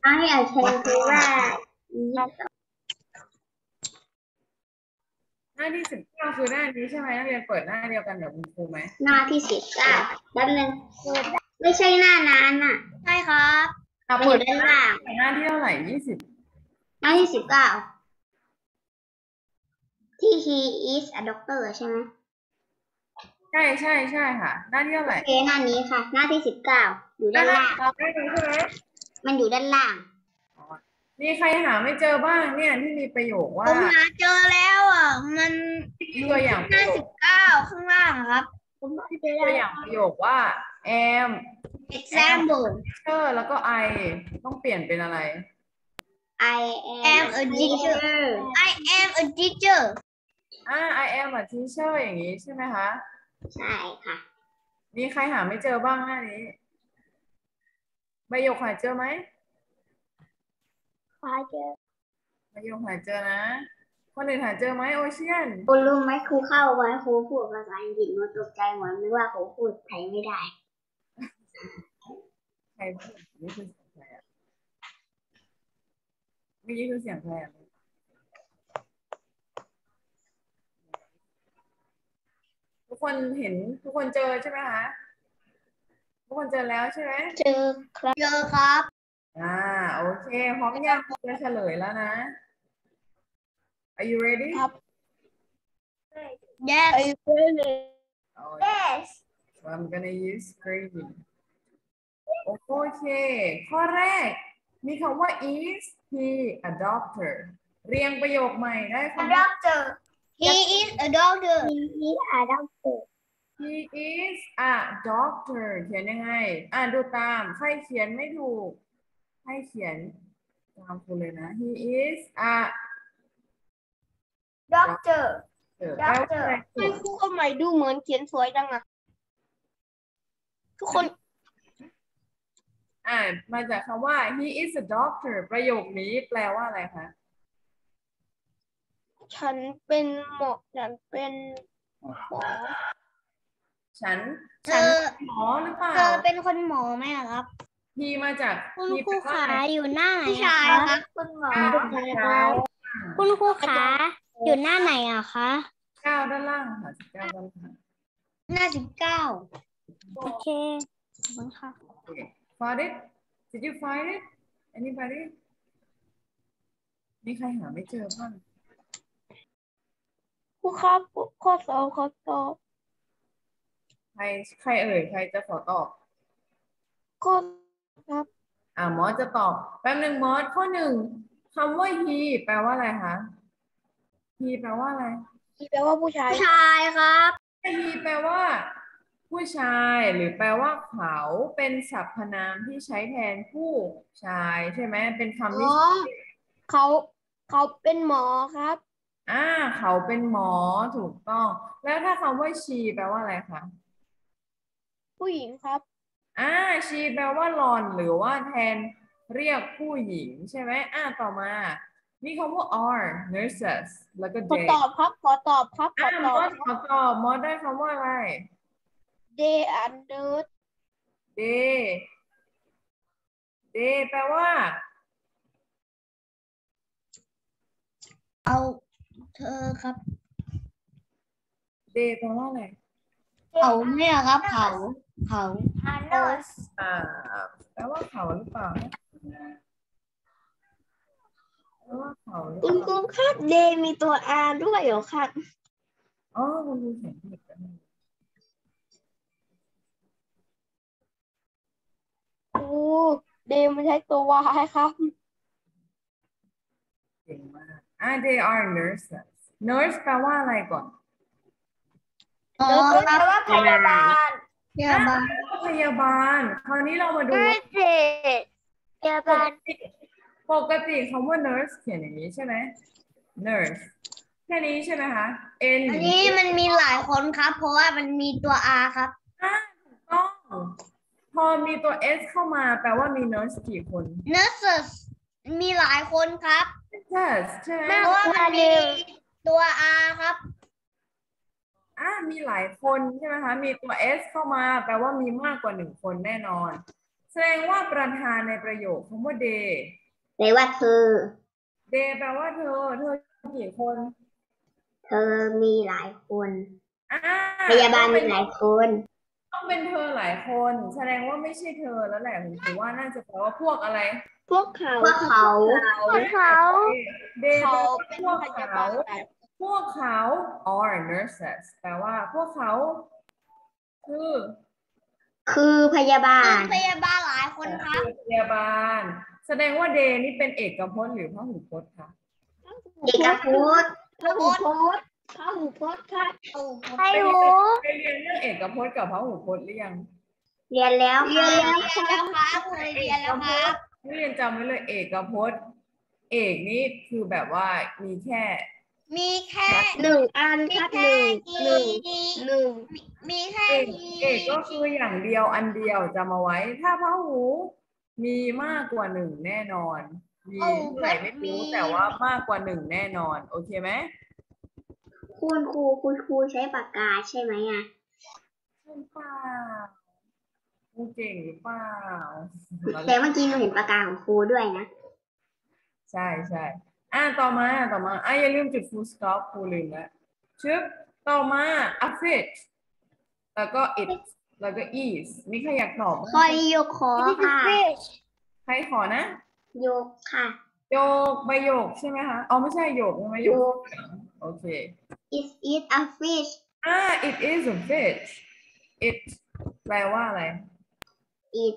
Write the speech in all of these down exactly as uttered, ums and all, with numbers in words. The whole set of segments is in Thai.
I can say that หน้าที่สิบเก้าคือหน้านี้ใช่ไหมนักเรียนเปิดหน้าเดียวกันกับคุณครูไหมหน้าที่สิบเก้าแป๊บนึงไม่ใช่หน้านั้นน่ะใช่ครับเปิดด้านล่างหน้าที่เท่าไหร่ยี่สิบหน้าที่สิบเก้าที่ he is a doctor ใช่ไหมใช่ใช่ใช่ค่ะหน้าที่เท่าไหร่โอเคหน้านี้ค่ะหน้าที่สิบเก้าอยู่ด้านล่างได้ดูใช่ไหมมันอยู่ด้านล่างมีใครหาไม่เจอบ้างเนี่ยที่มีประโยคว่าผมหาเจอแล้วอ่ะมันตัวอย่างหน้าสิบเก้าข้างล่างครับผมตัวอย่างประโยคว่า am example teacher แล้วก็ I ต้องเปลี่ยนเป็นอะไร I am a teacher I am a teacher อ่า I am a teacher อย่างนี้ใช่ไหมคะใช่ค่ะมีใครหาไม่เจอบ้างหน้านี้ประโยคหาเจอไหมหาเจอประโยคหาเจอนะคนอื่นหาเจอไหมโอเชียนคุณรู้ไหมครูเข้าไว้ครูพูดภาษาอังกฤษมันตกใจเหมือนไม่ว่าครูพูดไทยไม่ได้ใครพูดนี่คือเสียงใครอ่ะนี่คือเสียงใครอ่ะทุกคนเห็นทุกคนเจอใช่ไหมคะทุกคนเจอแล้วใช่ไหมเจอครับเจอครับอ่าโอเคพร้อมยังจะเฉลยแล้วนะ Are you ready ครับ Yes Are you ready Yes so I'm gonna use grading โอเคข้อแรกมีคำว่า is he a doctor เรียงประโยคใหม่ได้คำว่า doctor He is a doctor He is a doctor He is a doctor เขียนยังไงอ่านดูตามใครเขียนไม่ถูกให้เขียนตามคุณเลยนะ He is a doctor doctor ให้คู่คนใหม่ดูเหมือนเขียนสวยจังอะทุกคนอ่านมาจากคำว่า he is a doctor ประโยคนี้แปลว่าอะไรคะฉันเป็นหมอฉันเป็นหมอฉันฉันหมอหรือเปล่าเธอเป็นคนหมอไหมครับ he มาจากคุณครูขาอยู่หน้าไหนผู้ชายครับคุณหมอคุณครูขาอยู่หน้าไหนอะคะเก้าด้านล่างค่ะสิบเก้าด้านล่างหน้าสิบเก้าโอเคขอบคุณค่ะ Find it Did you find it Anybody มีใครหาไม่เจอบ้างครูครับข้อสอบข้อสอบใครใครเอ่ยใครจะขอตอบข้อครับอ่ามอสจะตอบแป๊บหนึ่งมอสข้อหนึ่งคำว่า he แปลว่าอะไรคะ he แปลว่าอะไร he แปลว่าผู้ชายผู้ชายครับ he แปลว่าผู้ชายหรือแปลว่าเขาเป็นสรรพนามที่ใช้แทนผู้ชายใช่ไหมเป็นคำที่เขาเขาเป็นหมอครับอ่าเขาเป็นหมอถูกต้องแล้วถ้าคำว่า she แปลว่าอะไรคะผู้หญิงครับอ่า she แปลว่าหล่อนหรือว่าแทนเรียกผู้หญิงใช่ไหมอ่าต่อมามีคำว่า are nurses แล้วก็ขอ they ตอบครับขอตอบครับขอตอบขอตอบมอสได้คำว่าอะไร they are nurse they they แปลว่าเอาเธอครับ they แปลว่าอะไรเขาเนี่ยครับเขาเขาเอออ่าแปลว่าเขาหรือเปล่าแปลว่าเขาหรือเปล่าคุณครูครับเดมีตัว R ด้วยเหรอครับอ๋อคุณครูเขียนผิดกันโอ้เดไม่ใช่ตัว Y ครับเก่งมากอ่า they are nurses nurse แปลว่าอะไรก่อนอ๋อแปลว่าพยาบาลพยาบาลพยาบาลคราวนี้เรามาดูพยาบาลปกติคำว่า nurse เขียนอย่างนี้ใช่ไหม nurse แค่นี้ใช่ไหมคะ n อันนี้มันมีหลายคนครับเพราะว่ามันมีตัว R ครับอ่าถูกต้องพอมีตัว s เข้ามาแปลว่ามี nurse กี่คน nurses มีหลายคนครับ nurses ใช่ไหมเพราะว่ามันมีตัว R ครับอ่ามีหลายคนใช่ไหมคะมีตัว s เข้ามาแปลว่ามีมากกว่าหนึ่งคนแน่นอนแสดงว่าประธานในประโยคคำว่า they แปลว่าเธอ they แปลว่าเธอเธอกี่คนเธอมีหลายคนอ่าพยาบาลมีหลายคนต้องเป็นเธอหลายคน แสดงว่าไม่ใช่เธอแล้วแหละผมถือว่าน่าจะแปลว่าพวกอะไรพวกเขาพวกเขาพวกเขา they เขาแปลเป็นว่าพวกพยาเขาบาลพวกเขา are nurses แปลว่าพวกเขาคือคือพยาบาลพยาบาลหลายคนครับคือพยาบาล แสดงว่า they นี่เป็นเอกพจน์หรือพหูพจน์คะเอกพจน์พหูพจน์พหูพจน์ค่ะใครรู้ไปเรียนเรื่องเอกพจน์กับพหูพจน์หรือยังเรียนแล้วเรียค่ะนแล้วครับเคยเรียนแล้วครับนักเรียนจำไว้เลยเอกพจน์เอกนี่คือแบบว่ามีแค่มีแค่หนึ่งอันครับหนึ่งหนึ่งหนึ่งมีแค่เอกเอกก็คืออย่างเดียวอันเดียวจำเอาไว้ ถ้าพหูมีมากกว่าหนึ่งแน่นอน มีเท่าไหร่ไม่รู้แต่ว่ามากกว่าหนึ่งแน่นอน โอเคไหมคุณครูคุณครูใช้ปากกาใช่ไหมอ่ะใช่เปล่าครูเก่งหรือเปล่าแต่เมื่อกี้หนูเห็นปากกาของครูด้วยนะใช่ใช่อ่ะต่อมาต่อมาอ่ะอย่าลืมจุด full stop ครูลืมแล้วชึบต่อมา a fish แล้วก็ it แล้วก็ is มีใครอยากตอบไหมคอยยกขอค่ะใครขอนะยกค่ะโยกใบโยกใช่ไหมคะอ๋อไม่ใช่โยกใช่ไหมโยโยกกโอเค is it a fish อ่า it is a fish it แปลว่าอะไร it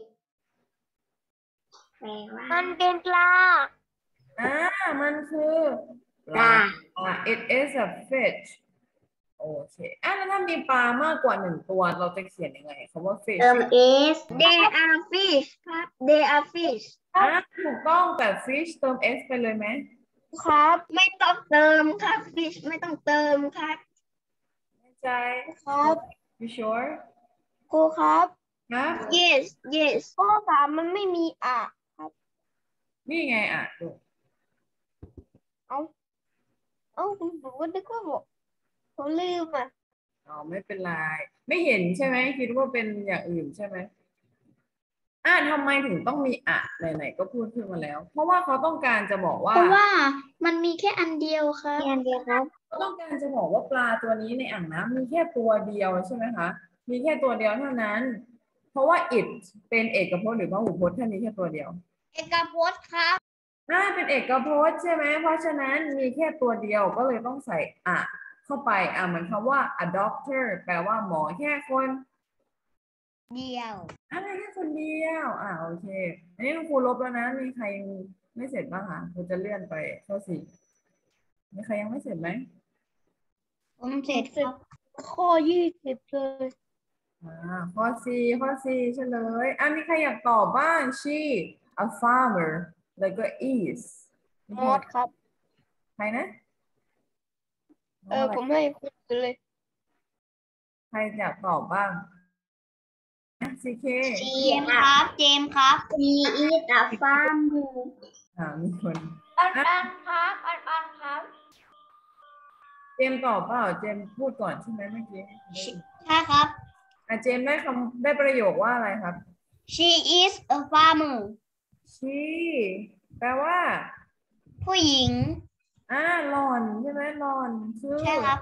แปลว่ามันเป็นปลาอ่ามันคือปปลาอ่า it is a fish โอเคอ่ะแล้วถ้ามีปลามากกว่าหนึ่งตัวเราจะเขียนยังไงคำว่า fish เติม s they are fish ครับ they are fish อ่ะถูกต้องแต่ fish เติม s ไปเลยไหมครับไม่ต้องเติมครับ fish ไม่ต้องเติมครับแน่ใจครับ you sure ครูครับครับ yes yes ข้อสามมันไม่มีอ่ะนี่ไงอ่ะดูเอาเอาคุณบอกว่านึกว่าบอกเขาลืมอ่ะอ๋อไม่เป็นไรไม่เห็นใช่ไหมคิดว่าเป็นอย่างอื่นใช่ไหมอ่ะทำไมถึงต้องมีอ่ะไหนๆก็พูดขึ้นมาแล้ว เพราะว่าเขาต้องการจะบอกว่าเพราะว่ามันมีแค่อันเดียวครับเรียนเดียวครับเขาต้องการจะบอกว่าปลาตัวนี้ในอ่างน้ำมีแค่ตัวเดียวใช่ไหมคะมีแค่ตัวเดียวเท่านั้น เพราะว่า it เป็นเอกพจน์หรือพหูพจน์ถ้ามีแค่ตัวเดียวเอกพจน์ครับอ่าเป็นเอกพจน์ใช่ไหมเพราะฉะนั้นมีแค่ตัวเดียวก็เลยต้องใส่อะเข้าไปอ่ะเหมือนคำว่า a doctor แปลว่าหมอแค่คนเดียวอะไรแค่คนเดียวอ่าโอเคอันนี้คุณครูลบแล้วนะมีใครยังไม่เสร็จบ้างคะครูจะเลื่อนไปข้อสี่มีใครยังไม่เสร็จไหมผมเสร็จครับข้อยี่สิบเลยอ่าข้อสี่ข้อสี่เฉลยอ่ะมีใครอยากตอบบ้าง she a farmer แล้วก็ is หมดครับใครนะเออผมให้คุณเลยใครอยากตอบบ้าง ซีเค she เจมส์ครับ เจมส์ครับ she is a farmer อ่ามีคนอันอันครับอันอันครับเจมส์ตอบเปล่าเจมส์พูดก่อนใช่ไหมเมื่อกี้ใช่ครับอ่ะเจมส์ได้คำได้ประโยคว่าอะไรครับ she is a farmer she แปลว่าผู้หญิงอ่าหล่อนใช่ไหมหล่อนชื่อใช่ครับ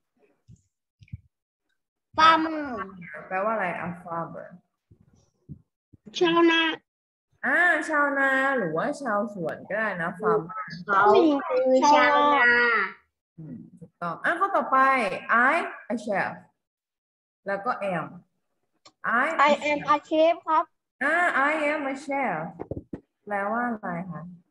farmer แปลว่าอะไร a farmer ชาวนาอ่าชาวนาหรือว่าชาวสวนก็ได้นะ farmer เขาคือชาวนาอืมถูกต้องอ่ะข้อต่อไป I a chef แล้วก็ am I I am a chef ครับอ่า I am a chef แปลว่าอะไรคะ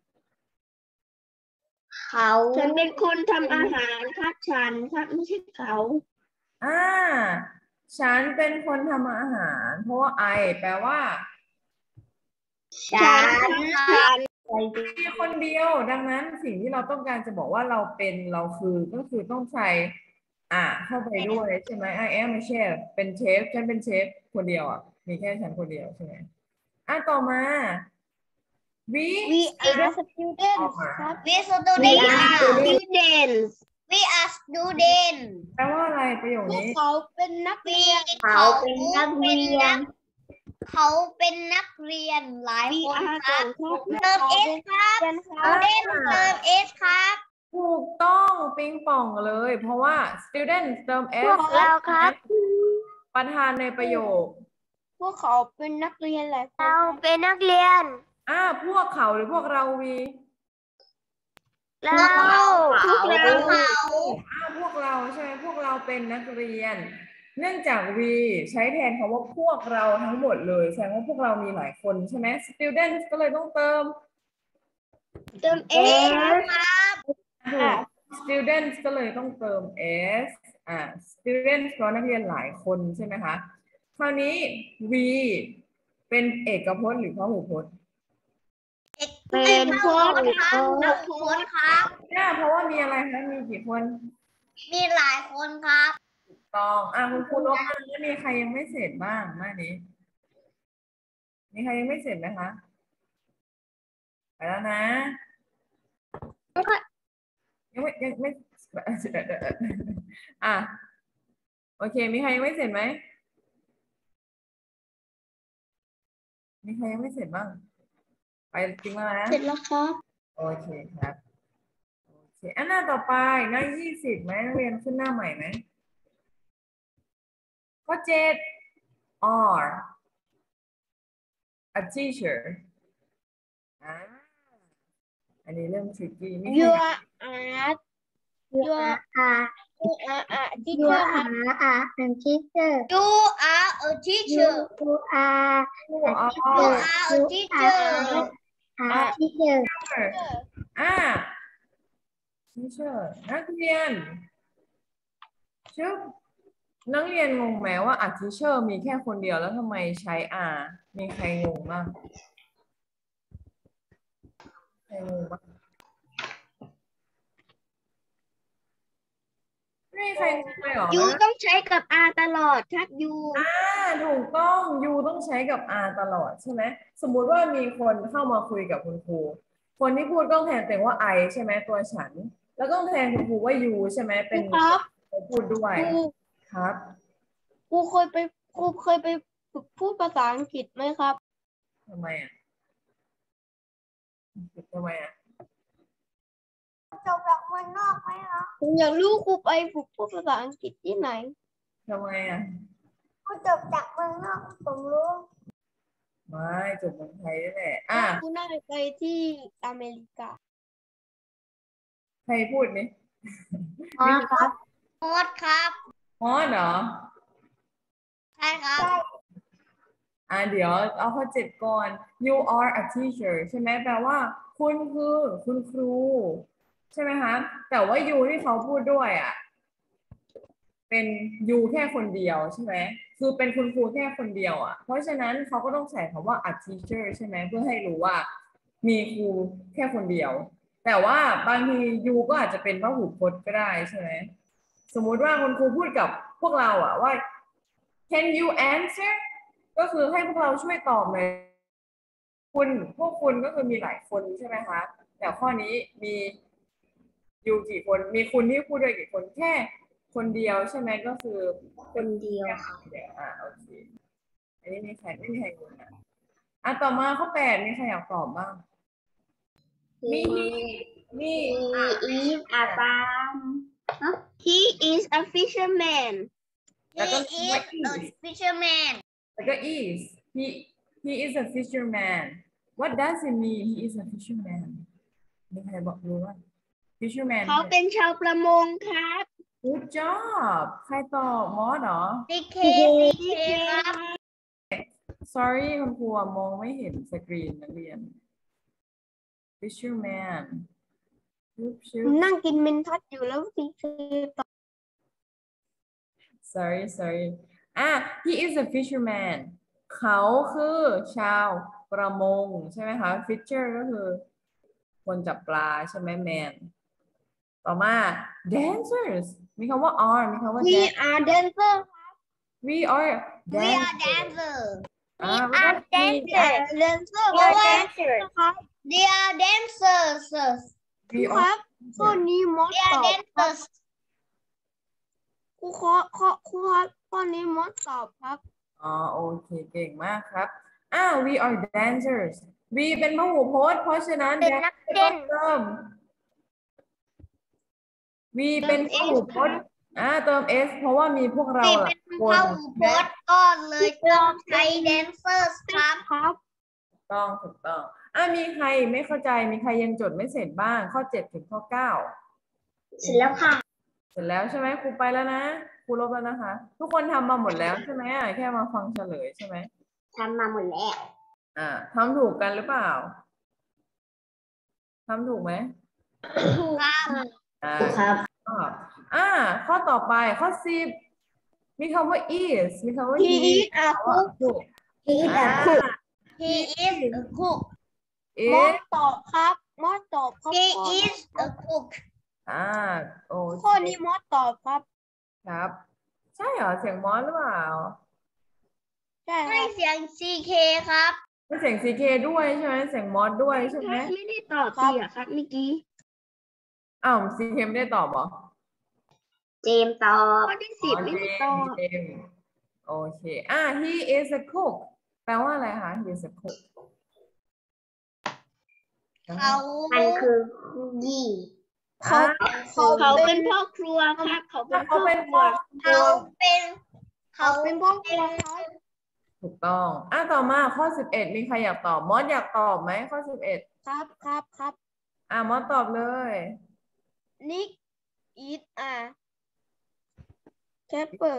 เขาฉันเป็นคนทำอาหารครับฉันครับไม่ใช่เขาอ่าฉันเป็นคนทำอาหาร เพราะว่า I แปลว่าฉันฉันมีคนเดียวดังนั้นสิ่งที่เราต้องการจะบอกว่าเราเป็นเราคือก็คือต้องใช้อ่ะเข้าไปด้วยใช่ไหม I am a chef เป็นเชฟฉันเป็นเชฟคนเดียวอ่ะมีแค่ฉันคนเดียวใช่ไหมอ่ะต่อมา we we are students ครับ we We are students we are students แปลว่าอะไรประโยคพวกนี้เขาเป็นนักเรียนเขาเป็นนักเรียนเขาเป็นนักเรียนหลายคนครับเติมเอสครับเติมเติมเอสครับถูกต้องปิงป่องเลย เพราะว่า student เติม s พวกเราครับประธานในประโยคพวกเขาเป็นนักเรียนหลายคนเราเป็นนักเรียนอ่าพวกเขาหรือพวกเราวีเราพวกเราเขาอ่าพวกเราใช่ไหมพวกเราเป็นนักเรียน เนื่องจาก we ใช้แทนคำว่าพวกเราทั้งหมดเลยแสดงว่าพวกเรามีหลายคนใช่ไหม students ก็เลยต้องเติมเติมเอสถูก students ก็เลยต้องเติม s อ่า students เพราะนักเรียนหลายคนใช่ไหมคะคราวนี้ we เป็นเอกพจน์หรือพหูพจน์เป็นพวกครับพวกครับอ่าเพราะว่ามีอะไรคะมีกี่คนมีหลายคนครับถูกต้องอ่าคุณครูนกอ่ะแล้วมีใครยังไม่เสร็จบ้างหน้านี้ มีใครยังไม่เสร็จไหมคะไปแล้วนะยังไม่ยังไม่อ่ะโอเคมีใครยังไม่เสร็จไหมมีใครยังไม่เสร็จบ้างไปจริงแล้วนะเสร็จแล้วครับโอเคครับโอเคอันหน้าต่อไปหน้ายี่สิบไหมนักเรียนขึ้นหน้าใหม่ไหมข้อเจ็ด are a teacher อ่าอันนี้เริ่ม tricky ไม่ you ใช่ are you are you are a teacher ครับ a teacher you are a teacher you are you you are are a teacher a teacher อ่า teacher นักเรียนชื่อนักเรียนงงไหมว่า a teacher มีแค่คนเดียวแล้วทำไมใช้ are มีใครงงบ้างใครงงบ้างไม่มีใครงงเลยเหรอ you ต้องใช้กับ r ตลอดครับ you อ่าถูกต้อง you ต้องใช้กับ are ตลอดใช่ไหมสมมุติว่ามีคนเข้ามาคุยกับคุณครูคนที่พูดต้องแทนตัวเองว่า I ใช่ไหมตัวฉันแล้วก็แทนคุณครูว่า you ใช่ไหมเป็นครับคนพูดด้วยครูครับครูเคยไปครูเคยไปฝึกพูดภาษาอังกฤษไหมครับทำไมอ่ะทำไมอ่ะจบจากเมืองนอกไหมคะผมอยากรู้ครูไปฝึกพูดภาษาอังกฤษที่ไหนทำไมอ่ะก็จบจากเมืองนอกผมรู้ไม่จบเมืองไทยนี่แหละอ่ะครูน่าจะไปที่อเมริกาใครพูดนี่อ๋อครับโค้ดครับมอสเหรอใช่ครับอ่ะเดี๋ยวเอาข้อเจ็ดก่อน you are a teacher ใช่ไหมแปลว่าคุณคือคุณครู ใช่ไหมคะแต่ว่า you ที่เขาพูดด้วยอ่ะเป็น you แค่คนเดียวใช่ไหมคือเป็นคุณครูแค่คนเดียวอ่ะเพราะฉะนั้นเขาก็ต้องใส่คำว่า a teacher ใช่ไหมเพื่อให้รู้ว่ามีครูแค่คนเดียว แต่ว่าบางที you ก็อาจจะเป็นพหูพจน์ก็ได้ใช่ไหมสมมุติว่าคุณครูพูดกับพวกเราอ่ะว่า can you answer ก็คือให้พวกเราช่วยตอบเลยคุณพวกคุณก็คือมีหลายคนใช่ไหมคะแต่ข้อนี้มีอยู่กี่คนมีคุณที่พูดด้วยกี่คนแค่คนเดียวใช่ไหมก็คือคนเดียวค่ะอ่าโอเคอันนี้มีใครไม่มีใครงงนะอ่ะต่อมาข้อแปดมีใครอยากตอบบ้างมีมีอ่ะ is a farm he is a fisherman แล้วก็ he is a fisherman แล้วก็ is he he is a fisherman what does it mean he is a fisherman มีใครบอกรู้ว่า fisherman เขาเป็นชาวประมงครับ good job ใครตอบมอสเหรอดีเคดีเคครับ sorry คุณครูมองไม่เห็นสกรีนนักเรียน fisherman ชุบชุบนั่งกินเมนทัดอยู่แล้วสิคือ sorry sorry อ่ะ he is a fisherman เขาคือชาวประมงใช่ไหมคะ fisher ก็คือคนจับปลาใช่ไหม man ต่อมา dancers มีคำว่า are มีคำว่า we dance are dancer we are we are dancers dancer อ่า we are we are dancer We are dancer ครับ we are dancers we ค are รับข้อนี้มด we ต are อบครับ dancers ครูข้อข้อครูครับข้อนี้มดตอบครับออ๋อโอเคเก่งมากครับอ้าว we are dancers we เป็นพหูพจน์เพราะฉะนั้นเป็นนักเต้นเติม we เป็นพหูพจน์อ่าเติม s เพราะว่ามีพวกเราสี่หลาเป็ยนคพนหูพจน์ก็เลยต้องใช้ dancers ครับครับถูกต้องถูกต้องอ่ามีใครไม่เข้าใจมีใครยังจดไม่เสร็จบ้างข้อเจ็ดถึงข้อเก้าเสร็จแล้วค่ะเสร็จแล้วใช่ไหมครูไปแล้วนะครูลบแล้วนะคะ ทุกคนทำมาหมดแล้วใช่ไหมอ่ะแค่มาฟังเฉลยใช่ไหมทำมาหมดแล้วอ่าทำถูกกันหรือเปล่าทำถูกไหมถูกครับอ่าครับอ่าข้อต่อไปข้อสิบมีคำว่า is มีคำว่า he is a cook he is a cook he is a cook มอ is สตอบครับมอสตอบครับ he is a cook อ่าโอเคข้อนี้มอสตอบครับครับใช่เหรอเสียงมอสหรือเปล่าใช่คให้รับเสียง ซี เค ครับไม่เสียง ซี เค ด้วยใช่ไหมเสียงมอสด้วยใช่ไหมไม่ได้ตอบครับครับเมื่อกี้อ้าว ซี เค ไม่ได้ตอบเหรอเจมส์ตอบข้อที่สิบไม่ได้ตอบเจมส์โอเคอ่ะ he is a cook แปลว่าอะไรคะ he is a cook เขามันคือคุกกี้เขาอ่ะเขาเขาเป็นพ่อครัวครับเขาเป็นพ่เขาอเป็นครัพ่วอครัเขาวเป็นเขาเขาเป็นพ่อครัวครับถูกต้องอ่ะต่อมาข้อสิบเอ็ดมีใครอยากตอบมอสอยากตอบไหมข้อสิบเอ็ดครับครับครับอ่ะมอสตอบเลย Nick is a shepherd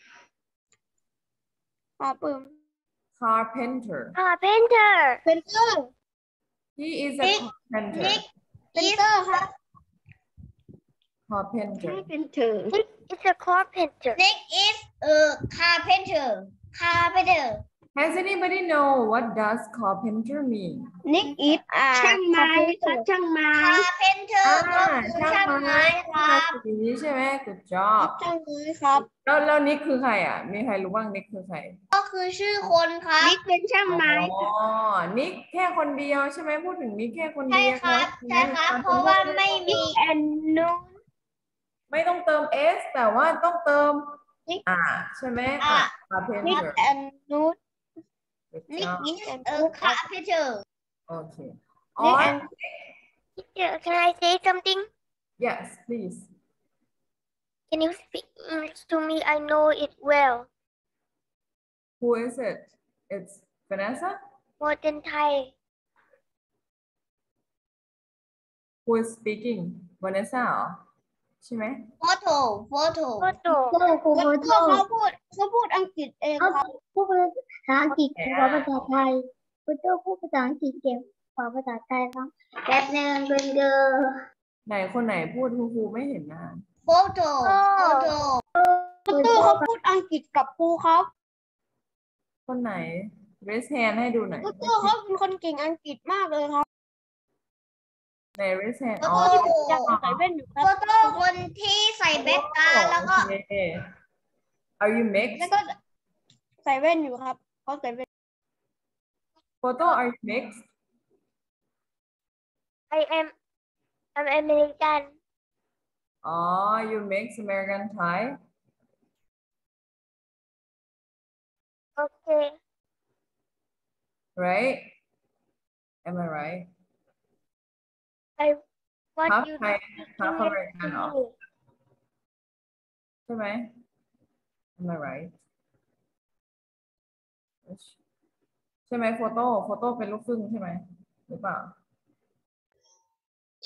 ครับเปิ่ม carpenter carpenter เป็นเตอร์ he is a Nick carpenter Nick เป็นเตอร์ครับ carpenter เป็นเธอ Nick is a carpenter Nick is a carpenter carpenter has anybody know what does carpenter mean Nick is a ช่างไม้ครับช่างไม้ carpenter ก็คือช่างไม้ครับสีนี้ใช่ไหม good job ช่างไม้ครับแล้วแล้วนิกคือใครอ่ะ มีใครรู้บ้างนิกคือใครก็คือชื่อคนครับ Nick เป็นช่างไม้อ๋อ นิกแค่คนเดียวใช่ไหมพูดถึงนิกแค่คนใช่เดียวครับใช่ครับ เพราะว่าไม่มี and no ไม่ต้องเติม s แต่ว่าต้องเติม Nick อ่าใช่ไหมอ่ะอ่ะ Nick carpenter and no good Nick job is a carpenter โอเค Nick on and Can I say something yes please Can you speak English to me I know it well who is it it's Vanessa more than Thai who is speaking Vanessa เหรอใช่ไหม photo photo photo ครูเขาพูดเขาพูดอังกฤษเองครับพูดภาษาอังกฤษเก่งกว่าภาษาไทยคุณเจ้าพูดภาษาอังกฤษเก่งกว่าภาษาไทยครับแป๊บนึงเป็นเกอไหนคนไหนพูดครูครูไม่เห็นหน้า photo photo คุณเจ้าเขาพูดอังกฤษกับครูครับคนไหน raise hand ให้ดูหน่อยคุณเจ้าเขาเป็นคนเก่งอังกฤษมากเลยครับไหน raise hand อ๋อ photo อยากใส่แว่นอยู่ครับ photo คนที่ใส่แบ็คกราวด์แล้วก็โอเค are you mixed แล้วก็ใส่แว่นอยู่ครับเขาใส่แว่น photo are you mixed I am I'm American อ๋อ you mix American Thai okay right am I right I want half you to Thai speak half English American to เหรอ me ใช่ไหม am I right ใช่ไหมโฟโต้โฟโต้เป็นลูกครึ่งใช่ไหมหรือเปล่าใช่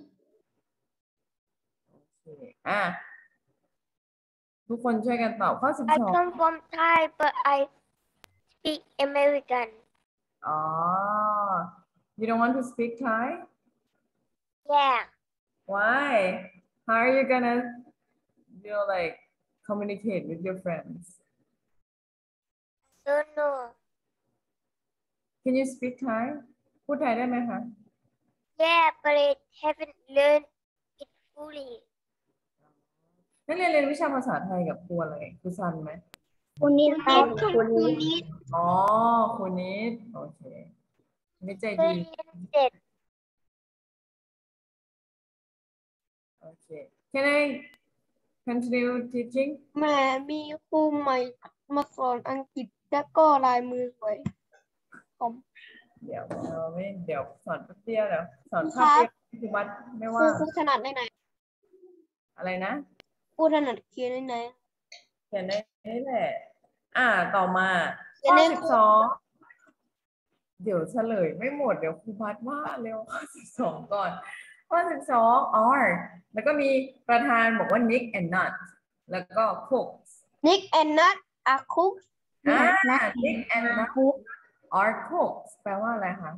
โอเคอ่ะทุกคนช่วยกันตอบข้อสิบ I สอง come from Thai but I speak American อ๋อ you don't want to speak Thai yeah why how are you gonna you know like communicate with your friends don't know can you speak Thai พูดไทยได้ไหมคะ yeah but I haven't learned it fully นักเรียนเรียนวิชาภาษาไทยกับครูอะไรครูซันไหมคุณนิดครับคุณนิดอ๋อครูนิดโอเคไม่ใจเคดียเรียนเสร็จโอเค can I continue teaching แหม่มีครูใหม่มาสอนอังกฤษแล้วก็ลายมือสวยผมเดี๋ยวเราไม่เดี๋ยวสอนแป๊บเดียวเดี๋ยวสอนครัภาพบเดียวคือวัดไม่ครูว่าครูถนัดในไหนอะไรนะครูถนัดเขียนในไหนเขียนในนี้แหละ อ่า ต่อมาเขียข้นอในสิบสอง เดี๋ยวเฉลยไม่หมด เดี๋ยวครูพัดว่าเร็วข้อสิบสองก่อน ข้อสิบสอง are แล้วก็มีประธานบอกว่า Nick and Nut แล้วก็ cooks Nick and Nut are cooks อ่านัก Nick and Nut คุก are cooks แปลว่าอะไรคะ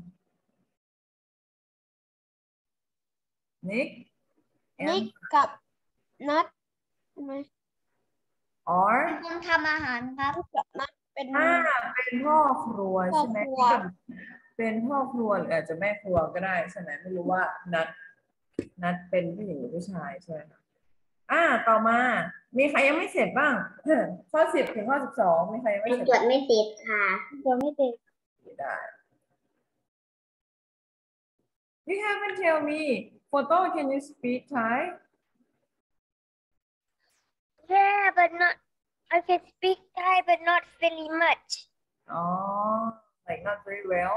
Nick and Nick กับ Nut ใช่ไหม are คนทำอาหารครับกับ Nut เป็นอ่าเป็นพ่อครัวพ่อใช่ไหมครัวเป็นพ่อครัวหรืออาจจะแม่ครัวก็ได้ใช่ไหมไม่รู้ว่านัดนัดเป็นผู้หญิงหรือผู้ชายใช่ไหมคะอ่าต่อมา มีใครยังไม่เสร็จบ้าง ข้อสิบถึงข้อสิบสองมีใครยังไม่เป็นเสร็จตรวจไม่ติดค่ะตรวจไม่ติดได้ You haven't tell me photo can you speak Thai Yeah but not I can speak Thai but not very much อ๋อ like not very well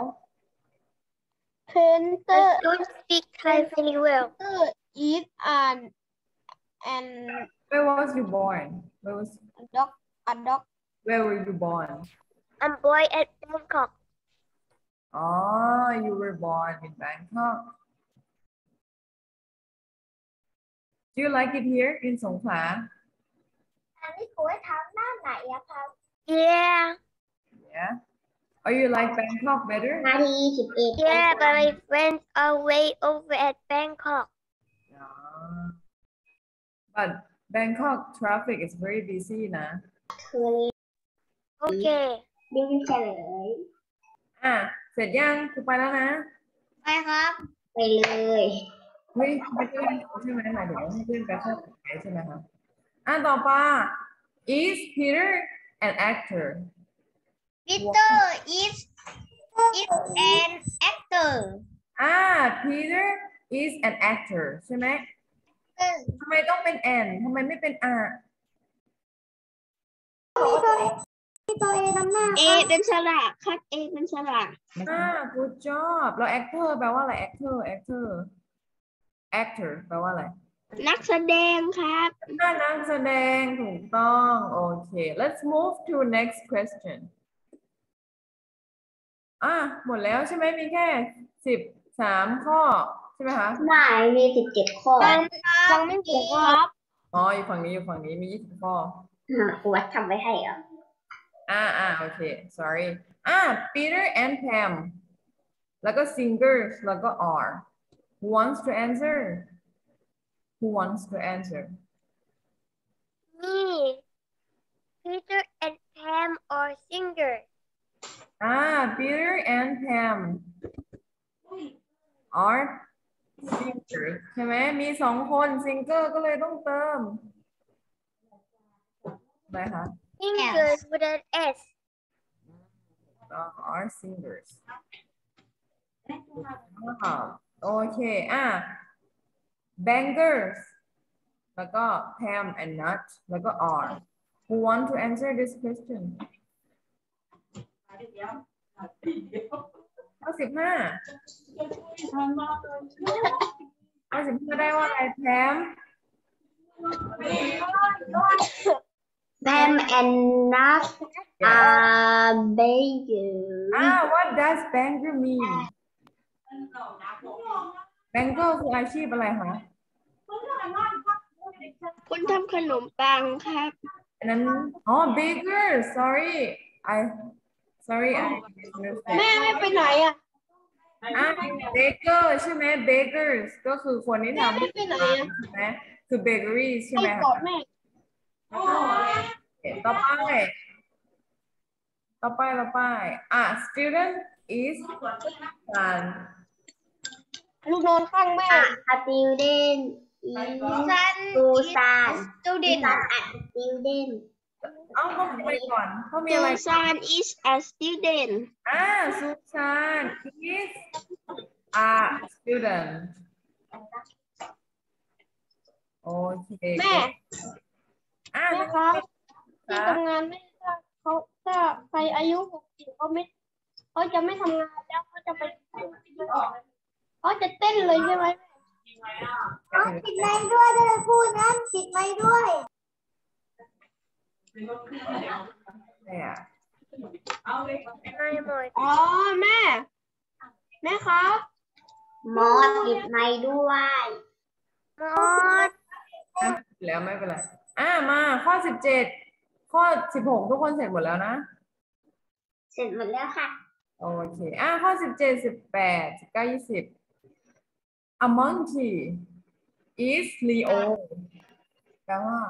Painter I don't speak Thai very well is an and Where was you born Where was a dog a dog Where were you born I'm born at Bangkok Oh you were born in Bangkok Do you like it here in Songkhla อันนี้ครูให้ทำหน้าไหนอะครับ Yeah Yeah Or you like Bangkok better นาทีสิบเอ็ด Yeah but my friends are way over at Bangkok Ah. But Bangkok traffic is very busy นะคือ Okay ดิ้งเฉลยอ่ะ เสร็จยังคือไปแล้วนะไปครับไปเลยเฮ้ยไม่ใช่ใช่ไหมหมายถึงว่าให้เพื่อนไปเข้าไปใช่ไหมคะอ่ะต่อไป Is Peter an actor Peter is is an actor อ่า Peter is an actor ใช่ไหมทำไมต้องเป็น an ทำไมไม่เป็น r ตัวเองนำหน้า A เป็นฉลากครับ A เป็นฉลากอ่า good job แล้ว actor แปลว่าอะไร actor actor actor แปลว่าอะไรนักแสดงครับถ้านักแสดงถูกต้องโอเค let's move to next question อ่ะหมดแล้วใช่ไหมมีแค่สิบสามข้อใช่ไหมคะไม่มีสิบเจ็ดข้อยังยังไม่เสร็จครับอ๋ออยู่ฝั่งนี้อยู่ฝั่งนี้มียี่สิบข้อครูวัดทำไว้ให้เหรออ่าอ่าโอเค sorry อ่า Peter and Pam แล้วก็ singers แล้วก็ are who wants to answer who wants to answer Me Peter and Pam are singers อ่า Peter and Pam are singers ใช่ไหมมีสองคน singer ก็เลยต้องเติมอะไรคะ singers with an S uh, are singers อ่าโอเคอ่ะ bangers แล้วก็ Pam and Nut แล้วก็ are who want to answer this question ข้อสิบห้าข้อสิบห้าได้ว่าอะไร Pam Pam and Nut are bangers อ่า what does banger mean banger คืออาชีพอะไรคะคุณทำขนมปังครับอันนั้นอ๋อ baker sorry I sorry I แม่ไม่ไปไหนอ่ะอ่ะ baker ใช่ไหม bakers ก็คือคนที่ทำไม่ไปไหนอะใช่ไหมคือ bakery ใช่ต้อไหมงคะกอดแม่ต่อไป ต่อไป ต่อไป อ่ะ student is การลูกนอนข้างแม่ A student is Susan Susan student Susan a student เอ้าเขาไปก่อนเขามีซูอะไรซาน is a student อ่า Susan is a student โอเคแม่อ่ะแม่ครับคที่รับทำงานแม่เขาถ้าใครอายุหกสิบเขาไม่เขาจะไม่ทำงานแล้วเขาจะไปเขาจะเต้นเลยใช่ไหมปิดไมค์ด้วยจะได้พูดนะปิดไมค์ด้วยเนี่ยอ๋อแม่แม่ครับมอสปิดไมค์ด้วยมอสแล้วไม่เป็นไรอ่ามาข้อสิบเจ็ดข้อสิบหกทุกคนเสร็จหมดแล้วนะเสร็จหมดแล้วค่ะโอเคอ่าข้อสิบเจ็ดสิบแปดสิบเก้ายี่สิบ A monkey is Leo แปลว่า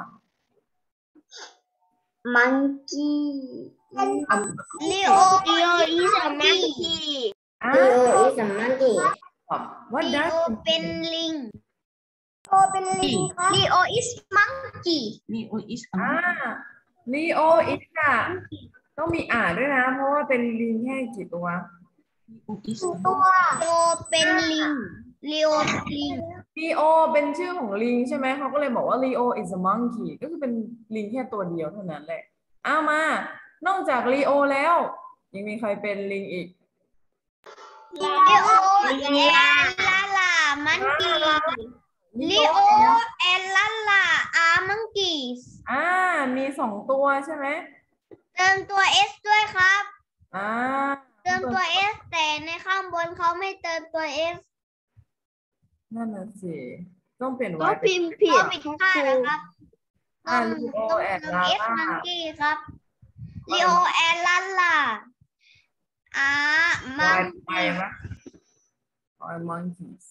monkey Leo Leo is a monkey อ่า Leo is a monkey What ลี does โอ it เป็น mean? ลิงลีโอเป็นลิงครับลีโอ is monkey Leo is a อ่า Leo is อะต้องมีอ่านด้วยนะ เพราะว่าเป็นลิงแค่กี่ตัว Leo is ตัวลีโอเป็นลิงลีโอเป็นลิง Leo เป็นชื่อของลิงใช่ไหมเขาก็เลยบอกว่า Leo is a monkey ก็คือเป็นลิงแค่ตัวเดียวเท่านั้นแหละเอามา นอกจาก Leo แล้ว ยังมีใครเป็นลิงอีกลีโอแอนลาลามันกี้ลีโอแอนลาลาอามังกี้อ่า มีสองตัวใช่ไหมเติมตัว S ด้วยครับอ่าเติมตัว S แต่ในข้างบนเขาไม่เติมตัว S นั่นน่ะสิต้องเปลี่ยนก็ไว้พิมพ์ผิก็ดผิดพลาดนะครับอ่าต้องลีโอต้องแอนเติมลา S ล่ามังกี้ครับลีโอแอนลาลาอามัวายงไปกี้ไหม or monkeys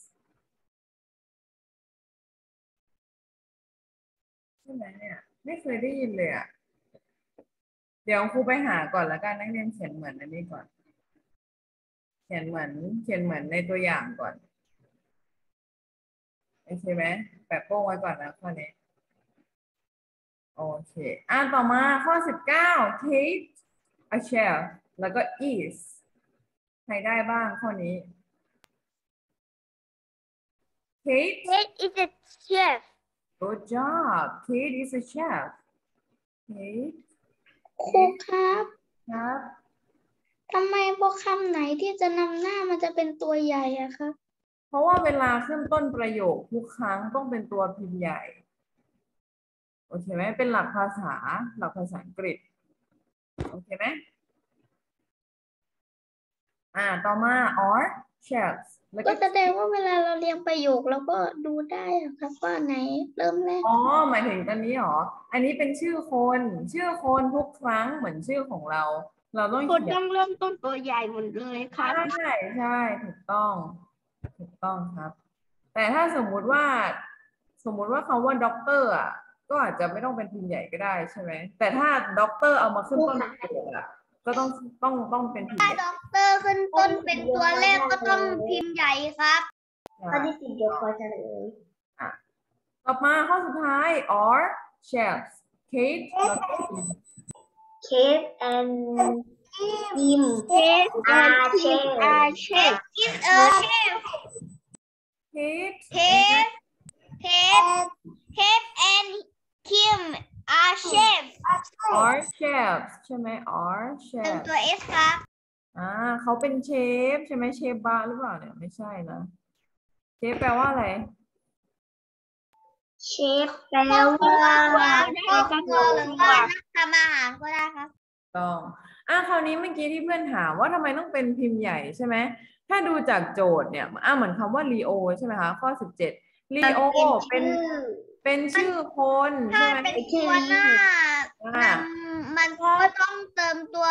ใช่ไหมเนี่ยไม่เคยได้ยินเลยอ่ะ เดี๋ยวครูไปหาก่อนแล้วกันนักเรียนเขียนเหมือนอันนี้ก่อน เขียนเหมือนเขียนเหมือนในตัวอย่างก่อนโอเคไหมแปะโป้งไว้ก่อนนะข้อนี้โอเคอ่ะต่อมาข้อสิบเก้า Kate a chef แล้วก็ is ใครได้บ้างข้อนี้ Kate Kate is a chef good job Kate is a chef Kate ครูครับครับทำไมพวกคำไหนที่จะนำหน้ามันจะเป็นตัวใหญ่อะครับเพราะว่าเวลาขึ้นต้นประโยคทุกครั้งต้องเป็นตัวพิมพ์ใหญ่โอเคไหมเป็นหลักภาษาหลักภาษาอังกฤษโอเคไหมอ่าต่อมา or chefs แล้วก็ก็แสดงว่าเวลาเราเรียงประโยคเราก็ดูได้อะครับว่าไหนเริ่มแรกอ๋อหมายถึงตอนนี้เหรออันนี้เป็นชื่อคนชื่อคนทุกครั้งเหมือนชื่อของเรา เราต้องคนเขียต้อน งเริ่มต้นตัวใหญ่หมดเลยครับใช่ใช่ถูกต้องถูกต้องครับ แต่ถ้าสมมุติว่าสมมุติว่าคำว่าด็อกเตอร์อ่ะก็อาจจะไม่ต้องเป็นพิมพ์ใหญ่ก็ได้ใช่ไหมแต่ถ้าด็อกเตอร์เอามาขึ้นต้นประโยคอ่ะก็ต้องต้องต้องเป็นพิมพ์ถ้าใหญ่ด็อกเตอร์ขึ้นต้นเป็นตัวเลขก็ต้องพิมพ์ใหญ่ครับข้อที่สี่เดี๋ยวคอยเฉลยอ่ะต่อมาข้อสุดท้าย or chefs Kate แล้วก็ Kate and Kim Kate and Kim are chef is a chef Kate Kate Kate Kate and Kim are chef or chefs ใช่ไหม or เติม chefs ตัว S ครับอ่าเขาเป็นเชฟใช่ไหมเชฟบาร์หรือเปล่าเนี่ยไม่ใช่นะเชฟแปลว่าอะไรเชฟแปลว่าพ่อครัวหรือว่านักทำอาหารก็ได้ครับต้องอ่ะคราวนี้เมื่อกี้ที่เพื่อนถามว่าทำไมต้องเป็นพิมพ์ใหญ่ใช่ไหมถ้าดูจากโจทย์เนี่ยอ่ะเหมือนคำว่า Leo ใช่ไหมคะข้อสิบเจ็ด Leo เป็นเป็นชื่อคนถ้าใช่ไหมเป็นตัวหน้าอ่านำมันก็ต้องเติมตัว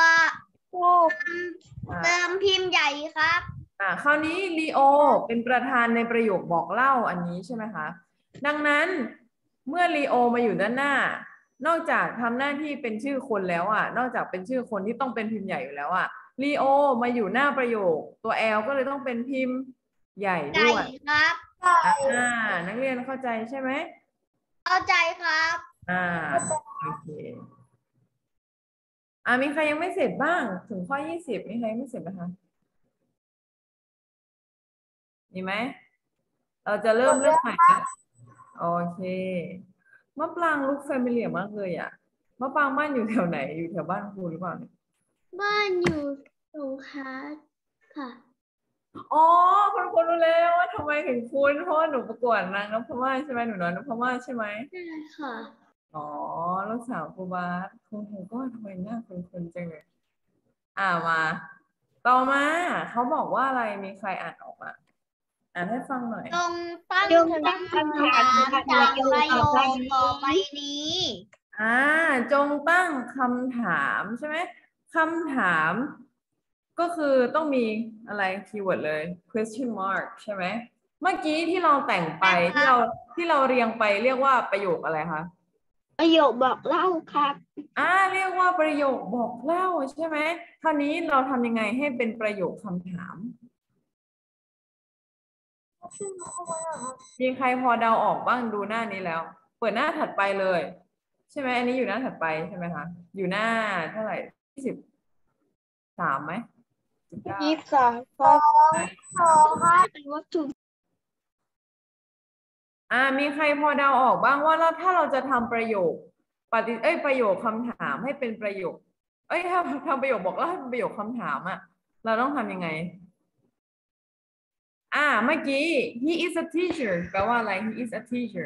เติมพิมพ์ใหญ่ครับอ่ะคราวนี้ Leo เป็นประธานในประโยคบอกเล่าอันนี้ใช่ไหมคะดังนั้นเมื่อ Leo มาอยู่ด้านหน้า นอกจากทำหน้าที่เป็นชื่อคนแล้วอ่ะนอกจากเป็นชื่อคนที่ต้องเป็นพิมพ์ใหญ่อยู่แล้วอ่ะ Leo มาอยู่หน้าประโยคตัว L ก็เลยต้องเป็นพิมพ์ใหญ่ใหญ่ด้วยครับอ่านักเรียนเข้าใจใช่ไหมเข้าใจครับอ่าโอเคอ่ามีใครยังไม่เสร็จบ้างถึงข้อยี่สิบมีใครไม่เสร็จไหมคะมีไหมเราจะเริ่มเรื่องใหม่แล้วโอเคมะปรางลุกแฟมิเลียมากเลยอ่ะมะปรางบ้านอยู่แถวไหนอยู่แถวบ้านครูหรือเปล่าบ้านอยู่สงขลาค่ะอ๋อคุณครูรู้แล้วว่าทำไมถึงคุณเพราะว่าหนูประกวดนางนพมาศใช่ไหมหนูน้อยนพมาศใช่ไหมใช่ค่ะอ๋อลูกสาวครูบาสคุณครูก็ทำไมหน้าคุ้นๆจังเลยอ่ามาต่อมาเขาบอกว่าอะไรมีใครอ่านออกมาอ่านให้ฟังหน่อยจงตั้งจงตั้คำงถามคำถามจากประโยต่อคไปต่อไปนี้อ่าจงตั้งคำถามใช่ไหมคำถามก็คือต้องมีอะไรคีย์เวิร์ดเลย question mark ใช่ไหมเมื่อกี้ที่เราแต่งไปที่เราที่เราเรียงไปเรียกว่าประโยคอะไรคะประโยคบอกเล่าครับอ่าเรียกว่าประโยคบอกเล่าใช่ไหมคราวนี้เราทำยังไงให้เป็นประโยคคำถามมีใครพอเดาออกบ้างดูหน้านี้แล้ว เปิดหน้าถัดไปเลย ใช่ไหมอันนี้อยู่หน้าถัดไปใช่ไหมคะอยู่หน้าเท่าไหร่ยี่สิบสามไหมสิบเก้ายี่สิบสองครับสองครับเป็นวัตถุอ่ามีใครพอเดาออกบ้างว่าแล้วถ้าเราจะทำประโยคปฏิเอ้ยประโยคคำถามให้เป็นประโยค เอ้ยถ้าทำประโยคบอกเล่าให้เป็นประโยคคำถามอะเราต้องทำยังไง อ่าเมื่อกี้ he is a teacher แปลว่าอะไร he is a teacher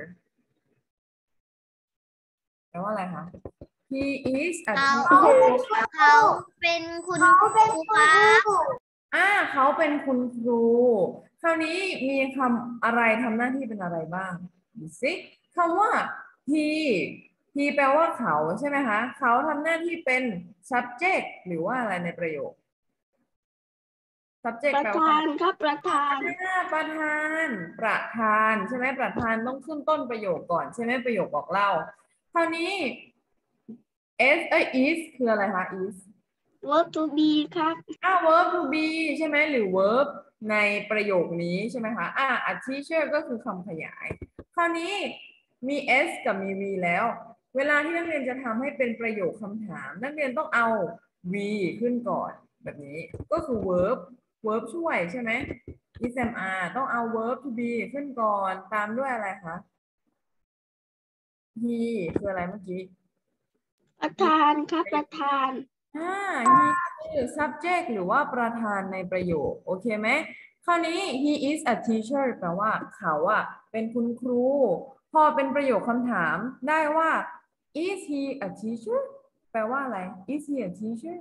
แปลว่าอะไรคะ he is a เขา teacher เขาเป็นคุณครูครับอ่าเขาเป็นคุณครู คราวนี้มีคำอะไรทำหน้าที่เป็นอะไรบ้างดูสิคำว่า he he แปลว่าเขาใช่ไหมคะเขาทำหน้าที่เป็น subject หรือว่าอะไรในประโยค subject ประแปลว่าธานครับประธานอ่าประธาน ประธานใช่ไหมประธานต้องขึ้นต้นประโยคก่อนใช่ไหมประโยคบอกเล่า คราวนี้ s เอ้ย is คืออะไรคะ is verb to be ครับอ่า verb to be ใช่ไหมหรือ verb ในประโยคนี้ใช่ไหมคะอ่า a teacher ก็คือคำขยาย คราวนี้มี s กับมี v แล้ว เวลาที่นักเรียนจะทำให้เป็นประโยคคำถาม นักเรียนต้องเอา v ขึ้นก่อนแบบนี้ก็คือ verb verb ช่วยใช่ไหม is am are ต้องเอา verb to be ขึ้นก่อนตามด้วยอะไรคะ he คืออะไรเมื่อกี้ประธานครับประธานอ่า he คือ subject หรือว่าประธานในประโยคโอเคไหมคราวนี้ he is a teacher แปลว่าเขาอะเป็นคุณครู พอเป็นประโยคคำถามได้ว่า is he a teacher แปลว่าอะไร is he a teacher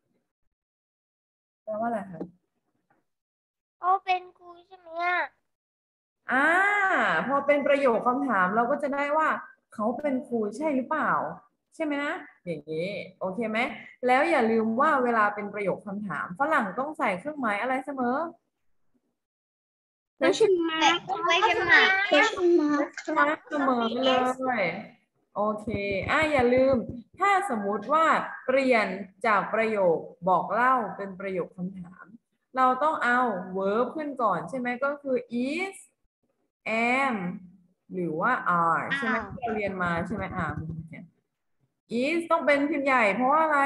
แปลว่าอะไรคะเขาเป็นครูใช่ไหมอ่ะอ่าพอเป็นประโยคคำถามเราก็จะได้ว่าเขาเป็นครูใช่หรือเปล่า ใช่ไหมนะอย่างนี้โอเคไหมแล้วอย่าลืมว่าเวลาเป็นประโยคคำถามฝรั่งต้องใส่เครื่องหมายอะไรเสมอ question แต่ mark ไม่ใช่ไหม question mark มาเสมอเลยโอเคอ่ะอย่าลืม ถ้าสมมุติว่าเปลี่ยนจากประโยคบอกเล่าเป็นประโยคคำถาม เราต้องเอา verb ขึ้นก่อนใช่ไหมก็คือ is am หรือว่า are ใช่ไหมที่เราเรียนมาใช่ไหมอ่า is ต้องเป็นพิมพ์ใหญ่เพราะว่าอะไร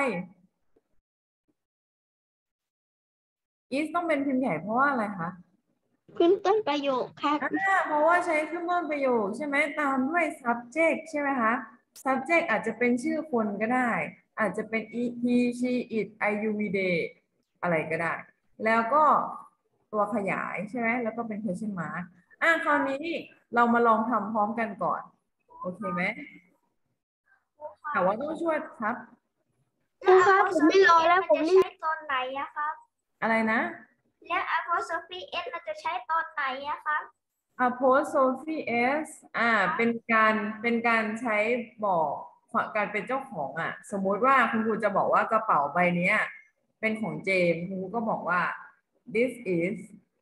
is ต้องเป็นพิมพ์ใหญ่เพราะว่าอะไรคะขึ้นต้นประโยคครับอ่าเพราะว่าใช้ขึ้นต้นประโยคใช่ไหมตามด้วย subject ใช่ไหมคะ subject อาจจะเป็นชื่อคนก็ได้ อาจจะเป็น he she it I you we they อะไรก็ได้ แล้วก็ตัวขยายใช่ไหมแล้วก็เป็น question mark อ่ะคราวนี้เรามาลองทำพร้อมกันก่อน โอเคไหมแต่ว่าต้องช่วยครับครูครับผมไม่รอแล้วผมรีบใช้ตอนไหนอะครับอะไรนะแล้ว apostrophe s เราจะใช้ตอนไหนอะครับ apostrophe s อ่า เป็นการ เป็นการใช้บอกการเป็นเจ้าของอ่ะ สมมุติว่าคุณครูจะบอกว่ากระเป๋าใบเนี้ย เป็นของเจมส์คุณครูก็บอกว่า this is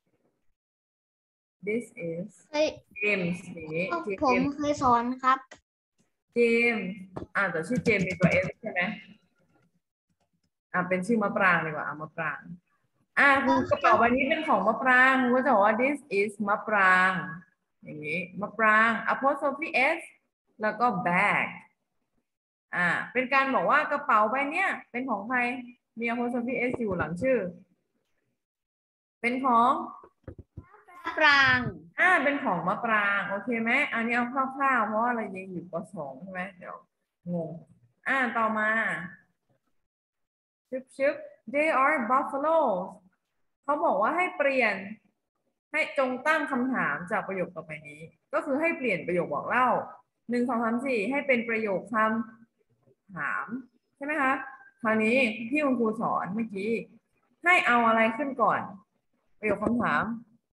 this is เฮ้ย James อย่างนี้ผม James เคยสอนครับเจมส์อ่าแต่ชื่อเจมส์มีตัว s ใช่ไหมอ่าเป็นชื่อมะปรางดีกว่าอ่ะมะปราง อ่าคุณกระเป๋าใบนี้เป็นของมะปรางคุณก็จะบอกว่า this is มะปรางอย่างนี้มะปราง apostrophe s แล้วก็ bag อ่าเป็นการบอกว่ากระเป๋าใบเนี้ยเป็นของใครมี apostrophe s อยู่หลังชื่อ เป็นของปรางอ่าเป็นของมะปรางโอเคไหมอันนี้เอาคร่าวๆเพราะว่าเรายังอยู่ป.สองใช่ไหมเดี๋ยวงงอ่าต่อมาชึบชึบ they are buffaloes เขาบอกว่าให้เปลี่ยนให้จงตั้งคำถามจากประโยคต่อไปนี้ก็คือให้เปลี่ยนประโยคบอกเล่าหนึ่งสองสามสี่ให้เป็นประโยคคำถามใช่ไหมคะคราวนี้ที่คุณครูสอนเมื่อกี้ให้เอาอะไรขึ้นก่อนประโยคคำถาม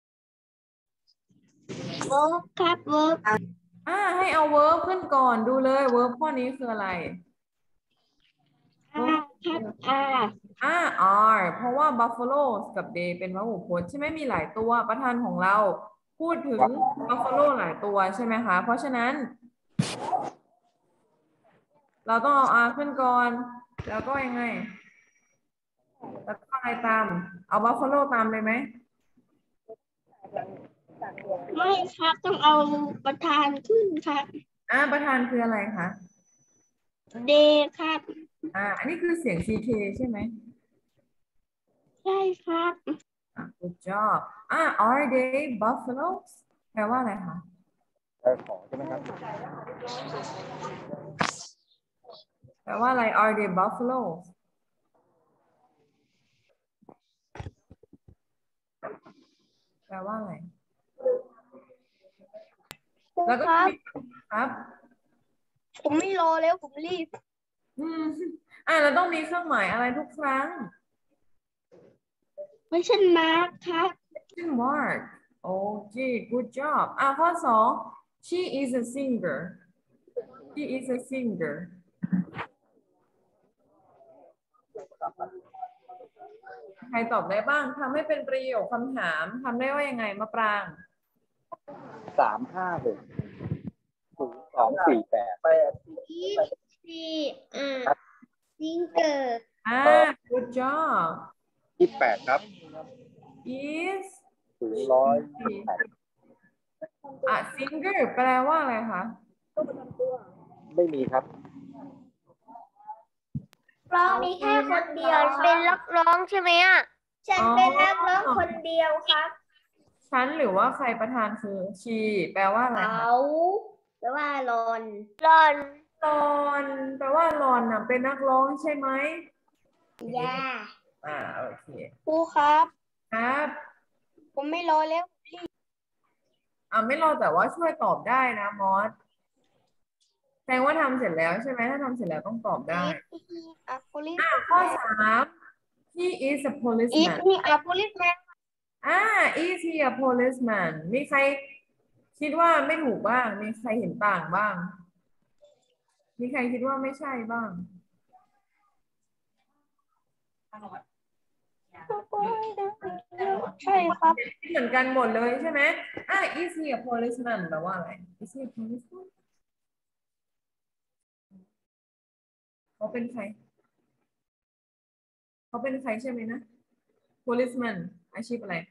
เวิร์กครับเวิร์กอ่าให้เอา verb ขึ้นก่อนดูเลย verb ข้อนี้คืออะไรอาครับอาอ่า are เพราะว่า buffalo กับ they เป็นพหูพจน์ใช่ไหมมีหลายตัวประธานของเราพูดถึง buffalo หลายตัวใช่ไหมคะเพราะฉะนั้น เราต้องเอา are ขึ้นก่อนแล้วก็ยังไงแล้วก็อะไรตามเอา buffalo ตามเลยไหมไม่ครับต้องเอาประธานขึ้นครับอ่าประธานคืออะไรคะเดครับอ่าอันนี้คือเสียง ซี เค ใช่ไหมใช่ครับอ่ะ good job อ่า are they buffaloes แปลว่าอะไรคะ แปลว่าอะไร are they buffaloes แปลว่าอะไร แล้วก็ครับครับผมไม่รอแล้วผมรีบอืมอ่าเราต้องมีเครื่องหมายอะไรทุกครั้งไม่ใช่มาร์คครับ question mark โอเค good job อ่าข้อสอง she is a singer she is a singer ใครตอบได้บ้างทำให้เป็นประโยคคำถามทำได้ว่ายังไงมะปรางสามห้าหกศูนย์สองสี่แปดอีซีอ่าซิงเกอร์อ่า good job ยี่สิบแปดครับ is ศูนย์ร้อยแปดอ่ะ singer แปลว่าอะไรคะไม่มีครับร้องมีแค่คนเดียวเป็นนักร้องใช่ไหมอ่ะฉันเป็นนักร้องคนเดียวครับฉันหรือว่าใครประธานคือ she แปลว่าอะไรคะเขาแปลว่าลอนลอนลอนแปลว่าลอนน่ะเป็นนักร้องใช่ไหมยาอ่าโอเคครูครับครับผมไม่รอแล้วอ่าไม่รอแต่ว่าช่วยตอบได้นะมอสแสดงว่าทำเสร็จแล้วใช่ไหมถ้าทำเสร็จแล้วต้องตอบได้อะโพลิสอ่าข้อสาม he is a อีท policeman มีอะโพลิสแมนอ่า is he a policeman มีใครคิดว่าไม่ถูกบ้าง มีใครเห็นต่างบ้าง มีใครคิดว่าไม่ใช่บ้างใช่ครับเหมือนกันหมดเลยใช่ไหมอ่ะ is he a policeman แปลว่าอะไร is he a policeman เขาเป็นใคร เขาเป็นใครใช่ไหมนะ policeman อาชีพอะไร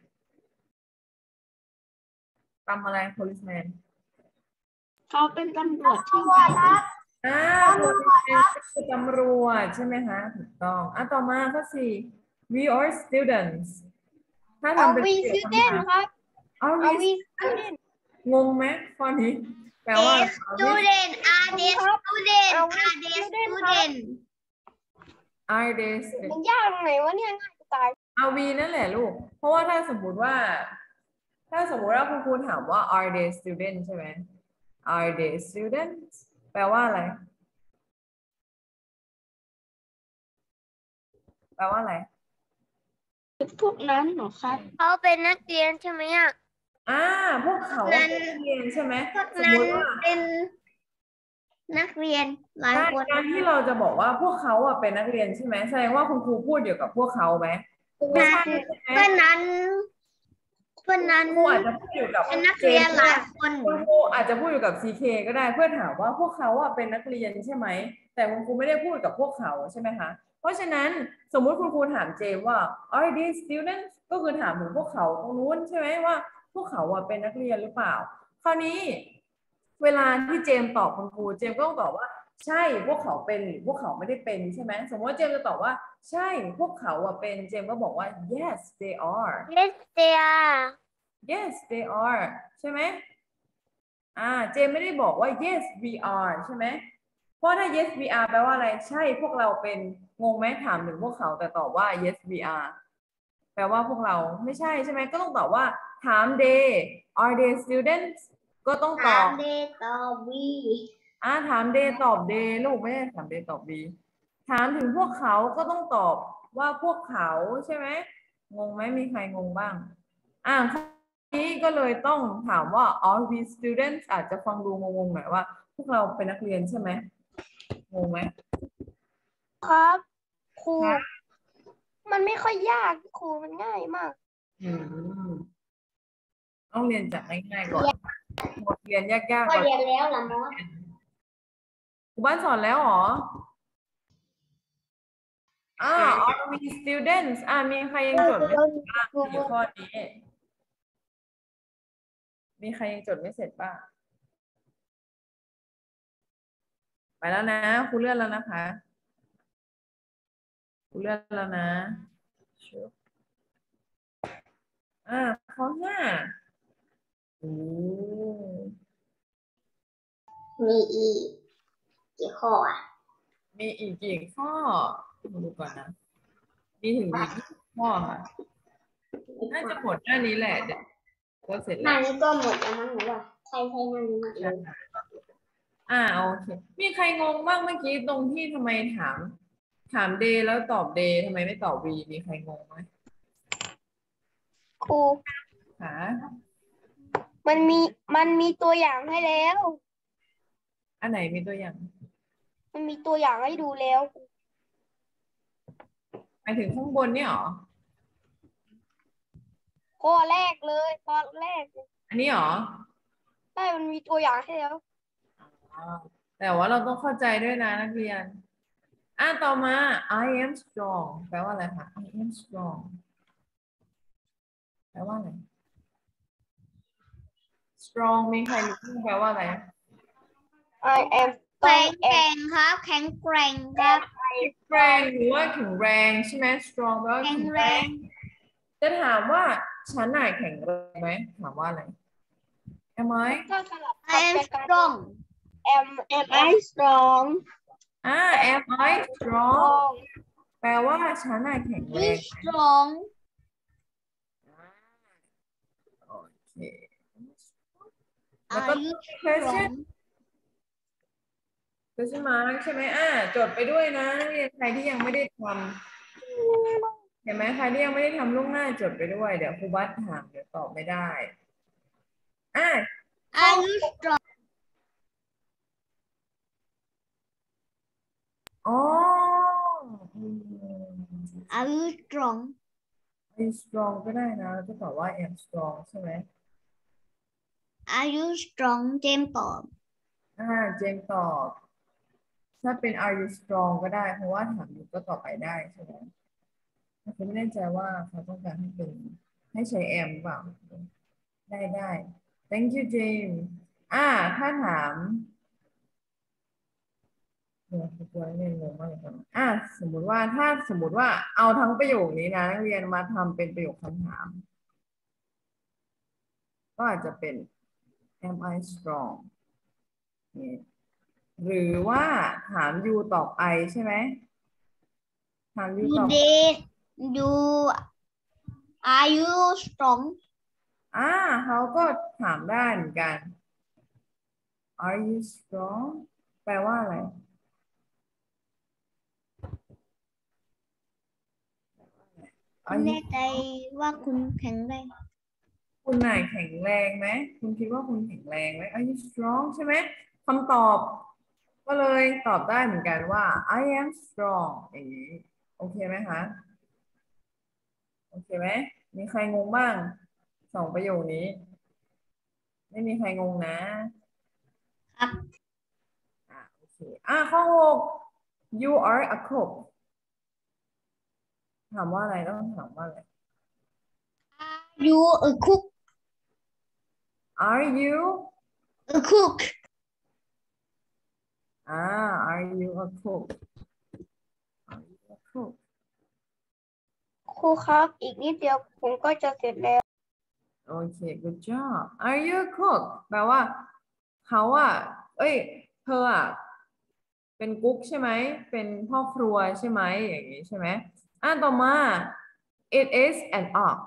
ทำอะไร policeman เขาเป็นตำรวจที่ไหนอ่า policeman คือตำรวจใช่ไหมคะถูกต้องอ่ะต่อมาข้อสี่ we are students ถ้าเอาทำเป็นวีสตูเดนครับเอาเอา we วีสตูเดนงงไหมข้อนี้แปลว่า student are they student are they student are they students มันยากตรงไหนวะเนี่ยง่ายจะตายเอาวีนั่นแหละลูก เพราะว่าถ้าสมมุติว่า ถ้าสมมุติว่าคุณครูถามว่า are they students ใช่ไหม are they students แปลว่าอะไร แปลว่าอะไรพวกนั้นเหรอครับเขาเป็นนักเรียนใช่ไหมอ่ะอ่า พวกเขานั้นเป็นนักเรียนใช่ไหมพวกสมนั้มนติว่าเป็นนักเรียนหลายการคนการที่เราจะบอกว่าพวกเขาอ่ะเป็นนักเรียนใช่ไหมแสดงว่าคุณครูพูดเกี่ยวกับพวกเขาไหมไม่ใช่ใช่ไหมเพื่อนนั้นเพื่อนนั้นครูอาจจะพูดอยู่กับเป็นนักเรียนหลายคนคุณครูอาจจะพูดอยู่กับ ซี เค ก็ได้เพื่อถามว่าพวกเขาอ่ะเป็นนักเรียนใช่ไหมแต่คุณครูไม่ได้พูดกับพวกเขาใช่ไหมคะเพราะฉะนั้นสมมุติคุณครูถามเจมว่า are these students ก็คือถามถึงพวกเขาตรงนู้นใช่ไหมว่าพวกเขาอ่ะเป็นนักเรียนหรือเปล่าคราวนี้เวลาที่เจมตอบคุณครูเจมก็ต้องตอบว่าใช่พวกเขาเป็นหรือพวกเขาไม่ได้เป็นใช่ไหมสมมติว่าเจมจะตอบว่าใช่พวกเขาอ่ะเป็นเจมก็บอกว่า yes they are yes they are yes they are ใช่ไหมอ่าเจมไม่ได้บอกว่า yes we are ใช่ไหมเพราะถ้า yes we are แปลว่าอะไรใช่พวกเราเป็นงงไหมถามถึงพวกเขาแต่ตอบว่า yes we are แปลว่าพวกเราไม่ใช่ใช่ไหมก็ต้องตอบว่าถาม they are they students ก็ต้องตอบถามเดตอบวีอ่าถาม they ตอบ they ลูกไม่ได้ถาม they ตอบ b ถามถึงพวกเขาก็ต้องตอบว่าพวกเขาใช่ไหมงงไหมมีใครงงบ้างอ่านี้ก็เลยต้องถามว่า all we students อาจจะฟังดูงงๆหน่อยว่าพวกเราเป็นนักเรียนใช่ไหมงงไหมครับครูมันไม่ค่อยยากครูมันง่ายมากอืมต้องเรียนจากง่ายๆก่อนบทเรียนยากๆก็ก่อนเรียนแล้วล่ะมอสครูบ้านสอนแล้วเหรออ่า all we students อ่ามีใครยังจดไม่เสร็จบ้างสี่ข้อนี้มีใครยังจดไม่เสร็จบ้างไปแล้วนะครูเลื่อนแล้วนะคะครูเลื่อนแล้วนะอ่าข้อห้าโอ้มีอีกกี่ข้ออ่ะมีอีกกี่ข้อมาดูก่อนนะ มีถึงอีกยี่สิบข้อค่ะ น่าจะหมดหน้านี้แหละเดี๋ยวก็เสร็จหแล้น้าว นี้ก็หมดแล้วมั้งหรือว่าใช่ใช่หน้านี้หมดเลยอ่าโอเค มีใครงงบ้างเมื่อกี้ตรงที่ทำไมถาม ถาม day แล้วตอบ day ทำไมไม่ตอบ we มีใครงงไหมครูหามันมีมันมีตัวอย่างให้แล้วอันไหนมีตัวอย่างมันมีตัวอย่างให้ดูแล้วหมายถึงข้างบนเนี่ยเหรอข้อแรกเลยข้อแรกอันนี้เหรอใช่มันมีตัวอย่างให้แล้วอ๋อแต่ว่าเราต้องเข้าใจด้วยนะนักเรียน อ่าต่อมา I am strong แปลว่าอะไรคะ I am strong แปลว่าอะไร strong มีใครรู้แปลว่าอะไร I am แข็งแกร่งครับ แข็งแกร่งครับแข็งแรงหรือว่าแข็งแรงใช่ไหม strong แปลว่าแข็แข็งงแรแรง ง จะถามว่าฉันน่ะแข็งแรงไหมถามว่าอะไร am I ก็สลับ I am strong am am I strong อ่า am I strong แปลว่าฉันน่ะแข็งแร you ง strong โอเคแล้วก็ are you question strong question mark ใช่ไหมอ่าจดไปด้วยนะนักเรียนใครที่ยังไม่ได้ทำเห็นไหมใครที่ยังไม่ได้ทำล่วงหน้าจดไปด้วยเดี๋ยวครูบัสถามเดี๋ยวตอบไม่ได้อ่า are you strong อ๋ออืม are you strong are you strong ก็ได้นะแล้วก็ตอบว่า am strong ใช่ไหม are you strong เจมส์ตอบอ่าเจมส์ตอบถ้าเป็น are you strong ก็ได้เพราะว่าถามอยู่ก็ตอบไปได้ใช่ไหมผมไม่แน่ใจว่าเขาต้องการให้เป็นให้ใช้ am เปล่าได้ได้ thank you James อ่าถ้าถามเดี๋ยวคุณตัวเรียนงงมากเลยครับอ่าสมมุติว่าถ้าสมมุติว่าเอาทั้งประโยคนี้นะนักเรียนมาทำเป็นประโยคคำถามก็อาจจะเป็น am I strong นี่หรือว่าถาม you ตอบ I ใช่ไหมถาม you you ตอบ did you are you strong อ่าเขาก็ถามได้เหมือนกัน are you strong แปลว่าอะไรคุณแน่ใจว่าคุณแข็งแรงคุณไหนแข็งแรงไหมคุณคิดว่าคุณแข็งแรงไหม are you strong ใช่ไหมคำตอบก็เลยตอบได้เหมือนกันว่า I am strong อย่างนี้โอเคไหมคะโอเคไหมมีใครงงบ้างสองประโยคนี้ ไม่มีใครงงนะครับ อ่าโอเคอ่าข้อหก you are a cook ถามว่าอะไรต้องถามว่าอะไร you a cook are you a cook อ่า are you a cook are you a cook ครูครับ อีกนิดเดียวผมก็จะเสร็จแล้วโอเค good job are you a cook แปลว่าเขาอ่ะเอ้ยเธออ่ะเป็นกุ๊กใช่ไหมเป็นพ่อครัวใช่ไหมอย่างนี้ใช่ไหมอ่าต่อมา it is an ox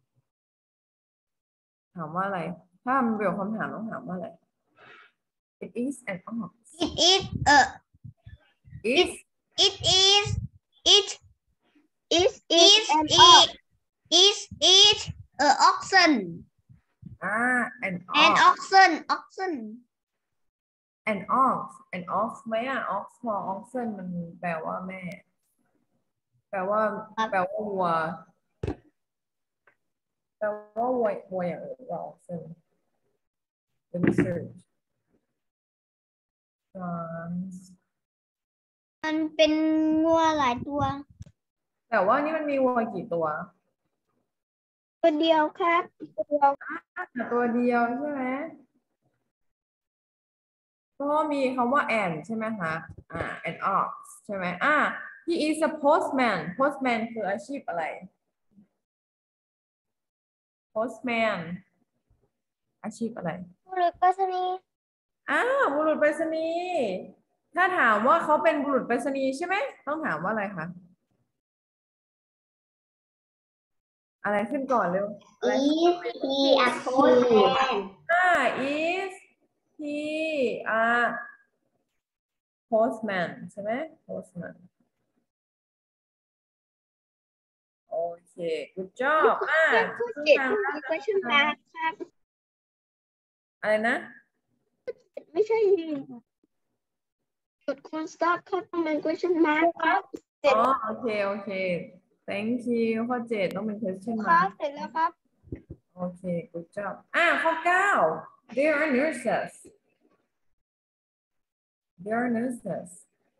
ถามว่าอะไร ถ้ามันเป็นคำถามต้องถามว่าอะไร it is an ox It is a is it is it is is is an it is it a oxen อ่า an an ox oxen oxen an ox an ox ไหมอ่ะ ox พอ oxen มันแปลว่าแม่ แปลว่าแปลว่าวัวแปลว่าวัววัวอย่างอื่นหรือเปล่า oxen เป็น search มันเป็นงัวหลายตัวแต่ว่านี่มันมีวัวกี่ตัวตัวเดียวครับตัวเดียวตัวเดียวใช่ไหมก็มีคำว่า and ใช่ไหมคะอ่า and ox ใช่ไหมอ่า he is a postman postman คืออาชีพอะไร postman อาชีพอะไรบุรุษไปรษณีย์อ้าวบุรุษไปรษณีย์ถ้าถามว่าเขาเป็นบุรุษไปรษณีย์ใช่ไหมต้องถามว่าอะไรคะอะไรขึ้นก่อนเร็วอะไร is he a postman อ่า is he a postman ใช่ไหม postman โอเค good job อ่าข้อเจ็ดมี question mark ครับอะไรนะไม่ใช่จุดคูณ stop ครับต้องเป็น question mark ครับอ๋อโอเคโอเค thank you ข้อเจ็ดต้องเป็น question ครั mark บเสร็จแล้วครับโอเค good job อ่าข้อเก้า they are nurses they are nurses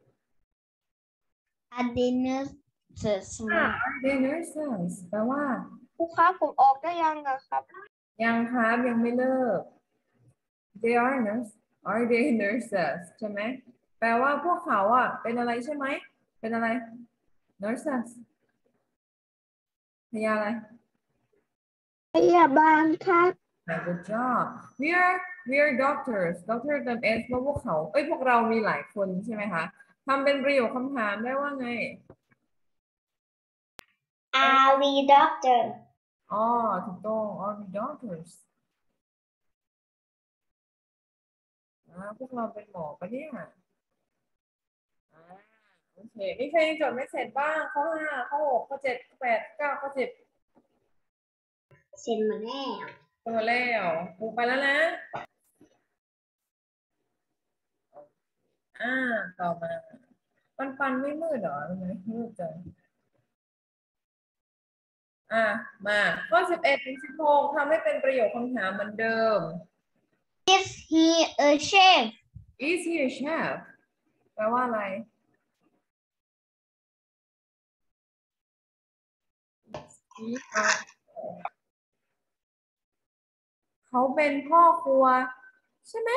are they nurses อ่า are they nurses แปลว่าครูครับผมออกได้ยังอะครับยังครับยังไม่เลิก they are nurse are they nurses ใช่ไหมแปลว่าพวกเขาอ่ะเป็นอะไรใช่ไหมเป็นอะไร nurses พยาอะไรพยาบาลครับ good job we are we are doctors doctor เติม s ว่าพวกเขาเอ้ยพวกเรามีหลายคนใช่ไหมคะทำเป็นประโยคคำถามได้ว่าไง are we doctor อ๋อถูกต้อง are we doctors อ่าพวกเราเป็นหมอปะเนี่ยอ่าโอเคมีใครยังจดไม่เสร็จบ้างข้อห้าข้อหกข้อเจ็ดข้อแปดข้อเก้าข้อสิบเซ็นมาแล้วตัวแล้วปูไปแล้วนะอ่าต่อมาปันปันไม่มืดเหรอทำไมมืดจังอ่ะมาข้อสิบเอ็ดถึงสิบหกทำให้เป็นประโยคคำถามเหมือนเดิม is he a chef is he a chef แปลว่าอะไร he a เขาเป็นพ่อครัวใช่ไหม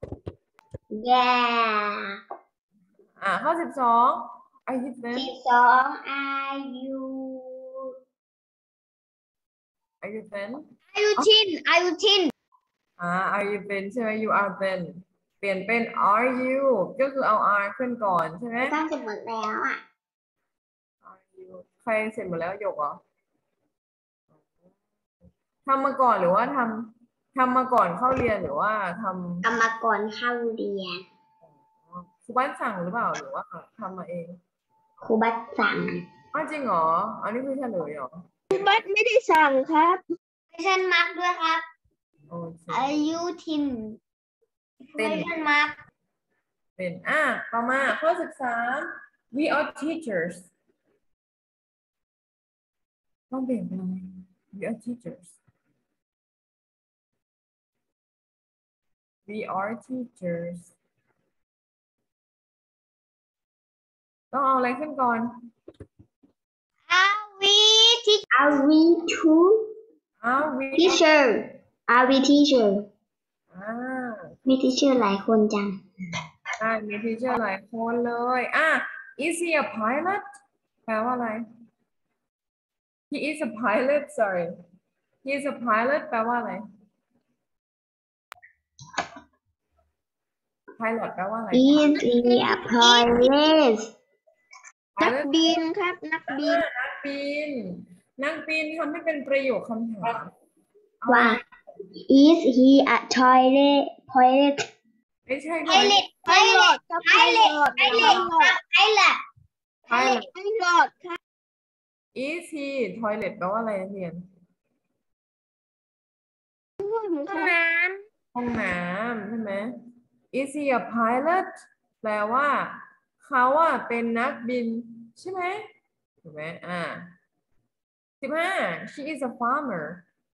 yeah อ่าข้อสิบสอง are you สิ thin บสอง are you are you thin are you thin are you thin อ่า are you thin ใช่ไหม you are thin เปลี่ยนเป็น are you ก็คือเอา are ขึ้นก่อนใช่ไหมตั้งจะหมดแล้วอ่ะ are you ใครเสร็จหมดแล้วหยกเหรอทำมาก่อนหรือว่าทำทำมาก่อนเข้าเรียนหรือว่าทำกรรมกรเข้าเรียนครูบ้านสั่งหรือเปล่าหรือว่าทำมาเองครูบัตสั่งอ้าวจริงเหรออันนี้คือเฉลยเหรอครูบัตไม่ได้สั่งครับ question mark ด้วยครับโอเค are you thin เป็น question mark เป็นอ่ะต่อมาข้อสิบสาม we are teachers ต้องเปลี่ยนเป็นอะไร we are teachers we are teachers ต้องเอาอะไรขึ้นก่อน are we teach are we two are we teacher are we teacher อ่ามี teacher หลายคนจังใช่มี teacher หลายคนเลยอ่ะ is he a pilot แปลว่าอะไร he is a pilot sorry he is a pilot แปลว่าอะไร pilot แปลว่าอะไร is he a pilot นัก pilot บินครับนักบินนักบินนักบินทำให้เป็นประโยคคำถามว่า is he a toilet pilot ไม่ใช่ pilot pilot ครับ pilot pilot ครับ pilot pilot pilot ครับ is he toilet แปลว่าอะไรนักเรียนห้องน้ห้องน้ำใช่ไหม is he a pilot แปลว่าเขาอะเป็นนักบินใช่ไหมถูกไหมอ่าสิบห้า she is a farmer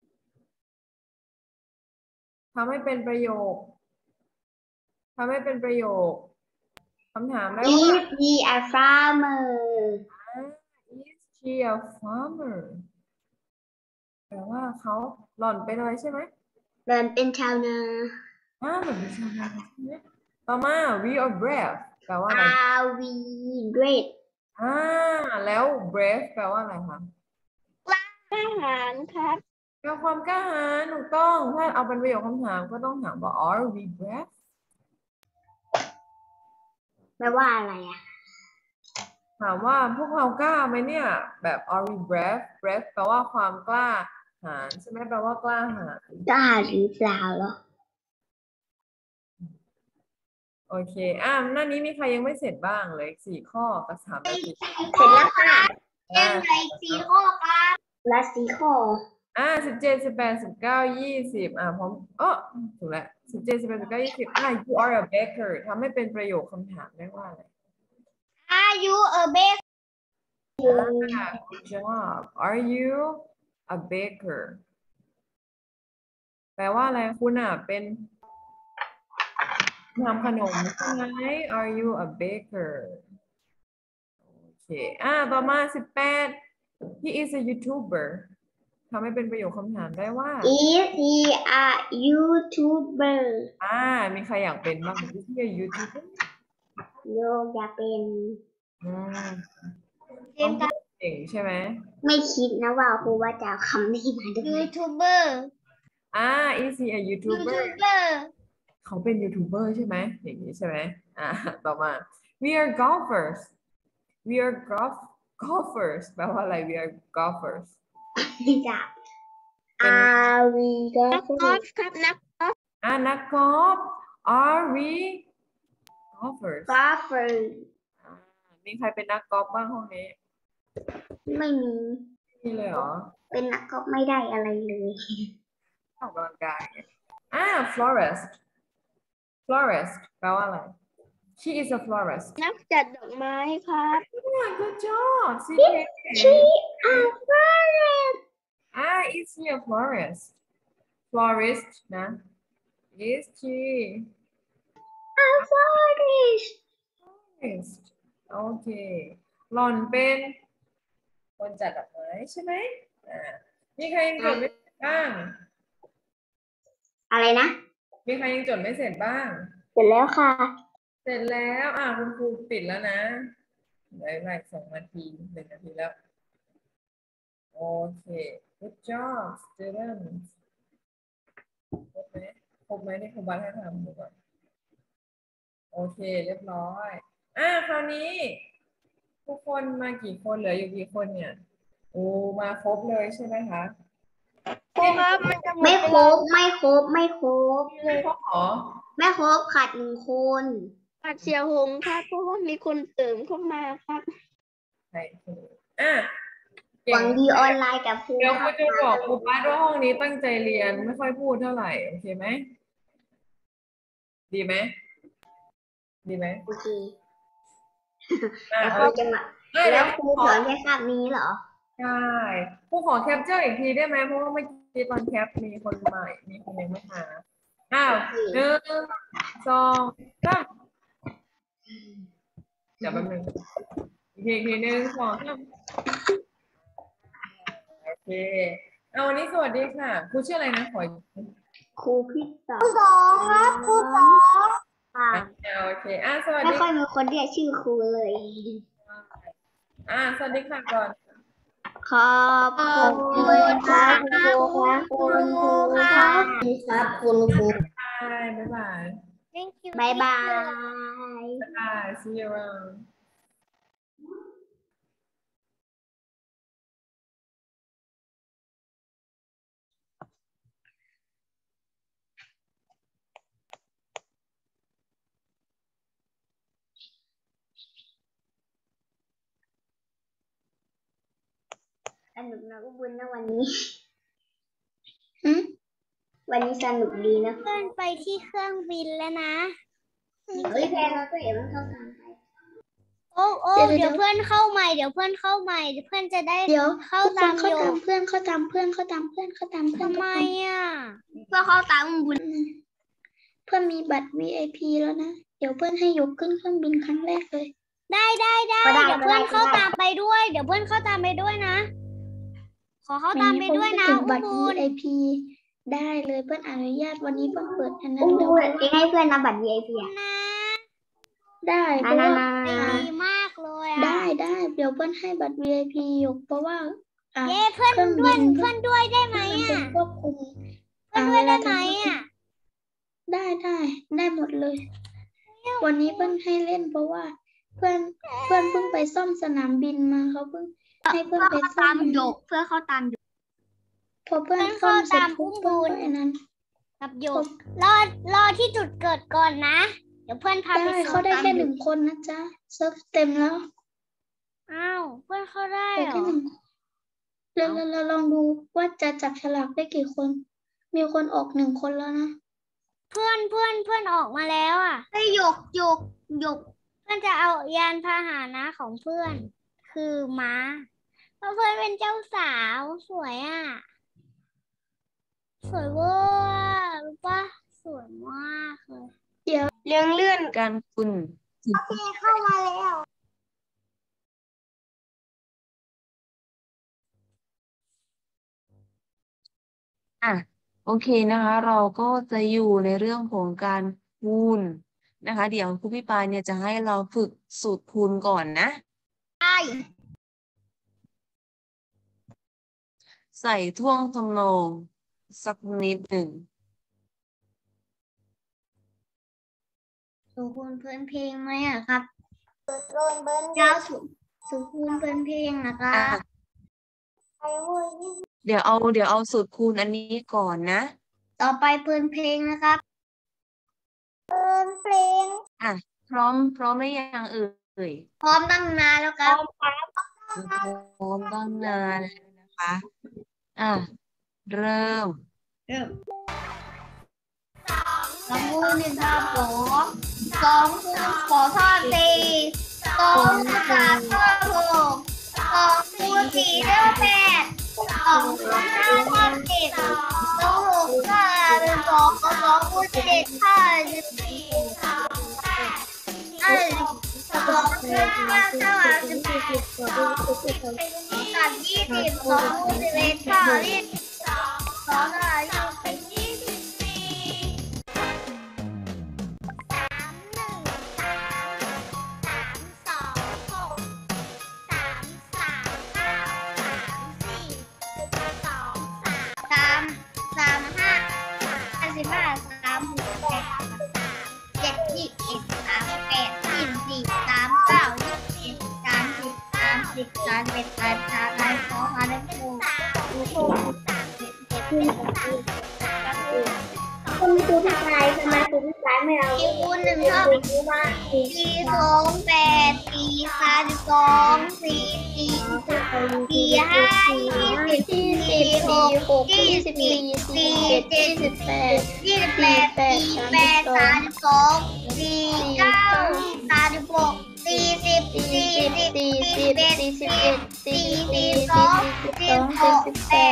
ทำให้เป็นประโยคทำให้เป็นประโยคคำถามได้ว่า is he a farmer is she a farmer แปลว่าเขาหล่อนเป็นอะไรใช่ไหมเดินเป็นชาวนาอ่าหล่อนเป็นชาวนาใช่ไหมต่อมา we are brave แปลว่าอะไร are we great อ่าแล้ว brave แปลว่าอะไรคะทหารครับแปลความกล้าหาญถูกต้องถ้าเอาเป็นประโยคคำถามก็ต้องถามว่า are we brave แปลว่าอะไรอ่ะถามว่าพวกเรากล้าไหมเนี่ยแบบ are we brave brave แปลว่าความกล้าหาญใช่ไหมแปลว่ากล้าหาญกล้าหรือเปล่าเหรอโอเคอ่าหน้านี้มีใครยังไม่เสร็จบ้างเลยสี่ข้อกับสามนาทีเสร็จแล้วค่ะอ่าสี่ข้อครับและสี่ข้ออ่าสิบเจ็ดสิบแปดสิบเก้ายี่สิบอ่าพร้อมเออถูกแล้วสิบเจ็ดสิบแปดสิบเก้ายี่สิบอ่า you are a baker ทำให้เป็นประโยคคำถามได้ว่าอะไร Are you a baker อ่า good job are you a baker แปลว่าอะไรคุณอ่ะเป็นทำขนมใช่ไหม are you a baker โอเคอ่าต่อมาสิบแปด he is a YouTuber ทำให้เป็นประโยคคำถามได้ว่า Is he a YouTuber อ่ามีใครอยากเป็นบ้าง is he a YouTuber โยอยากเป็นอืมต้องพูดเก่งใช่ไหมไม่คิดนะว่าครูว่าจะเอาคำนี้มาด้วย YouTuber อ่า is he a YouTuber YouTuber เขาเป็นยูทูบเบอร์ใช่ไหมอย่างนี้ใช่ไหมอ่าต่อมา we are golfers we are golf golfers แปลว่าอะไร we are golfers ไม่จับ Are we นักกอล์ฟครับนักกอล์ฟอ่านักกอล์ฟ are we golfers golfer อ่ามีใครเป็นนักกอล์ฟบ้างห้องนี้ไม่มีมีเลยเหรอเป็นนักก็ไม่ได้อะไรเลยออกกำลังกายไงอ่า florist florist แปลว่าอะไร she is a florist นักจัดดอกไม้ครับ yeah good job she She a florist อ่า is she a florist florist นะ is she a florist florist โอเคหล่อนเป็นคนจัดดอกไม้ใช่ไหมอ่ามีใครยังจดไม่เสร็จบ้างอะไรนะมีใครยังจดไม่เสร็จบ้างเสร็จแล้วค่ะเสร็จแล้วอ่าคุณครูปิดแล้วนะเหลืออีกหลายสองนาทีหนึ่งนาทีแล้ว โอเค good job students ครบไหมครบไหมที่ครูบัตให้ทำดูก่อนโอเคเรียบร้อยอ่าคราวนี้ทุกคนมากี่คนเหลืออยู่กี่คนเนี่ยโอ้มาครบเลยใช่ไหมคะครูครับมันจะหมไม่ดครบ ไม่ครบ ไม่ครบครบเหรอไม่ครบขาดหนึ่งคนขาดเสียหงครับเพราะว่ามีคนเติมเข้ามาครับใช่อ่ะหวังดีออนไลน์กับครูเดี๋ยวครูจะบอกครูป้าว่าห้องนี้ตั้งใจเรียนไม่ค่อยพูดเท่าไหร่โอเคไหมดีไหมดีไหมโอเคอ่ะแล้วคเอารูจะมาได้แล้แล้ว วครูสอนแค่คาบนี้เหรอใช่ครูขอแคปเจอร์อีกทีได้ไหมเพราะว่าเมื่อกี้ตอนแคปมีคนใหม่มีคนยังไม่มาอ้าวหนึ่งสองสามเดี๋ยวแป๊บนึงอีกทีอีกทีหนึ่งสองสามโอเคเอาวันนี้สวัสดีค่ะครูชื่ออะไรนะขอครูพี่สอนสองครับครูสองค่ะโอเคอ่ะสวัสไม่ดีค่อยมีคนเรียกชื่อครูเลยอ่ะสวัสดีค่ะก่อนขอบคุณครับครูครับคุณครูครับครับคุณครูบายบ๊ายบาย thank you บายบาย Bye. See you around. สนุกนะอุบุญนะวันนี้วันนี้สนุกดีนะเพื่อนไปที่เครื่องบินแล้วนะเฮ้ยแพนเราตัวเองมันเข้าทางไปโอ้โอ้เดี๋ยวเพื่อนเข้าใหม่เดี๋ยวเพื่อนเข้าใหม่เดี๋ยวเพื่อนจะได้เดี๋ยวเข้าตามเข้าตามเพื่อนเข้าตามเพื่อนเข้าตามเพื่อนเข้าตามเพื่อนทำไมอ่ะเพื่อเข้าตามอุบุญเพื่อนมีบัตร วี ไอ พี แล้วนะเดี๋ยวเพื่อนให้ยกขึ้นเครื่องบินครั้งแรกเลยได้ได้ได้เดี๋ยวเพื่อนเข้าตามไปด้วยเดี๋ยวเพื่อนเข้าตามไปด้วยนะขอเข้าตามไปด้วยนะอุบุญ วี ไอ พี ได้เลยเพื่อนอนุญาตวันนี้เพื่อนเปิดอันนั้นแล้วให้เพื่อนนำบัตร วี ไอ พี นะได้เพราะว่าดีมากเลยอ่ะได้ได้เดี๋ยวเพื่อนให้บัตร วี ไอ พี อยู่เพราะว่าเย้เพื่อนด้วยเพื่อนด้วยได้ไหมอ่ะควบคุมเพื่อนด้วยได้ไหมอ่ะได้ได้ได้หมดเลยวันนี้เพื่อนให้เล่นเพราะว่าเพื่อนเพื่อนเพิ่งไปซ่อมสนามบินมาเขาเพิ่งให้เพื่อนไปซ่อมหยกเพื่อเข้าตามหยกพอเพื่อนซ่อมเสร็จปุ๊บเพื่อนไอ้นั้นกับหยกรอรอที่จุดเกิดก่อนนะเดี๋ยวเพื่อนพาไปได้เขาได้แค่หนึ่งคนนะจ๊ะเซิร์ฟเต็มแล้วอ้าวเพื่อนเข้าได้เหรอเราเราเราลองดูว่าจะจับฉลากได้กี่คนมีคนออกหนึ่งคนแล้วนะเพื่อนเพื่อนเพื่อนออกมาแล้วอ่ะไอ้หยกหยกหยกเพื่อนจะเอายานพาหนะของเพื่อนคือม้าเพราะเพื่อนเป็นเจ้าสาวสวยอ่ะสวยเวอร์รู้ปะสวยมากเลยเดี๋ยวเรื่องเลื่อนกันคุณโอเคเข้ามาแล้วอ่ะโอเคนะคะเราก็จะอยู่ในเรื่องของการคูณนะคะเดี๋ยวครูพี่ปายเนี่ยจะให้เราฝึกสูตรคูณก่อนนะใส่ท่วงทำนองสักนิดหนึ่งสูคูณเพื่อนเพลงไหมอ่ะครับสูคูณเพื่อนเจ้าสูสูคูณเพื่อนเพลงนะคะเดี๋ยวเอาเดี๋ยวเอาสูตรคูณอันนี้ก่อนนะต่อไปเพื่อนเพลงนะครับเพื่อนเพลงอ่ะพร้อมพร้อมหรือยังเอ่ยพร้อมตั้งนานแล้วครับพร้อมตั้งนานแล้วนะคะอ่ะเริ่มเริ่มสองคูณหนึ่งเท่าโผสองคูณขอทอดสี่สองคูณสามเท่าหกสองคูณสี่เท่าแปดสองคูณห้าเท่าสิบสองหกเท่าเป็นสองสองคูณเจ็ดเท่าสิบสี่อ่ะสองคูณห้าเท่าสิบสี่ตัดยี่สิบสองคูณสิบเอ็ดเท่ายี่สิบสองสองเท่ายี่สิบยี่สิบสี่สามหนึ่งสามสามสองหกสามสามห้าสามสี่สองสามสามห้าห้าสิบห้าสามหกเจ็ดยี่สิบสามแปดยี่สิบสี่สามเก้ายี่สิบสามสิบสามสิบสามเอ็ดสามสามสามสองสามหนึ่งสามสามสิบเจ็ดสิบแปดคุณครูพี่ชายทำไมครูพี่ชายไม่เอาสี่คูณหนึ่งเท่าสี่สองแปดสี่สามสองสี่สี่สี่ห้ายี่สิบสี่หกยี่สิบสี่สี่เจ็ดสิบแปดยี่สิบแปดสี่แปดสามสองสี่เก้าสามหกสี่สิบสี่สิบสี่สิบเอ็ดสี่สิบเอ็ดสี่สี่สองสี่หกแปด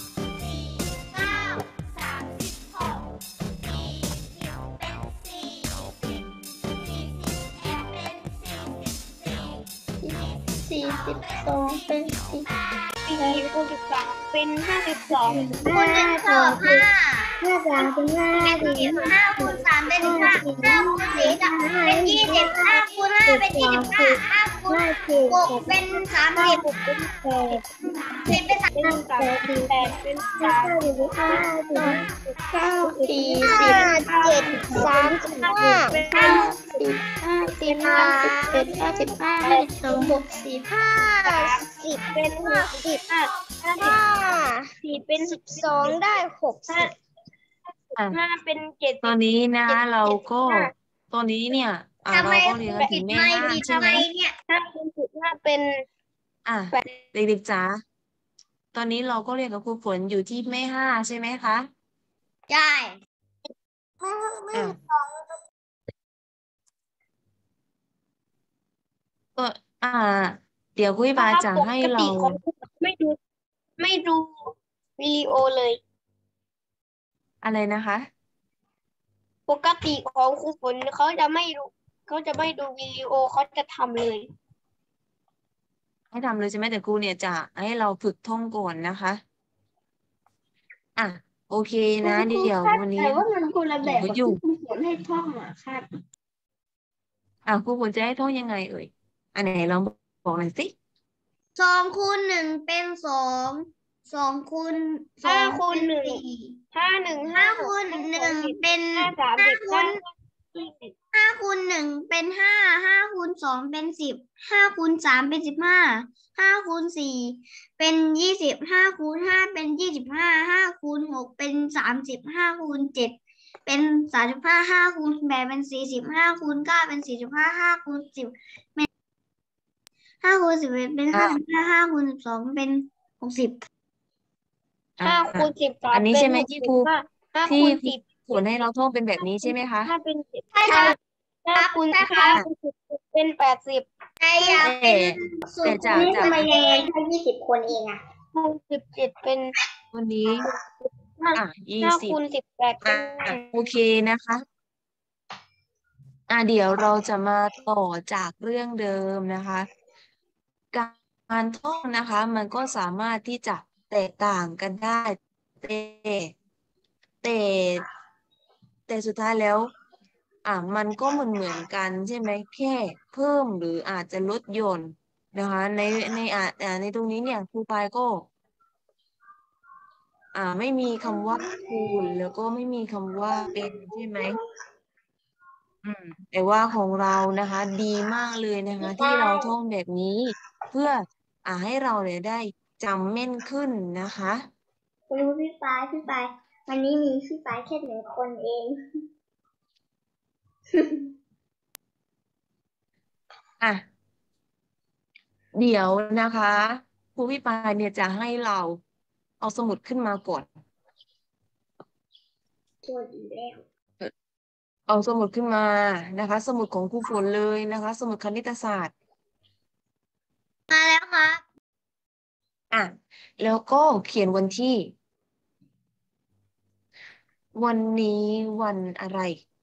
สี่สิบสองเป็นสี่สี่คูณสิบสองเป็นห้าสิบสองคูณหนึ่งเท่าห้าห้าสามเป็นห้าสี่ห้าคูณสามเป็นห้าห้าคูณสี่เป็นยี่สิบห้าคูณห้าเป็นยี่สิบห้าห้าคูณหกเป็นสามสิบเป็นแปดสิบเป็นสามเป็นสามแปดเป็นสามห้าเก้าสี่สิบห้าเจ็ดสามสิบห้าห้าสิบห้าสิบห้าสิบเอ็ดห้าสิบห้าห้าสิบสองหกสิบห้าสิบเป็นหกสิบห้าห้าสี่เป็นสิบสองได้หกสิบอ่ะห้าเป็นเจ็ดตอนนี้นะเราก็ตอนนี้เนี่ยอ่ะเราก็เรียนกันถึงแม่ห้าใช่ไหมเนี่ยห้าเป็นสิบห้าเป็นอ่ะเด็กๆจ๋าตอนนี้เราก็เรียนกับครูฝนอยู่ที่แม่ห้าใช่ไหมคะใช่อ่ะก็อ่า เดี๋ยวคุยบาจะให้เราปกติของครูไม่ดูไม่ดูวิดีโอเลยอะไรนะคะปกติของครูฝนเขาจะไม่ดูเขาจะไม่ดูวิดีโอเขาจะทำเลยให้ทำเลยใช่ไหมแต่ครูเนี่ยจะให้เราฝึกท่องก่อนนะคะ อ่ะโอเคนะเดี๋ยววันนี้แต่ว่ามันคนละแบบหนูกับอยู่ที่ครูฝนให้ท่องอ่ะค่ะอ่ะครูฝนจะให้ท่องยังไงเอ่ยอันไหนลองบอกหน่อยสิสองคูณหนึ่งเป็นสองสองคูณสอห้าง คูณหนึ่งเป็นสี่ห้าหนึ่งห้าห้าคูณหนึ่งเป็นห้าสามห้าสิบคูห้าณยี่สิบห้าคูณหนึ่งเป็นห้าห้าคูณสองเป็นสิบห้าคูณสามเป็นสิบห้าห้าคูณสี่เป็นยี่สิบห้าคูณห้าเป็นยี่สิบห้าห้าคูณหกเป็นสามสิบห้าคูณเจ็ดเป็นสามสิบห้าห้าคูณแปดเป็นสี่สิบห้าคูณเก้าเป็นสี่สิบห้าห้าคูณสิบเป็นห้าคูณสิบเอ็ดเป็นห้าสิบห้าห้าคูณสิบสองเป็นหกสิบอ่ะห้าคูณสิบสามอันนี้เป็นใช่ไหมหกที่สิบครูห้าห้าที่คูณสิบฝนให้เราท่องเป็นแบบนี้ใช่ไหมคะห้าเป็นสิบใช่ค่ะห้าคูณใช่ห้าค่ะคูณสิบเป็นแปดสิบใครอยากเป็นสูแต่ตรจะนี้จะทำไมเรียนแค่ยี่สิบคนเองอะคูณสิบเจ็ดเป็นวันนี้ห้าอ่ะยี่ห้าสิบคูณสิบแปดเป็อ่ะนโอเคนะคะ อ่ะเดี๋ยวเราจะมาต่อจากเรื่องเดิมนะคะ การท่องนะคะ มันก็สามารถที่จะแตกต่างกันได้แต่แต่แต่สุดท้ายแล้ว อ่ะมันก็เหมือนเหมือนกันใช่ไหมแค่เพิ่มหรืออาจจะลดหย่อนนะคะ ในในอ่ะอ่าในตรงนี้เนี่ยครูปายก็ อ่าไม่มีคำว่าคูณแล้วก็ไม่มีคำว่าเป็นใช่ไหมอืมแต่ว่าของเรานะคะ ดีมากเลยนะคะ ที่เราท่องแบบนี้ เพื่ออ่าให้เราเนี่ยได้จำแม่นขึ้นนะคะคุณรู้พี่ปายพี่ปายวันนี้มีพี่ปายแค่หนึ่งคนเองอ่ะเดี๋ยวนะคะครูพี่ปายเนี่ยจะให้เราเอาสมุดขึ้นมาก่อนตัวดีแล้วเอาสมุดขึ้นมานะคะ สมุดของครูฝนเลยนะคะ สมุดคณิตศาสตร์มาแล้วครับอ่ะแล้วก็เขียนวันที่ วันนี้วันอะไร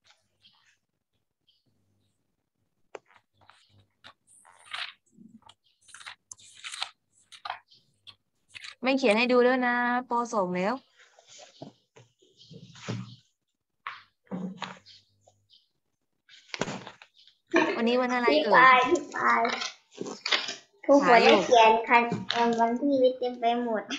ไม่เขียนให้ดูด้วยนะปสองแล้ว วันนี้วันอะไรพี่เอ่ปาย ยพี่ปายทุกคนได้เขียนคันเอ่อวันที่ไว้เต็มไปหมด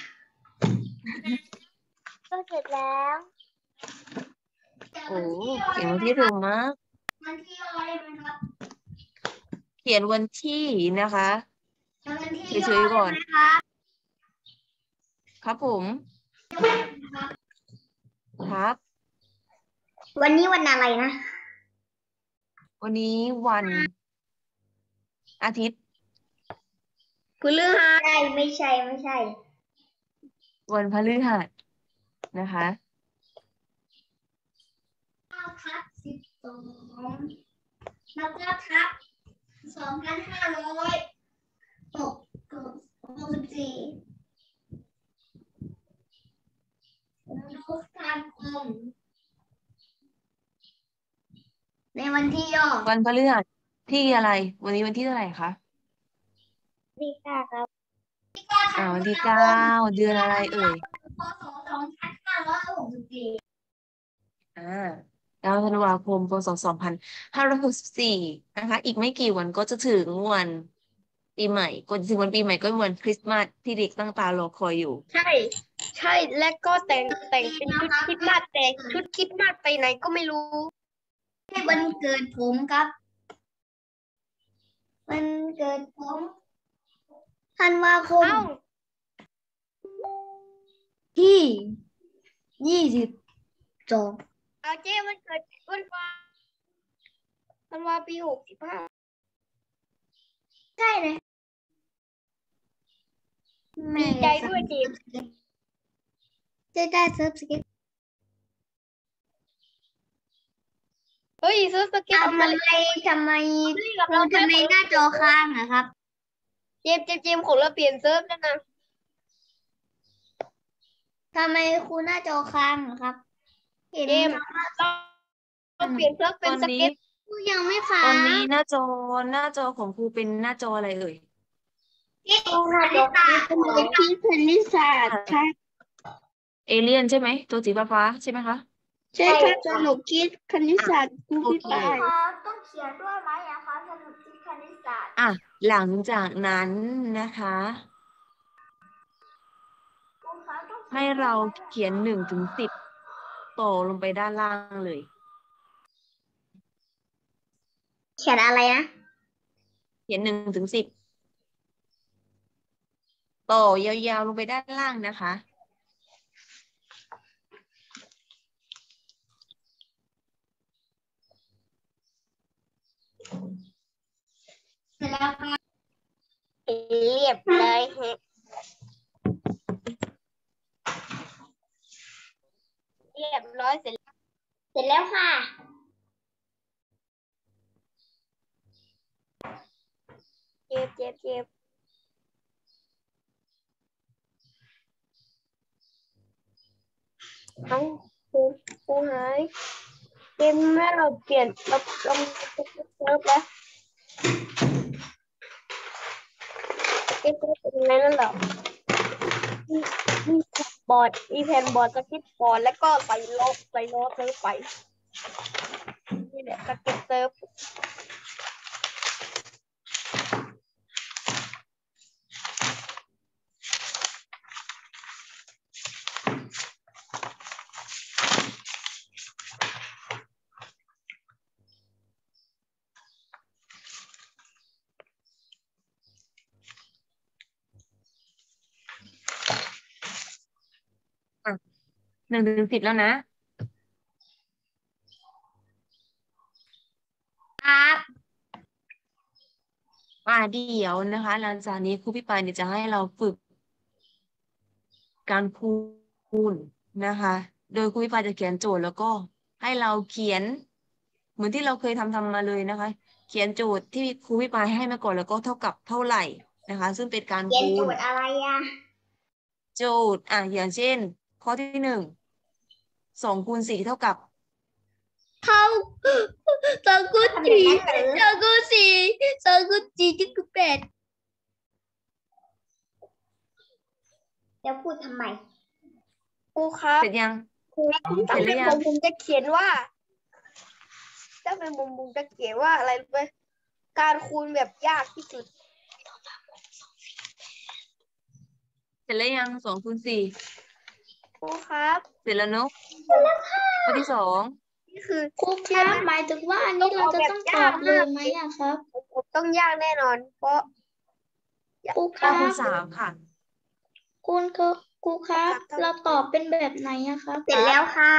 ก็เสร็จแล้วโอ้เขียนวันที่ถูกมากวันที่อะไรนะครับเขียนวันที่นะคะวันที่เฉยๆก่อนนะครับครับผมครับวันนี้วันอะไรนะวันนี้วันอาทิตย์พฤหัสใช่ไม่ใช่ไม่ใช่วันพฤหัสนะคะเก้าทับสิบสองแล้วก็ทับสองพันห้าร้อยหกกับหกสิบสี่ทุกทางคมในวันที่ย่อวันพฤหัสที่อะไร วันนี้วันที่เท่าไหร่คะที่เก้าครับอ่าวันที่เก้าเดือนอะไรเอ่ยพศสองพันห้าร้อยหกสิบสี่อ่าเก้าธันวาคมพศสองพันห้าร้อยหกสิบสี่นะคะ อีกไม่กี่วันก็จะถึงวันปีใหม่ก่อนถึงวันปีใหม่ก็เหมือนคริสต์มาสที่เด็กตั้งตารอคอยอยู่ใช่ใช่และก็แต่งแต่งเป็นชุดคริสต์มาสแต่ชุดคริสต์มาสไปไหนก็ไม่รู้ให้วันเกิดผมครับวันเกิดผมธันวาคมที่ยี่สิบสองเอาเจ้มันเกิดวันวาธันวาปีหกสิบห้าใช่เลยดีใจด้วยเจมจะได้เซิร์ฟสเก็ตเฮ้ยเซิร์ฟสเก็ตทำไมทำไมเราทำไมหน้าจอค้างอะครับเจมเจมเจมของเราเปลี่ยนเซิร์ฟแล้วนะทำไมครูหน้าจอค้างอะครับเห็นเราเปลี่ยนเซิร์ฟเป็นสเก็ตครูยังไม่ค้างตอนนี้หน้าจอหน้าจอของครูเป็นหน้าจออะไรเอ่ยครูหน้าจอเป็นที่คณิตศาสตร์ใช่เอเลี่ยนใช่ไหมตัวสีฟ้าใช่ไหมคะใช่ค่ะสนุกคิดคณิตศาสตร์ครูพี่ปายต้องเขียนด้วยไหมอะคะสนุกคิดคณิตศาสตร์อ่ะหลังจากนั้นนะคะให้เราเขียนหนึ่งถึงสิบต่อลงไปด้านล่างเลยเขียนอะไรนะเขียนหนึ่งถึงสิบต่อยาวๆลงไปด้านล่างนะคะเสร็จแล้วค่ะเรียบเลยฮะเรียบร้อยเสร็จเสร็จแล้วค่ะเจ็บเจ็บเจ็บเอาปูปูหายเกมแม่เราเปลี่ยนเราเราเซิร์ฟแล้วเกมเป็นไงนั่นเหรอมีบอร์ดอีแผ่นบอร์ดสเก็ตบอร์ดแล้วก็ใส่ล้อใส่ล้อเซิร์ฟไปนี่แหละสเก็ตเซิร์ฟหนึ่งถึงสิบแล้วนะครับอ่าเดี๋ยวนะคะหลังจากนี้ครูพี่ปายเนี่ยจะให้เราฝึกการคูณนะคะ โดยครูพี่ปายจะเขียนโจทย์แล้วก็ให้เราเขียนเหมือนที่เราเคยทำทำมาเลยนะคะ เขียนโจทย์ที่ครูพี่ปายให้มาก่อนแล้วก็เท่ากับเท่าไหร่นะคะ ซึ่งเป็นการคูณเขียนโจทย์อะไรอะโจทย์อ่ะอย่างเช่นข้อที่หนึ่งสองคูณสี่เท่ากับเท่าสองคูณสี่สองคูณสี่สองคูณสี่ที่คือแปดแล้วพูดทำไมครูครับเสร็จยังครูถ้าเป็นผมผมจะเขียนว่าถ้าเป็นผมผมจะเขียนว่าอะไรรู้ไหมการคูณแบบยากที่สุดเสร็จแล้วยังสองคูณสี่ครูครับเสร็จแล้วเนอะข้อที่สองนี่คือครูครับหมายถึงว่าอันนี้เราจะต้องตอบเลยไหมอะครับผมต้องยากแน่นอนเพราะครูครับคูณสามค่ะคุณคือครูครับเราตอบเป็นแบบไหนอะครับเสร็จแล้วค่ะ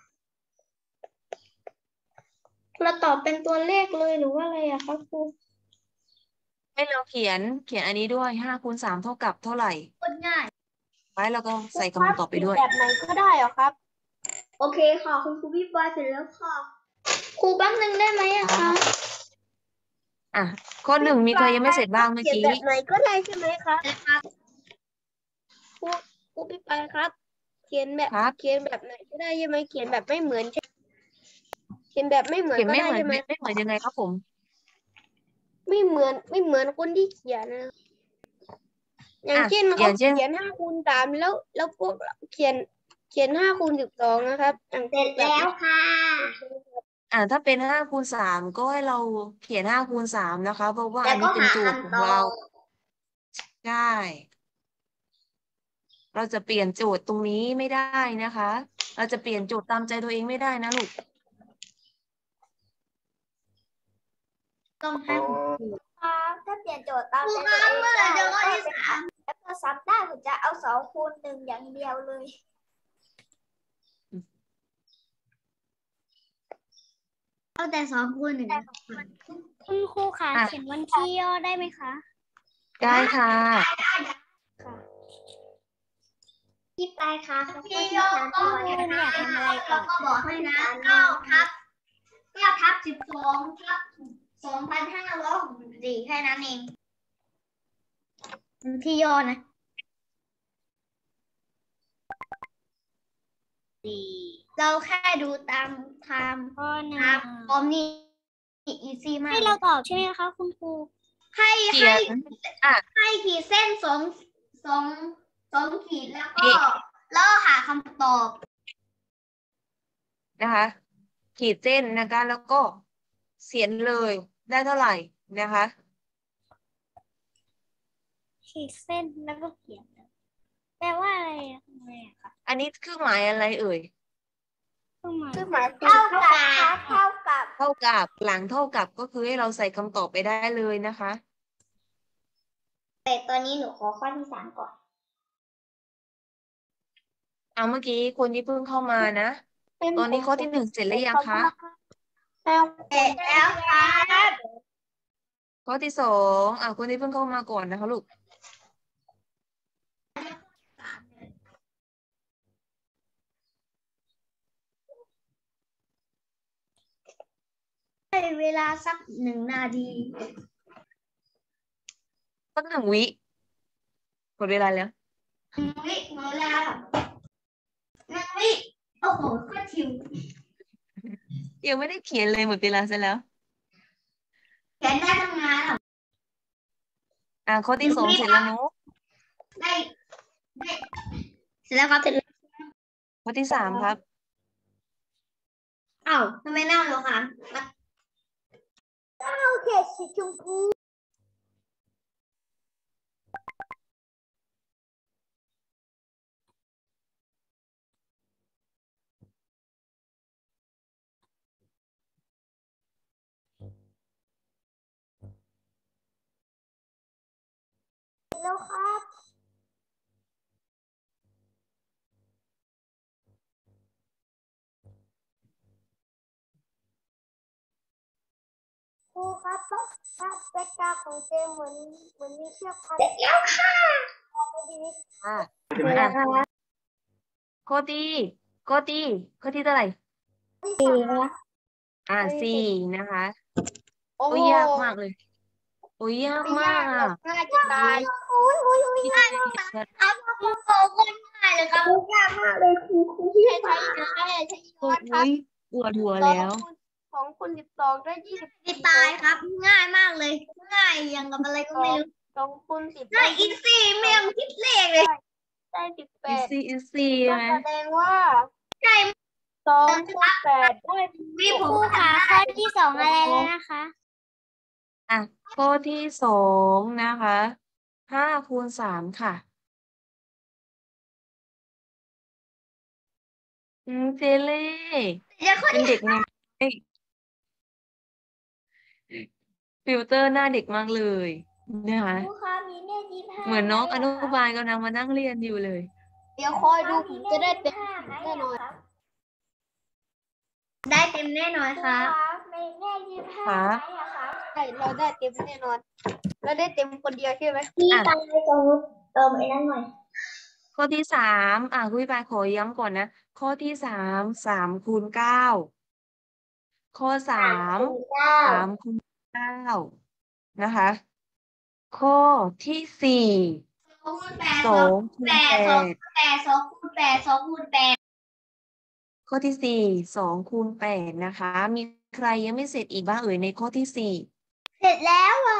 เราตอบเป็นตัวเลขเลยหรือว่าอะไรอะครับครูให้เราเขียนเขียนอันนี้ด้วยห้าคูณสามเท่ากับเท่าไหร่ง่ายไว้แล้วก็ใส่คำตอบไปด้วยแบบไหนก็ได้เหรอครับโอเคค่ะคุณครูพี่ปอยเสร็จแล้วค่ะครูแป๊บนึงได้ไหมอะคะอ่ะข้อหนึ่งมีใครยังไม่เสร็จบ้างเมื่อกี้แบบไหนก็ได้ใช่ไหมครับครูครูพี่ปอยครับเขียนแบบเขียนแบบไหนก็ได้ใช่ไหมเขียนแบบไม่เหมือนใช่เขียนแบบไม่เหมือนก็ได้ใช่ไหมไม่เหมือนยังไงครับผมไม่เหมือนไม่เหมือนคนที่เขียนนะอย่างเช่นเขาเขียนห้าคูณสามแล้วแล้วพวกเขียนเขียนห้าคูณสิบสองนะครับเสร็จแล้วค่ะอ่าถ้าเป็นห้าคูณสามก็ให้เราเขียนห้าคูณสามนะคะเพราะว่าอันนี้เป็นโจทย์ของเราใช่ เราจะเปลี่ยนโจทย์ตรงนี้ไม่ได้นะคะ เราจะเปลี่ยนโจทย์ตามใจตัวเองไม่ได้นะลูกต้องให้คุณครูครับถ้าเปลี่ยนโจทย์ตามใจตัวเองได้แล้วก็เป็นแล้วก็ซ้ำได้ผมจะเอาสองคูณหนึ่งอย่างเดียวเลยเอาแต่สองคูณหนึ่งคุณครูคะอ่ะเขียนวันที่ย่อได้ไหมคะได้ค่ะที่ปลายค่ะพี่ย่อก็อยากทำอะไรก่อนก็บอกให้นะเก้าทับเก้าทับสิบสองทับสองพันห้าร้อยหกสิบสี่แค่นั้นเองที่ย่อนะเราแค่ดูตามไทม์ข้อนะพร้อมนี่อีซี่มากให้เราตอบใช่ไหมคะคุณครูให้เขียให้น อ่ะให้ขีดเส้นสองสองสองขีดแล้วก็แล้วหาคำตอบนะคะ ขีดเส้นนะคะ แล้วก็เขียนเลยได้เท่าไหร่นะคะขีดเส้นแล้วก็เขียนแปลว่าอะไรอะคะอันนี้เครื่องหมายอะไรเอ่ยเครื่องหมายคือหมายเท่ากับครับเท่ากับเท่ากับหลังเท่ากับก็คือให้เราใส่คำตอบไปได้เลยนะคะแต่ตอนนี้หนูขอข้อที่สามก่อนเอาเมื่อกี้คนที่เพิ่งเข้ามานะ ตอนนี้ข้อที่หนึ่งเสร็จหรือยังคะเสร็จแล้วครับข้อที่สองอ่ะคนที่เพิ่งเข้ามาก่อนนะคะลูกให้เวลาสักหนึ่งนาทีสักหนึ่งวิหมดเวลาแล้วหนึ่งวิหมดแล้วหนึ่งวิโอ้โหก็ชิวยังไม่ได้เขียนเลยหมดเวลาซะแล้วเขียนได้ตั้งนานแล้วอ่ะข้อที่สองเสร็จแล้วเนาะได้ได้เสร็จแล้วครับเสร็จแล้วข้อที่สามครับอ้าวทำไมเน่าเหรอคะโอเคสีชมพูแล้วครับครูครับครับแบ็คกราวด์ของเจมเหมือนเหมือนมีเชือกพันเสร็จแล้วค่ะอ่ะอ่ะข้อที่ข้อที่ข้อที่เท่าไหร่สี่นะอ่ะสี่นะคะโอ้โอ้ยยากมากเลย โอ้ยยากมากอ่ะง่ายจะตายอุ้ยอุ้ยอุ้ยง่ายมากครับครูโตคนง่ายเลยครับง่ายมากเลยครูครูที่ให้ใช้นะให้ใช้ยอดครัโอ้บยปวดหัวสองแล้วคูณสองคูณสิบสองได้ยี่สิบที่ตายครับ ง่ายมากเลย ง่ายอย่างกับอะไรก็ไม่รู้สองคูณสิบง่ายอีซี่ไม่ต้องคิดเลขเลยได้สิบแปด easy easy ก็ไหมแสดงว่าใช่สองคูณแปดได้วิครูค่ะข้อที่สองอะไรแล้วนะคะอ่ะข้อที่สองนะคะห้าคูณสามค่ะอืมเจเล่เดี๋ยวข้อเป็นที่เด็กน้อยฟิลเตอร์หน้าเด็กมากเลยนะคะครูคะมีเลขยี่สิบห้าเหมือนน้องอนุไหมะบาลกำลังมานั่งเรียนอยู่เลยเดี๋ยวคอยดูผมจะได้เต็มแน่นอนได้เต็มแน่นอนครูค่ะคะมีเลขยี่สิบห้าครับไหมอะคะใช่เราได้เต็มแน่นอน เราได้เต็มคนเดียวใช่ไหมพี่อ่ะตายตรงเติมไอ้นั่นหน่อยข้อที่สามอ่ะคุยไปขอย้ำก่อนนะ ข้อที่สามสามคูณเก้าข้อสามสามคูณเก้านะคะ ข้อที่สี่สองคูณแปดสสอองงคูคูณณแปแปดสองดคูณแปดสองคูณแปดสองคูณแปดข้อที่สี่สองคูณแปดนะคะ มีใครยังไม่เสร็จอีกบ้างเอ่ยในข้อที่สี่เสร็จแล้วอ่ะ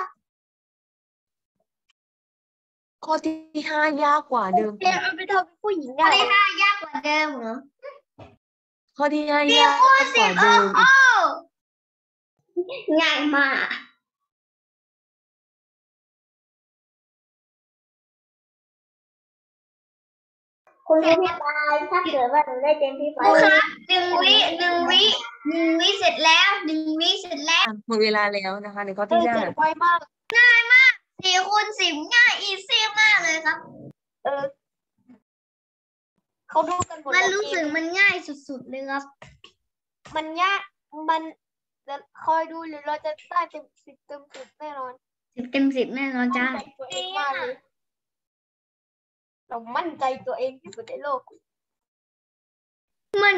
ข้อที่ห้ายากกว่าเดิมเรียนเอาไปทำเป็นผู้หญิงข้อได้ที่ห้ายากกว่าเดิมเหรอข้อที่ห้าสี่ยากคูณกสิว่าบเดิมโอ้อีกโหง่ายมากคุณครูพี่ปายถ้าเกิดว่าหนูได้เต็มพี่ปายครับหนึ่งวิหนึ่งวิหนึ่งวิเสร็จแล้วหนึ่งวิเสร็จแล้วหมดเวลาแล้วนะคะในข้อที่ห้าไวมากง่ายมากสี่คูณสิบง่ายอีซี่มากเลยครับเออเขาดูกันหมดมันรู้สึกมันง่ายสุดๆเลยครับมันยากมันจะคอยดูหรือเราจะได้เต็มสิบเต็มสิบแน่นอนสิบเต็มสิบแน่นอนจ้าเรามั่นใจตัวเองที่สุดในโลกมัน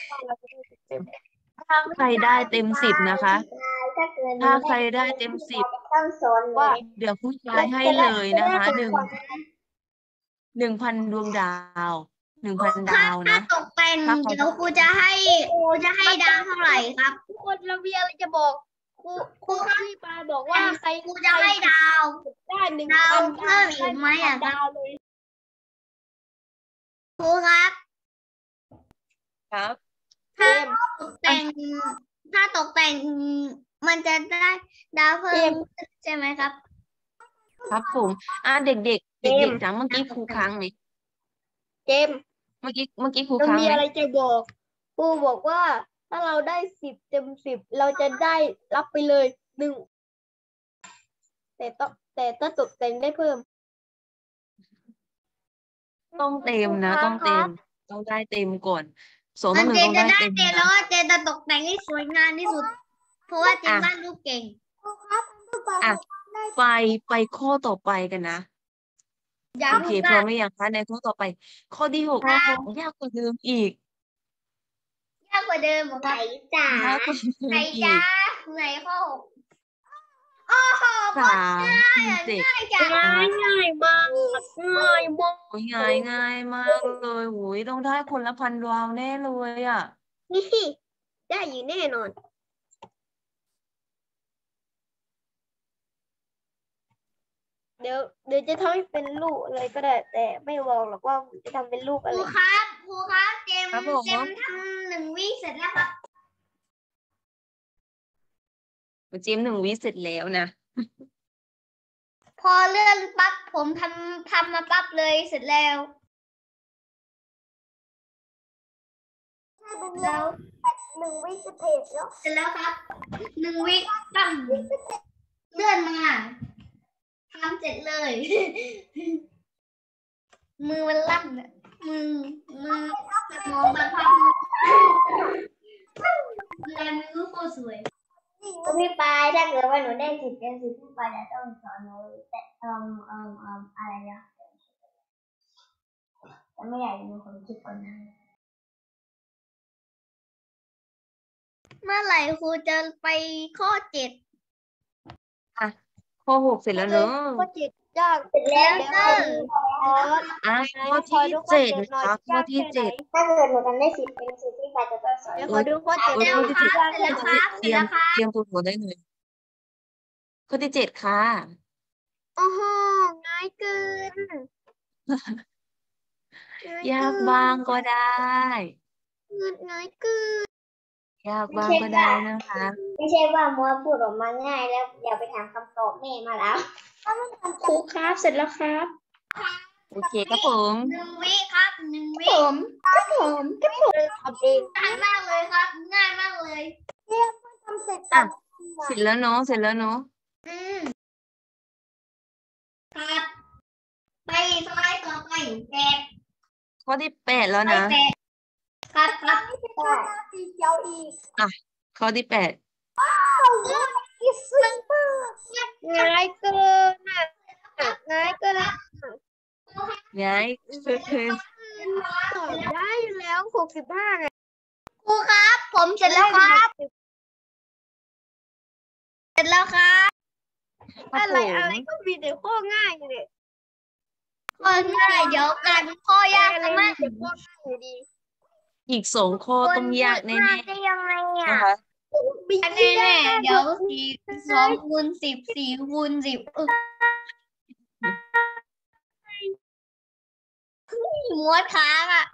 ถ้าใครได้เต็มสิบนะคะถ้าใครได้เต็มสิบว่าเดี๋ยวผู้ชายให้เลยนะคะหนึ่งหนึ่งพันดวงดาวหนึ่งพันดาวนะถ้าตกแต่งเดี๋ยวครูจะให้ครูจะให้ดาวเท่าไหร่ครับทุกคนเรามีอะไรจะบอกครูครูพี่ปาบอกว่าใครครูจะให้ดาวได้หนึ่งดาวพันเพิ่มอีกไหมอ่ะครับครูครับครับถ้าตกแต่งถ้าตกแต่งมันจะได้ดาวเพิ่มใช่ไหมครับครับผมอ่ะเด็กๆเด็กๆจังเมื่อกี้ครูค้างไหมเจมเมื่อกี้เมื่อกี้ครูเราค้างไหมมีอะไรจะบอกครูบอกว่าถ้าเราได้สิบเต็มสิบเราจะได้รับไปเลยหนึ่งแต่ต้องแต่ถ้าตกแต่งได้เพิ่มต้องเต็มนะต้องเต็มต้องได้เต็มก่อนสองมัหนนึ่งเจต้อน งจะได้ได้เต็มเจนแล้วเจนจะตกแต่งให้สวยงามที่สุดเพราะว่าเจนวาดรูปเก่งอ่ะไปไปข้อต่อไปกันนะโอเคพร้อมหรือยังคะในข้อต่อไปข้อที่หกยากกว่าเดิมอีกยากกว่าเดิมไหนจ้าไหนจ้าไหนข้อหกโอ้โหสามเจ็ดง่ายจ้ะง่ายง่ายมากง่ายมากง่ายง่ายมากเลยโอ้ยต้องได้คนละพันดาวแน่เลยอ่ะนี่ได้อยู่แน่นอนเดี๋ยวเดี๋ยวจะทำให้เป็นลูกอะไรก็ได้แต่ไม่บอกหรอกว่าจะทำเป็นลูกคอะไรรูครับครูครับเจมเจมทำหนึ่งวิเสร็จแล้วครับเจมหนึ่งวิเสร็จแล้วนะพอเลื่อนปั๊บผมทำทำมาปั๊บเลยเสร็จแล้วแล้วหนึ่งวิสเตจแล้วเสร็จแล้วครับหนึ่งวิตั้งเลื่อนมาทำเสร็จเลยมือมันลั่นอะมือมือมองมันพับลายมือโคตรสวยพี่ปายถ้าเกิดว่าหนูได้สิบเต็มสิบพี่ปายจะต้องสอนหนูแต่เอ่อเอ่อเอ่ออะไรนะแต่ไม่อยากมีคนคิดคนนั้นเมื่อไหร่ครูจะไปข้อเจ็ดอ่ะข้อหกเสร็จแล้วเนอะข้อเจ็ดยากเสร็จแล้วเนอะอ่ะข้อที่เจ็ดนะคะข้อที่เจ็ดถ้าเกิดหนูทำได้สิบเต็มสิบพี่ปายจะต้องสอนเดี๋ยวขอดูข้อเจ็ดข้อที่เจ็ดเสร็จแล้วครับเสร็จแล้วครับเตรียมปวดหัวได้เลยข้อที่เจ็ดค่ะโอ้โหง่ายเกินยากบ้างก็ได้ง่ายเกินยากบ้างก็ได้นะคะไม่ใช่ว่ามัวพูดออกมาง่ายแล้วอย่าไปถามคำตอบแม่มาแล้วครูครับเสร็จแล้วครับโอเคครับผมหนึ่งวิครับหนึ่งวิผมครับผมครับผมทำเองง่ายมากเลยครับง่ายมากเลยทำเสร็จอ่ะเสร็จแล้วเนาะเสร็จแล้วเนาะอืมครับไปสไลด์ต่อไปแปดข้อที่แปดแล้วนะแปดครับครับสีเขียวอีกอ่ะข้อที่แปดง่ายเกินง่ายเกินง่ายคือตอบได้แล้วหกสิบห้าไงครูครับผมเสร็จแล้วครับเสร็จแล้วครับอะไรอะไรก็มีแต่ข้อง่ายเลยข้อง่ายเดี๋ยวกันข้อยากจะมากแต่ข้อง่ายอยู่ดีอีกสองข้อต้องยากแน่ๆจะยังไงอ่ะนะคะแน่แน่เดี๋ยวสี่สองคูณสิบสี่คูณสิบเออหัวค้างอ่ะ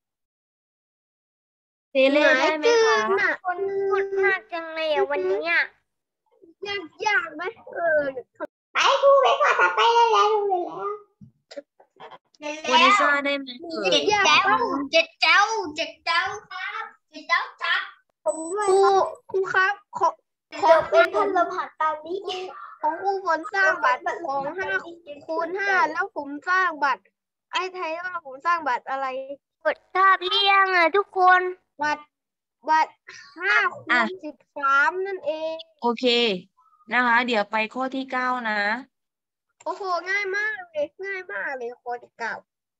เจเล่ได้ไหมคะคนพูดมากจังเลยอ่ะวันนี้ยากยากไหมเออไปครูไปข้อต่อไปแล้วแล้วรู้เลยแล้วโอนิซ่าได้ไหมเอ่ยเจ็ดเจ้าเจ็ดเจ้าเจ็ดเจ้าครับเจ็ดเจ้าครับผมด้วยครูครับครูครับขอขอเดี๋ยวเป็นพันลมหาตานี้ของครูฝนสร้างบัตรของห้าคูณห้าแล้วผมสร้างบัตร ไอ้ไทยว่าผมสร้างบัตรอะไรกดทราบเรียงอ่ะทุกคนบัตรบัตรห้าคูอ่ะณสิบสามนั่นเองโอเคนะคะ เดี๋ยวไปข้อที่เก้านะโอ้โหง่ายมากเลยง่ายมากเลยข้อที่เก้า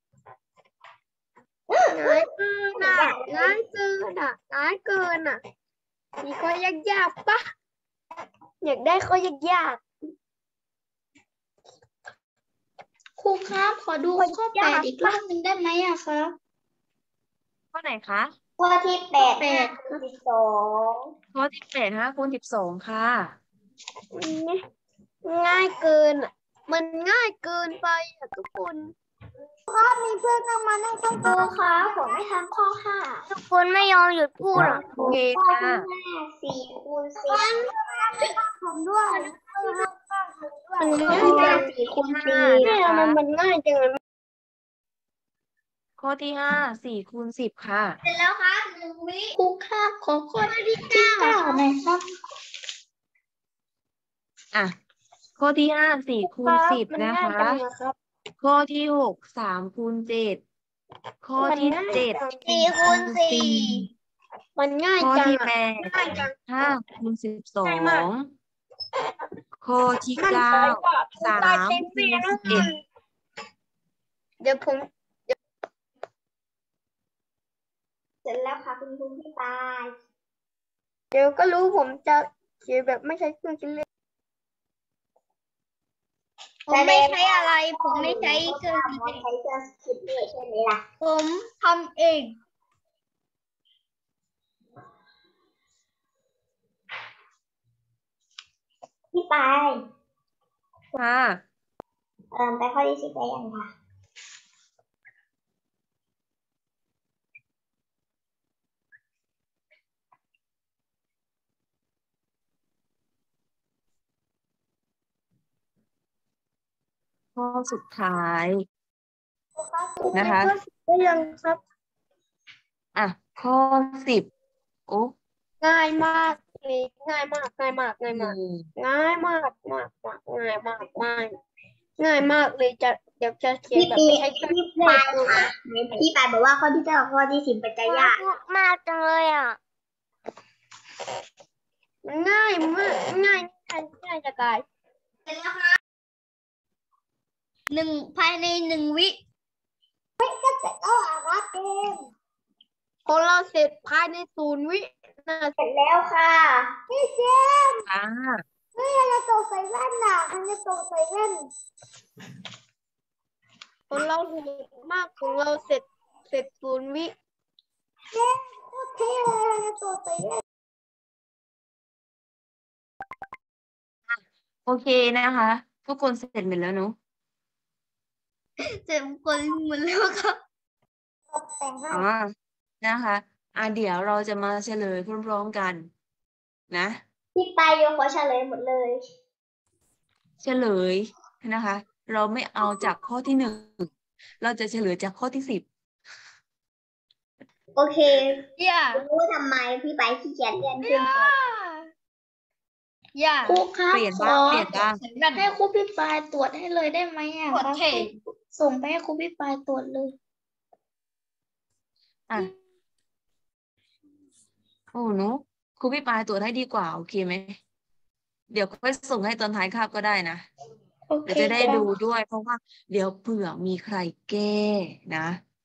ง่ายเกินอ่ะง่ายเกินอ่ะง่ายเกินอ่ะมีข้อยากๆปะอยากได้ข้อยากครูครับ ขอดูข้อแปดอีกรอบหนึ่งได้ไหมอะครับข้อไหนคะข้อที่แปดแปดข้อที่สองข้อที่แปดห้าคูณสิบสองค่ะๆง่ายเกินอ่ะมันง่ายเกินไปอ่ะทุกคนมีเพื่อนนั่งมานั่งข้างครูคะผมไม่ทำข้อห้าทุกคนไม่ยอมหยุดพูดอ่ะโอเคข้อค่ะที่ห้าสี่คูณสิบผมด้วยมันข้อง่ายที่จัห้าง สี่คูณสี่เนี่ยมันมันง่ายจังเลยข้อที่ห้าสี่คูณสิบค่ะเสร็จแล้วครับหนึ่งวิครูครับขอข้อที่เก้าหน่อยครับอ่ะ ข้อที่ห้าสี่คูณสิบมันนะง่ายคะจังอะครับข้อที่หกสามคูณเจ็ด ข้อที่มันง่ายเจ็ดจังสี่คูณสี่มันง่ายข้อจังที่อะแปดง่ายจังห้าคูณสิบสอง่ายมากง ข้อที่มั่นเก้าใจว่าสาได้มเต็มคูที่ณแน่สิบเอ็ดเดี๋ยวผมเสร็จแล้วค่ะคุณครูพี่ปายเดี๋ยวก็รู้ผมจะเขียนแบบไม่ใช้เครื่องคิดเลขผมไม่ใช้อะไร ผมไม่ใช้เครื่องคิดไม่เลขใช้เครื่องคิดเลขใช่ไหมล่ะผมทำเองพี่ปายค่ะเอ่อไปข้อที่สิบได้ยังคะข้อสุดท้ายนะคะได้ยังครับอ่ะ ข้อสิบโอ้ง่ายมากเลยง่ายมากง่ายมากง่ายอืมากมง่ายมากมากมากง่ายมากมากง่ายมากเลยจะเดี๋ยวจะเขียนพี่แบบปีไม่ใช้เครื่องพี่คิดเลปาขยคะพี่ปายบอกว่าข้อที่เก้ากับข้อที่สิบเป็นจะยากพูดมากจังเลยอ่ะมันง่ายมากง่ายง่ายง่ายจะตายเสร็จแล้วครับหนึ่งภายในหนึ่งวิก็เสร็จแล้วอะครับเกมของเราเสร็จภายในศูนย์วินาทีเสร็จแล้วค่ะพี่เจมส์ค่ะเฮ้ยเราโตใส่แว่นน่ะมันจะโตใส่แว่นของเราถูกมากของเราเสร็จเสร็จศูนย์วิเจ๊โคตรเท่เลยเราโตใส่แว่นโอเคนะคะ ทุกคนเสร็จหมดแล้วเนอะเจ็บคนหมดแล้วครับตกแต่งให้อ๋อนะคะ อ่ะเดี๋ยวเราจะมาเฉลยพร้อมๆกันนะพี่ปายโยขอเฉลยหมดเลยเฉลยนะคะ เราไม่เอาจากข้อที่หนึ่ง เราจะเฉลยจากข้อที่สิบโอเคอย่ารู้ทำไมพี่ปายขี้เกียจเรียนขึ้นอย่าครูครับเปลี่ยนขบ้าองเปลี่ยนบ้างให้ครูพี่ปายตรวจให้เลยได้ไหมอ่ะกดครับเทส่งไปให้ครูพี่ปายตรวจเลยอ่ะโอ้หนูครูพี่ปายตรวจให้ดีกว่า โอเคไหม เดี๋ยวค่อยส่งให้ตอนท้ายคาบก็ได้นะโอเดี๋เคยวจะได้จ้ะดูด้วย เพราะว่าเดี๋ยวเผื่อมีใครแก้นะ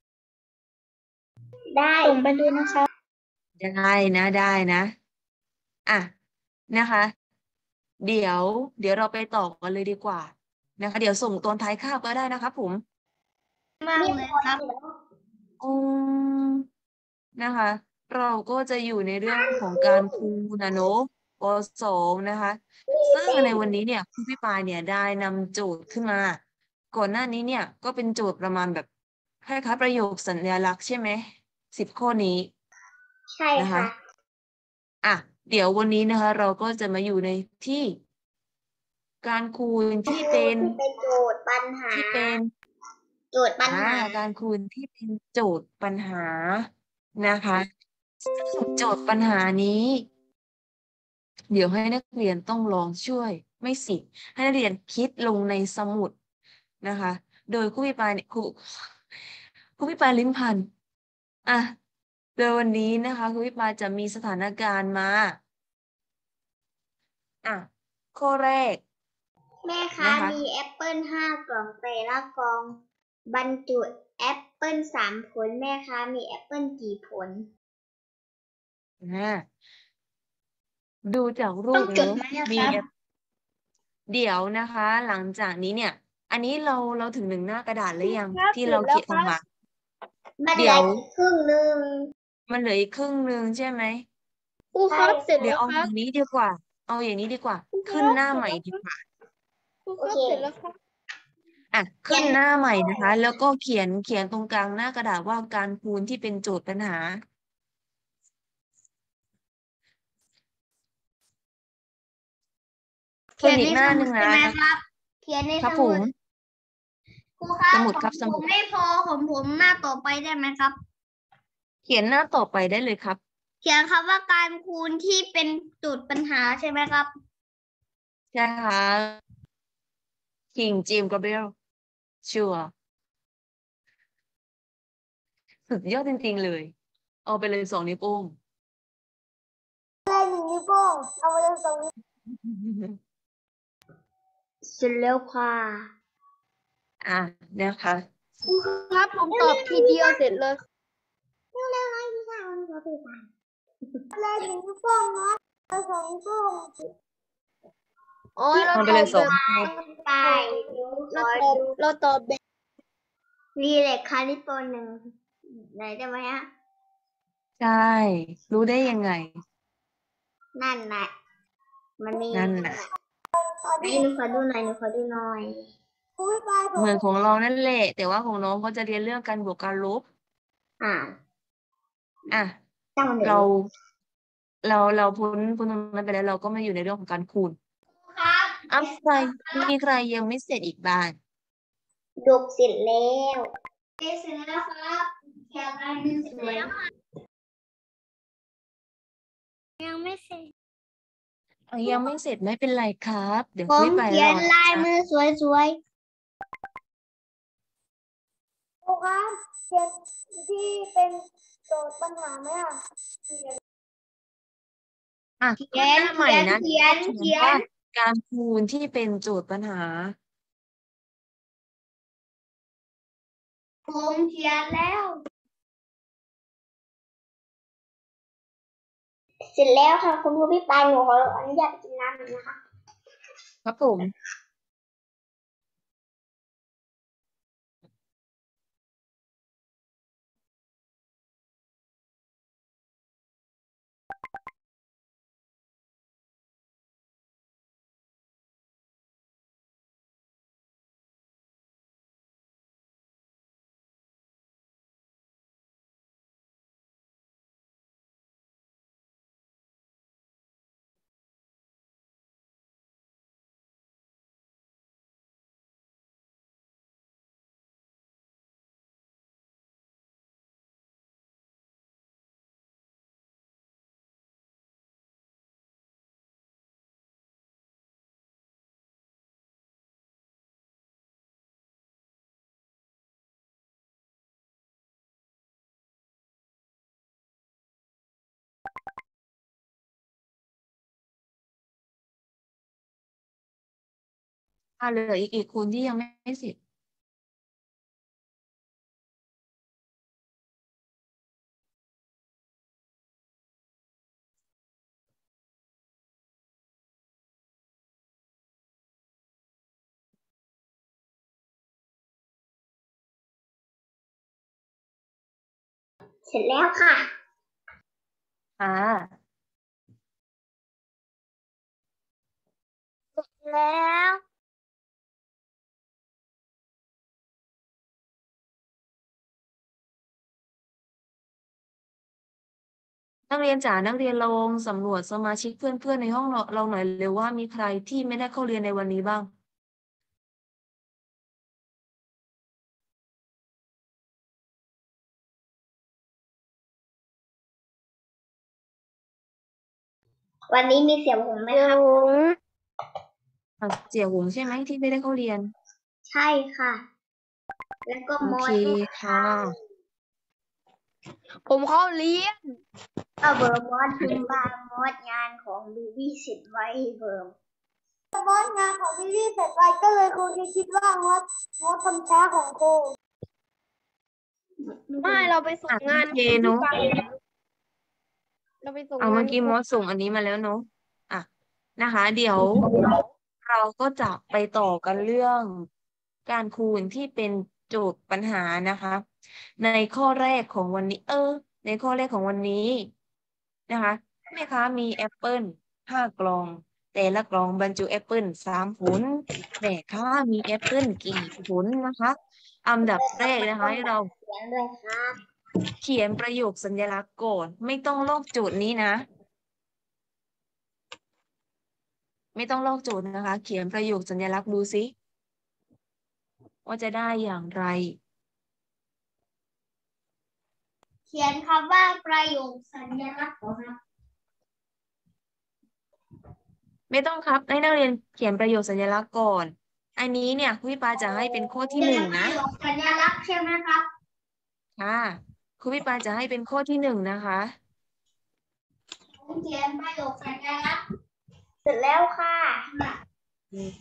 ได้ส่งไปเลยนะคะได้นะได้นะ อ่ะนะคะ เดี๋ยว เดี๋ยวเราไปต่อกันเลยดีกว่านะคะ เดี๋ยวส่งตอนท้ายคาบก็ได้นะครับผมมากเลยครับอืมนะคะ เราก็จะอยู่ในเรื่องของการครูนะเนอะปสองนะคะ ซึ่งในวันนี้เนี่ยครูพี่ปายเนี่ยได้นำโจทย์ขึ้นมา ก่อนหน้านี้เนี่ยก็เป็นโจทย์ประมาณแบบคล้ายๆประโยคสัญลักษณ์ใช่ไหมสิบข้อนี้ใช่นะคะค่ะอ่ะเดี๋ยววันนี้นะคะ เราก็จะมาอยู่ในที่ การคูณที่เป็นที่เป็นโจทย์ปัญหาที่เป็นโจทย์ปัญหาการคูณที่เป็นโจทย์ปัญหานะคะโจทย์ปัญหานี้ เดี๋ยวให้นักเรียนต้องลองช่วยไม่สิให้นักเรียนคิดลงในสมุดนะคะ โดยครูพิปายเนี่ยครูครูพิปายลิ้มพันธ์อ่ะโดยวันนี้นะคะครูพิปายจะมีสถานการณ์มาอ่ะข้อแรกแม่คะมีแอปเปิลห้ากล่องแต่ละกล่องบรรจุแอปเปิลสามผลแม่คะมีแอปเปิลกี่ผลอ่าดูจากรูต้องปจดเนาะไหมอะมีครับแอปเดี๋ยวนะคะ หลังจากนี้เนี่ย อันนี้เราเราถึงหนึ่งหน้ากระดาษหรือยังครับที่เราเสร็เขียจนแล้วออกมามันเหเดี๋ลืยอวอีกครึ่งหนึ่งมันเหลืออีกครึ่งหนึ่งใช่ไหมครูครับเสร็จเดี๋ยแล้ว วเอาคอรับย่างนี้ดีกว่า เอาอย่างนี้ดีกว่า ขึ้นหน้าใหม่ดีกว่าครูครับเสร็จแล้วครับอ่ะ ขึ้นหน้าใหม่นะคะ แล้วก็เขียนเขียนตรงกลางหน้ากระดาษว่าการคูณที่เป็นโจทย์ปัญหาเขียนอีในกหสน้าหมุนึ่ดงใช่นะไหมครับ เขียนในครัสบผมุดมครูครับสมุดครับของสผมุดมไม่พอของผมหน้าต่อไปได้ไหมครับเขียนหน้าต่อไปได้เลยครับเขียนคำว่าการคูณที่เป็นโจทย์ปัญหาใช่ไหมครับใช่ค่ะคิงจิมกับเบลชัวร์สุดยอดจริงๆเลย เอาไปเลยสองนิ้วโป้งได้หนึ่งนิ้วโป้งเอาไปเลยสองนิ้วเสร็จแล้วค่ะอ่ะนะคะครูครับ ผมตอบทีเดียวเสร็จเลยเร็วๆนะพี่ชายวันนี้ขอตื่นสายเลยหนึ่งนิ้วโป้งเนาะเอาสองนิ้วโป้งโอ้ยเราเอาไปตอเลบยสแบองบนิ้วไปดูขเราอตอบดูเราตอบแบบรีเลทคาริโตหนึ่งไหนได้ไหมฮะใช่ รู้ได้ยังไงนั่นแหละมันมีนั่นน่ะให้หนูขอดูหน่อยหนูขอดูหน่อยเหมือนของเรานั่นแหละ แต่ว่าของน้องเขาจะเรียนเรื่องการบวกการลบอ่าอ่ะตั้งมันเดี๋ยวเรา เรา เราพ้นพ้นตรงนั้นไปแล้วเราก็มาอยู่ในเรื่องของการคูณครับอ่ะใครมีใครยังไม่เสร็จอีกบ้างดกเสร็จแล้วเสร็จแล้วครับแค่อันนึงสวยยังไม่เสร็จอ่ะยังไม่เสร็จไม่เป็นไรครับ เดี๋ยวผคุมยไปเขียรนอนะลายจ๊ะมือสวยๆครูครับเขียนที่เป็นโจทย์ปัญหาไหมอ่ะอ่ะเขีขึ้นยหนน้าใหม่เขียนนะเขียนเขีเขียนยว่าน การคูณที่เป็นโจทย์ปัญหาผมเขียนแล้ว เสร็จแล้วค่ะคุณครูพี่ปานหนูขออนุญาตไปกินน้ำหน่อยนะคะครับผม อ่ะเหลืออีกกี่คนที่ยังไม่เสร็จเสร็จแล้วค่ะอ่าแล้วนักเรียนจ๋านักเรียนลองสำรวจสมาชิกเพื่อนๆในห้องเราเราหน่อยเลยว่ามีใครที่ไม่ได้เข้าเรียนในวันนี้บ้างวันนี้มีเสียงหงไหมครับอ่ะเสี่ยวหงใช่ไหมที่ไม่ได้เข้าเรียนใช่ค่ะ แล้วก็โอมอเคสด้วยค่ะผมเข้าเรียนเอาเบอร์มอสพิมพ์บามอสงานของบิวบี้เสร็จไว้เบอร์มอสงานของบิวบี้เสร็จไว้ก็เลยครูจะคิดว่ามอสมอสทำช้าของครูไม่เราไปส่งงานโอเคเนอะเราไปส่งเอางาเมื่นอกี้มอสส่งอันนี้มาแล้วเนาะอ่ะนะคะ เดี๋ยวเราก็จะไปต่อกันเรื่องการคูณที่เป็นโจทย์ปัญหานะคะ ในข้อแรกของวันนี้ เออ ในข้อแรกของวันนี้นะคะแม่ค้ามีแอปเปิลห้ากล่อง แต่ละกล่องบรรจุแอปเปิลสามผลแม่ค้ามีแอปเปิลกี่ผลนะคะอันดับแรกนะคะให้เราเขียนด้วยครับเขียนประโยคสัญลักษณ์ก่อนไม่ต้องลอกโจทย์นี้นะ ไม่ต้องลอกโจทย์นะคะ เขียนประโยคสัญลักษณ์ดูสิว่าจะได้อย่างไรเขียนคำว่าประโยคสัญลักษณ์ก่อนครับไม่ต้องครับให้นักเรียนเขียนประโยคสัญลักษณ์ก่อน อันนี้เนี่ยคุณพี่ปาจะให้เป็นข้อที่หนึ่งนะประโยคสัญลักษณ์ใช่ไหมครับค่ะคุณพี่ปาจะให้เป็นข้อที่หนึ่งนะคะผมเขียนประโยคสัญลักษณ์เสร็จแล้วค่ะโอเค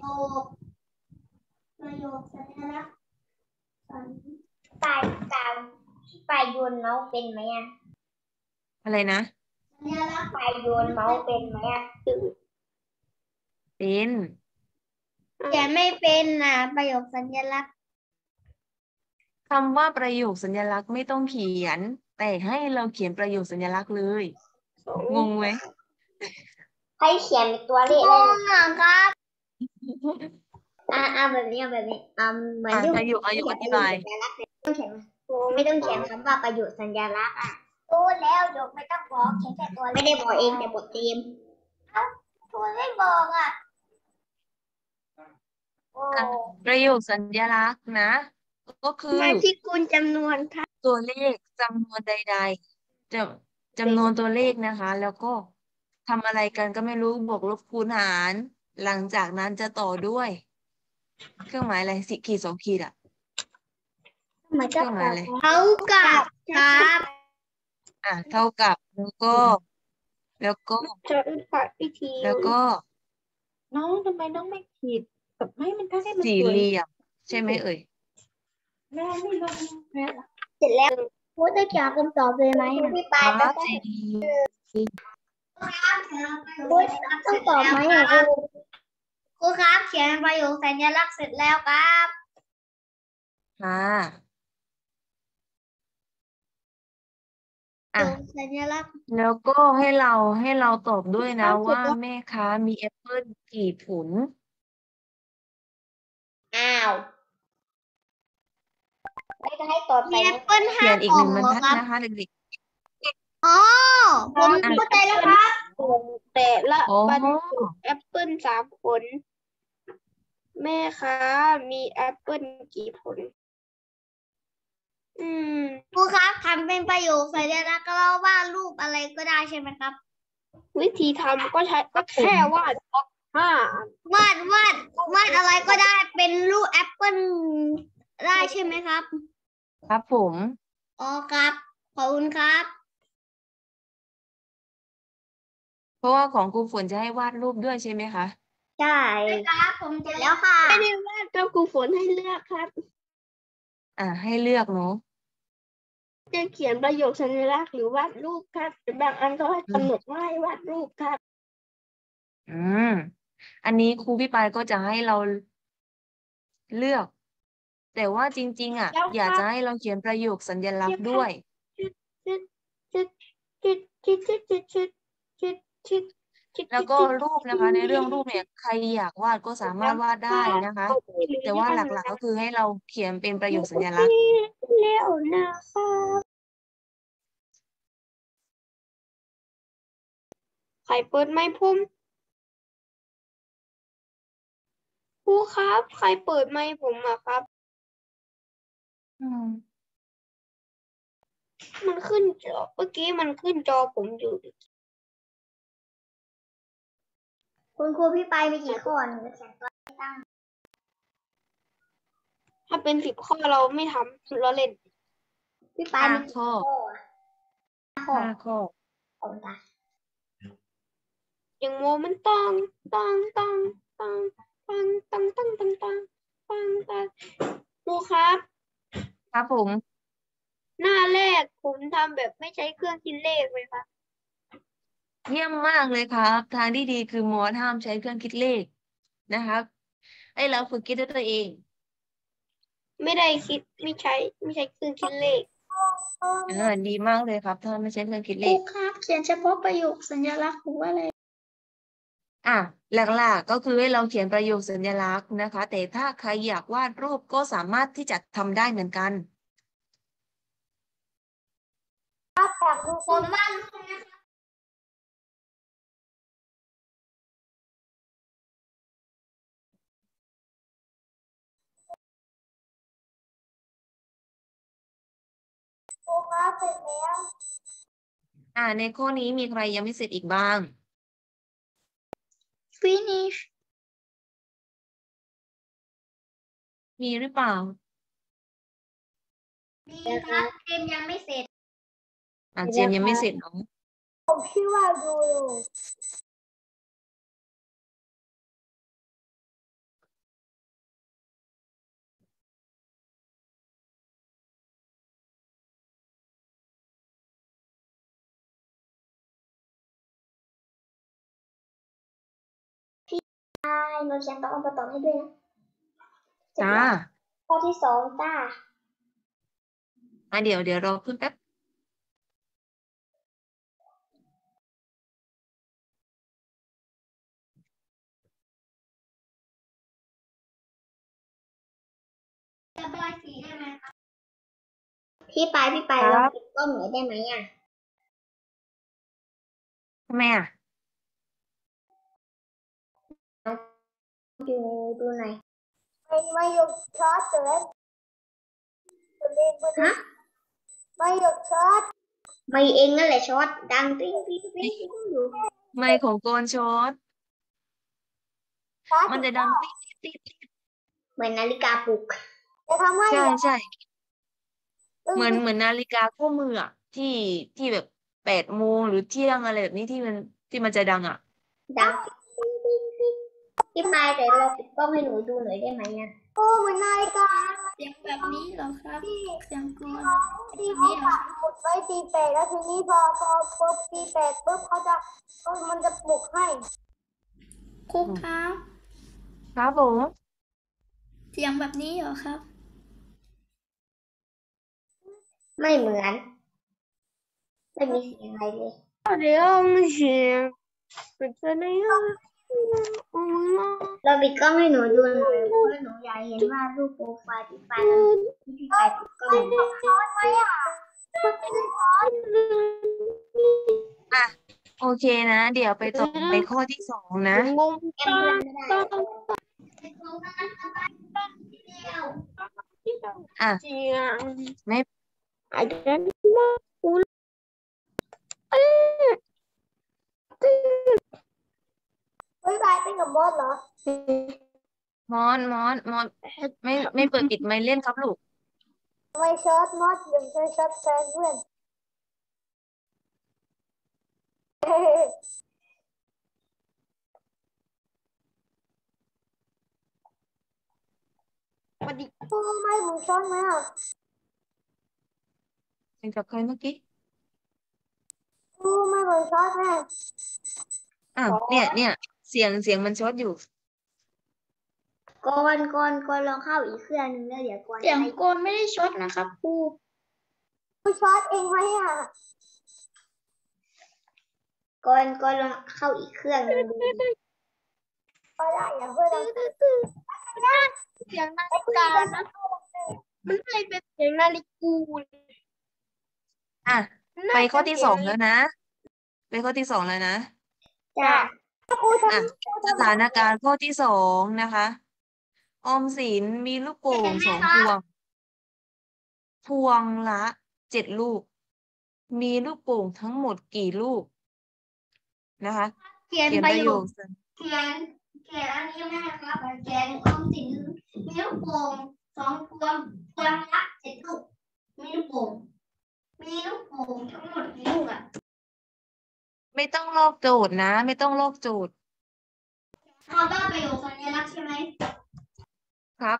ประโยคสัญลักษณ์ปลายตามปลายโยนเมาส์เป็นไหมอ่ะอะไรนะสัญลักษณ์ปลายโยนเมาส์เป็นไหมอ่ะเป็นเขียนไม่เป็นนะประโยคสัญลักษณ์คำว่าประโยคสัญลักษณ์ไม่ต้องเขียน แต่ให้เราเขียนประโยคสัญลักษณ์เลย งงไหมให้เขียนเป็นตัวเลขได้ครับอ่าอ่าแบบนี้แบบนี้อ่าเหมือนอ่ะที่ประโยคอายุอธิบายต้องเขียนไม่ต้องเขียนคำว่าประโยคสัญลักษณ์อ่ะรู้แล้วยกไม่ต้องบอกเขียนแต่ตัวไม่ได้บอกเองแต่บอกเตรียมเอ้าตัวไม่บอกอ่ะโอ้อ่ะประโยคสัญลักษณ์นะ ก็คือมาที่คูณจำนวนค่ะตัวเลขจำนวนใดๆจะจำนวนตัวเลขนะคะ แล้วก็ทำอะไรกันก็ไม่รู้บวกลบคูณหาร หลังจากนั้นจะต่อด้วย เครื่องหมายอะไรสิขีดสองขีดอ่ะเหมือนเครื่องหมายอะไรเท่ากับครับอ่ะเท่ากับแล้วก็ แล้วก็จะค่ะวิธีแล้วก็น้องทำไมน้องไม่ขีดกับไม่มันก็ให้มันสี่สวยเหลี่ยมใช่ไหมเอ่ยแม่ไม่ลงแม่เสร็จแล้วพูดได้เกี่ยวกับคำตอบเลยไหมพี่ปาคต้รัองบสี่พูดต้องตอบไหมอ่ะครูครับเขียนประโยคสัญลักษณ์เสร็จแล้วครับค่ะประอ่ะโยคสัญลักษณ์แล้วก็ให้เราให้เราตอบด้วยนะว่าแม่ค้ามีแอปเปิลกี่ผลอ้าวไม่จะให้ตอบใส่แอปเปิ้ลเขีห้ายนอีกกล่หองนึ่งบรรเหรอทัดครับนะคะเด็กอ๋อผมเข้าใจแล้วครับแต่ละๆอ๋อบรรจุแอปเปิลสามผล แม่ค้ามีแอปเปิลกี่ผล อืมครูครับทำเป็นประโยคสัญลักษณ์ก็เล่าว่ารูปอะไรก็ได้ใช่ไหมครับวิธีทำก็ใช้ก็แค่วาดบล็อกห้าวาดวาดวาดอะไรก็ได้เป็นรูปแอปเปิ้ลได้ใช่ไหมครับครับผมอ๋อครับขอบคุณครับเพราะว่าของครูฝนจะให้วาดรูปด้วยใช่ไหมคะใช่ครับผมเสร็จแล้วค่ะไม่ได้วาดก็ครูฝนให้เลือกครับอ่าให้เลือกเนาะจะเขียนประโยคสัญลักษณ์หรือวาดรูปครับหรือบางอันก็ให้กำหนดว่าให้วาดรูปครับอืมอันนี้ครูพี่ปายก็จะให้เราเลือก แต่ว่าจริงๆอ่ะแล้วอยากครับจะให้เราเขียนประโยคสัญลักษณ์ด้วยชิดชิดชิดชิดชิดชิดชิดชิดชิดชิดแล้วก็รูปนะคะ ในเรื่องรูปเนี่ยใครอยากวาดก็สามารถวาดได้นะคะ แต่ว่าหลักๆก็คือให้เราเขียนเป็นประโยคสัญลักษณ์แล้วนะครับใครเปิดไมค์ผมครูครับ ใครเปิดไมค์ผมอะครับอืมมันขึ้นจอเมื่อกี้มันขึ้นจอผมอยู่คุณครูพี่ไปมีกี่ข้อหนึ่งแสนตัวตั้งถ้าเป็นสิบข้อเราไม่ทำเราเล่นพี่ไปห้ามีกี่ข้อข้อห้าข้อของตาอย่างโมมันต้องต้องต้องต้องต้องต้องต้องต้องต้องต้องต้องครูครับครับผมหน้าแรกผมทำแบบไม่ใช้เครื่องคิดเลขเลยค่ะเยี่ยมมากเลยครับ ทางที่ดีคือมอสห้ามใช้เครื่องคิดเลขนะครับให้เราฝึกคิดด้วยตัวเองไม่ได้คิดไม่ใช้ไม่ใช้เครื่องคิดเลขเออดีมากเลยครับถ้าไม่ใช้เครื่องคิดคเลรูขครับเขียนเฉพาะประโยคสัญลักษณ์หรือว่าอะไรอ่ะหลักๆก็คือให้เราเขียนประโยคสัญลักษณ์นะคะ แต่ถ้าใครอยากวาดรูปก็สามารถที่จะทำได้เหมือนกันผมว่าอ่าในข้อนี้มีใครยังไม่เสร็จอีกบ้าง finish มีหรือเปล่ามีครับเกมยังไม่เสร็จอ่าเจมส์ยังไม่เสร็จเนาะผมชื่อว่าดูใช่โนชันต้องเอามาตอบให้ด้วยนะจ้าข้อที่สองจ้าอ่ะเดี๋ยวเดี๋ยวรอขึ้นแป๊บระบายสีได้ไหมครับพี่ไปพี่ไปคลรัองบปิดกล้องหน่อยได้ไหมอ่ะทำไมอ่ะดูดูหน่อยไม่ไม่ยกช็อตเลยฮะไม่ยกช็อตไม่เองนั่นแหละช็อตดังติ้งติ้งติ้งติ้งอยู่ไม่ของโกนช็อตมันจะดังติ๊ดติ๊ดติ๊ดเหมือนนาฬิกาปลุกจะทำให้ใช่ใช่เหมือนเหมือนนาฬิกาข้อมืออ่ะที่ที่แบบแปดโมงหรือเที่ยงอะไรแบบนี้ที่มันที่มันจะดังอ่ะดังติ้งติ้งติ้งพี่ปายแต่เราปิดกล้องให้หนูดูหน่อยได้ไหมอ่ะโอ้เหมือนนาฬิกาเสียงแบบนี้เหรอครับเสียงกลอนที่เขาปักหมุดไว้ตีแปดแล้วทีนี้พอพอปุ๊บตีแปดปุ๊บเขาจะก็มันจะปลุกให้ครูครับครับผมเสียงแบบนี้เหรอครับไม่เหมือนไม่มีเสียงอะไรเลยเดี๋ยวไม่เสียงเป็นไปได้ยังอืมเราปิดกล้องให้หนูดูหน่อยเพราะหนูอยากเห็นว่ารูปโปรไฟล์พี่ปายที่พี่ปายปิดกล้องอ่ะโอเคนะ เดี๋ยวไปต่อในข้อที่สองนะงงแก้มเพื่อนไม่ได้อ่ะจริงอ่ะไม่ไอ้เด็กมาคุณเฮ้ยปายเป็นกับบอสเหรอมอนมอนมอนไม่ไม่เปิดปิดไมค์เล่นครับลูกไม่ช็อตมอสยังใช้ช็อตแทนเพื่อนมาดิโอ้ไม่มึงช็อตไหมอ่ะเสียงจากใครเมื่อกี้โอ้ไม่มึงช็อตแม่อ่ะเนี่ยเนี่ยเสียงเสียงมันช็อตอยู่ก่อนก่อนก่อนลองเข้าอีกเครื่องนึงแล้วเดี๋ยวก่อนเสียงกลอนไม่ได้ช็อตนะครับครูกูช็อตเองไหมอ่ะก่อนก่อนลองเข้าอีกเครื่องนึงดูดิก็ได้อย่าเพื่อนเราเสียงนาฬิกานะมันไม่เป็นเสียงนาฬิกูเลยอ่ะไปข้อที่สองแล้วนะ ไปข้อที่สองแล้วนะจ้าอ่ะสถานการณ์ข้อที่สองนะคะ ออมสินมีลูกโป่งสองพวง พวงละเจ็ดลูก มีลูกโป่งทั้งหมดกี่ลูกนะคะเขียนเขียนปประ ระโยโยคคเขียนเขียนอันนี้ไม่นะครับเขียนออมสินมีลูกโป่งสองพวงพวงละเจ็ดลูกมีลูกโป่งมีลูกโป่งทั้งหมดกี่ลูกอ่ะไม่ต้องลอกโจทย์นะ ไม่ต้องลอกโจทย์คำว่าประโยคสัญลักษณ์ใช่ไหมครับ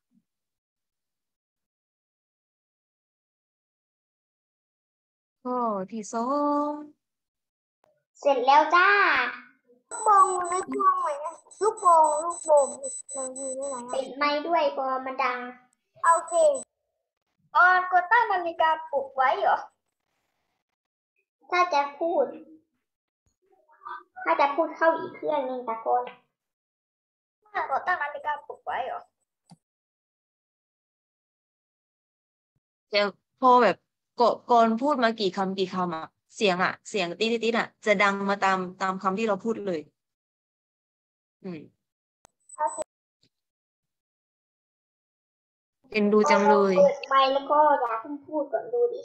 ข้อที่สองเสร็จแล้วจ้าลูกโป่งลูกโป่งไหนลูกโป่งลูกโป่งมันอยู่ที่ไหนปิดไม้ด้วยกอมันดังโอเคออนก็ตั้งนาฬิกาปลุกไว้เหรอถ้าจะพูด ถ้าจะพูดเข้าอีกเครื่องนึงตะโกนถ้าก็ตั้งนาฬิกาปลุกไว้เหรอเดี๋ยวพอแบบกก่อนพูดมากี่คำกี่คำอ่ะ เสียงอ่ะ เสียงติ๊ดติ๊ดอ่ะ จะดังมาตามตามคำที่เราพูดเลย อืมเป็นดูจังเลยเปิดไมค์แล้วก็อย่าเพิ่งพูดก่อนดูดิ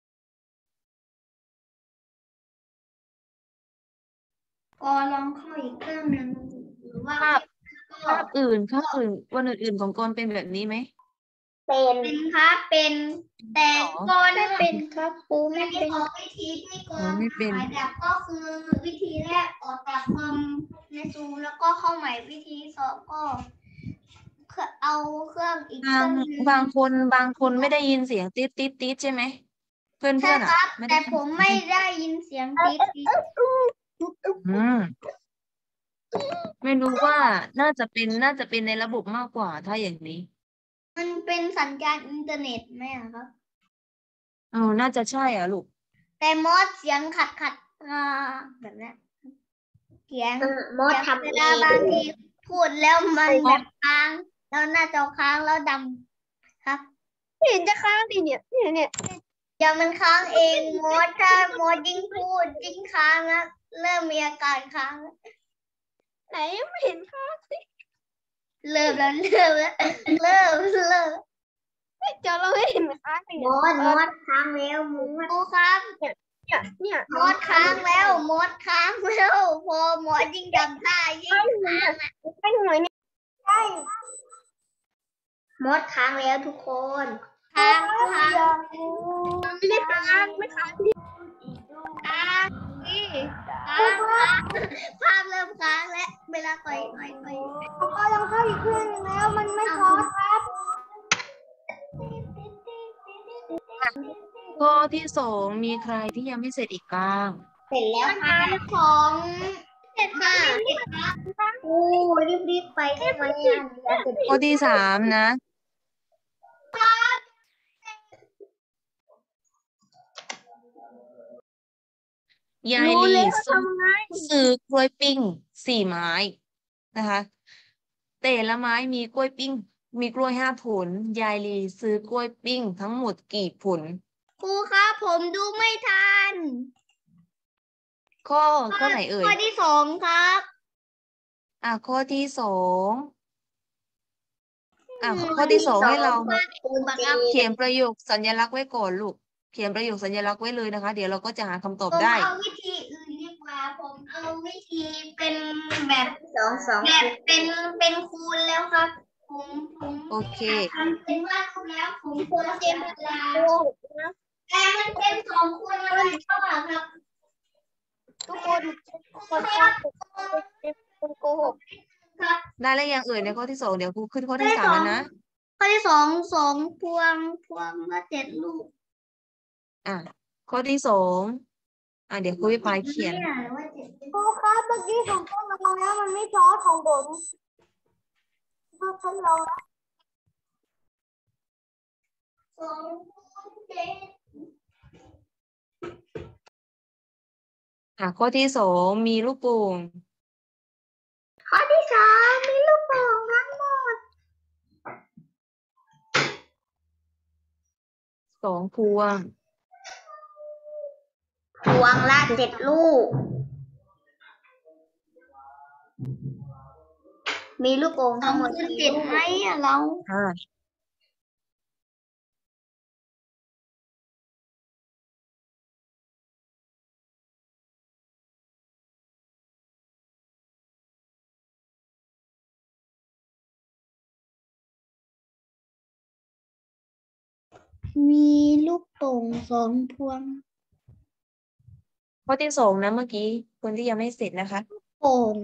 ก็ลองเข้าอีกเครื่องหนึ่งหรือว่าภาพ ภาพอื่นภาพอื่นวันอื่นๆของกรเป็นแบบนี้ไหมเป็นเป็นครับเป็นแต่ก่อนไม่เป็นครับครูไม่ไม่เป็เป็น นวิธีที่ก่ออ๋อน ไม่เป็นหายดับก็คือวิธีแรกออกจากคอมในซูมแล้วก็เข้าใหม่วิธีสองก็เอาเครื่องอีกเคบารื่งองนึงบางคนบางคนไม่ได้ยินเสียงติ๊ดติ๊ดติ๊ดใช่ไหม เพื่อนใช่เพื่อนคอ่ะรับไม่ได้แต่ยินผมไม่ได้ยินเสียงติ๊ดติ๊ดอืมไม่รู้ว่าน่าจะเป็นน่าจะเป็นในระบบมากกว่าถ้าอย่างนี้มันเป็นสัญญาณอินเทอร์เน็ตไหมอะครับเออน่าจะใช่อ่ะลูกแต่มอสเสียงขัดขัดอ่าแบบนี้เสียงมอสทำเวลาบางทีพูดแล้วมันแบบค้างแล้วหน้าจอค้างแล้วดำครับเห็นจะค้างดิเนี่ยเนี่ยเนี่ยเดี๋ยวมันค้างเองมอสถ้ามอสยิ่งพูดยิ่งค้างนะเริ่มมีอาการค้างไหนไม่เห็นค้างสิเริ่มแล้วเริ่มแล้วเริ่มเริ่มเดี๋ยวเราไม่เห็นค้างมอสมอสค้างแล้วมอสดูครับเนี่ยเนี่ยมอสค้างแล้วมอสค้างแล้วพอมอสยิ่งดำตายิ่งค้างอ่ะใช่ไหมเนี่ยใช่มอสค้างแล้วทุกคนค้างค้างไม่ได้ค้างไม่ค้างค้างนี่ค้างค้างภาพเริ่มค้างแล้วเวลาต่อยต่อยต่อยก็ยังเข้าอีกเครื่องนึงแล้วมันไม่พอครับข้อที่สองมีใครที่ยังไม่เสร็จอีกบ้างเสร็จแล้วค่ะของเสร็จค่ะโอ้รีบรีบๆไปได้ไหมอ่ะเดี๋ยวจะข้อที่สามนะ ยายลีซื้อซื้อกล้วยปิ้งสี่ไม้นะคะ แต่ละไม้มีกล้วยปิ้ง มีกล้วยห้าผล ยายลีซื้อกล้วยปิ้งทั้งหมดกี่ผลครูครับผมดูไม่ทันข้อข้อไหนเอ่ข้อย ที่สองครับอ่ะข้อที่สองอ่ะข้อที่สองให้เราคูณเจเขียนประโยคสัญลักษณ์ไว้ก่อนลูก เขียนประโยคสัญลักษณ์ไว้เลยนะคะ เดี๋ยวเราก็จะหาคำตอบผมได้เอาวิธีอื่นดีกว่า ผมเอาวิธีเป็นแบบสองสองแบบเป็นเป็นคูณแล้วครับ ผมผมโอเคทำเป็นว่ารูปแล้วผมควรเตรียมเวลาแต่มันเป็นสองคูณอะไรก็ครับทุกคนคนคนโกหกครับได้แล้วยังเอ่ยในข้อที่สองเดี๋ยวครูขึ้นข้อที่สามแล้วนะข้อที่สองสองพวงพวงละเจ็ดลูกอ่ะข้อที่สองอ่ะเดี๋ยวครูวิพายเขียนครูครับเมื่อกี้ผมก็ลองแล้วมันไม่ซอสของผมก็ทดลองแล้วสองเจ็ดอ่ะข้อที่สองมีลูกโป่งข้อที่สามมีลูกโป่งทั้งหมดสองพวงพวงละเจ็ดลูก มีลูกโป่งทั้งหมดกี่ลูกไหมอะเราอ่ามีลูกโป่งสองพวงข้อที่สองนะเมื่อกี้คนที่ยังไม่เสร็จนะคะโป่ง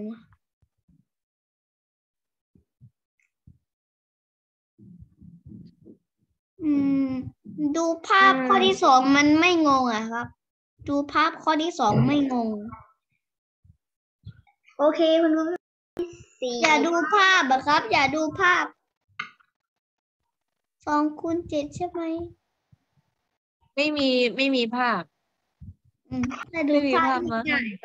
อืมดูภาพข้อที่สองมันไม่งงอ่ะครับดูภาพข้อที่สองไม่งงโอเคคุณครูอย่าดูภาพอะครับอย่าดูภาพสองคูณเจ็ดใช่ไหมไม่มีไม่มีภาพอืมแต่ดูภาพไม่ง่ายไป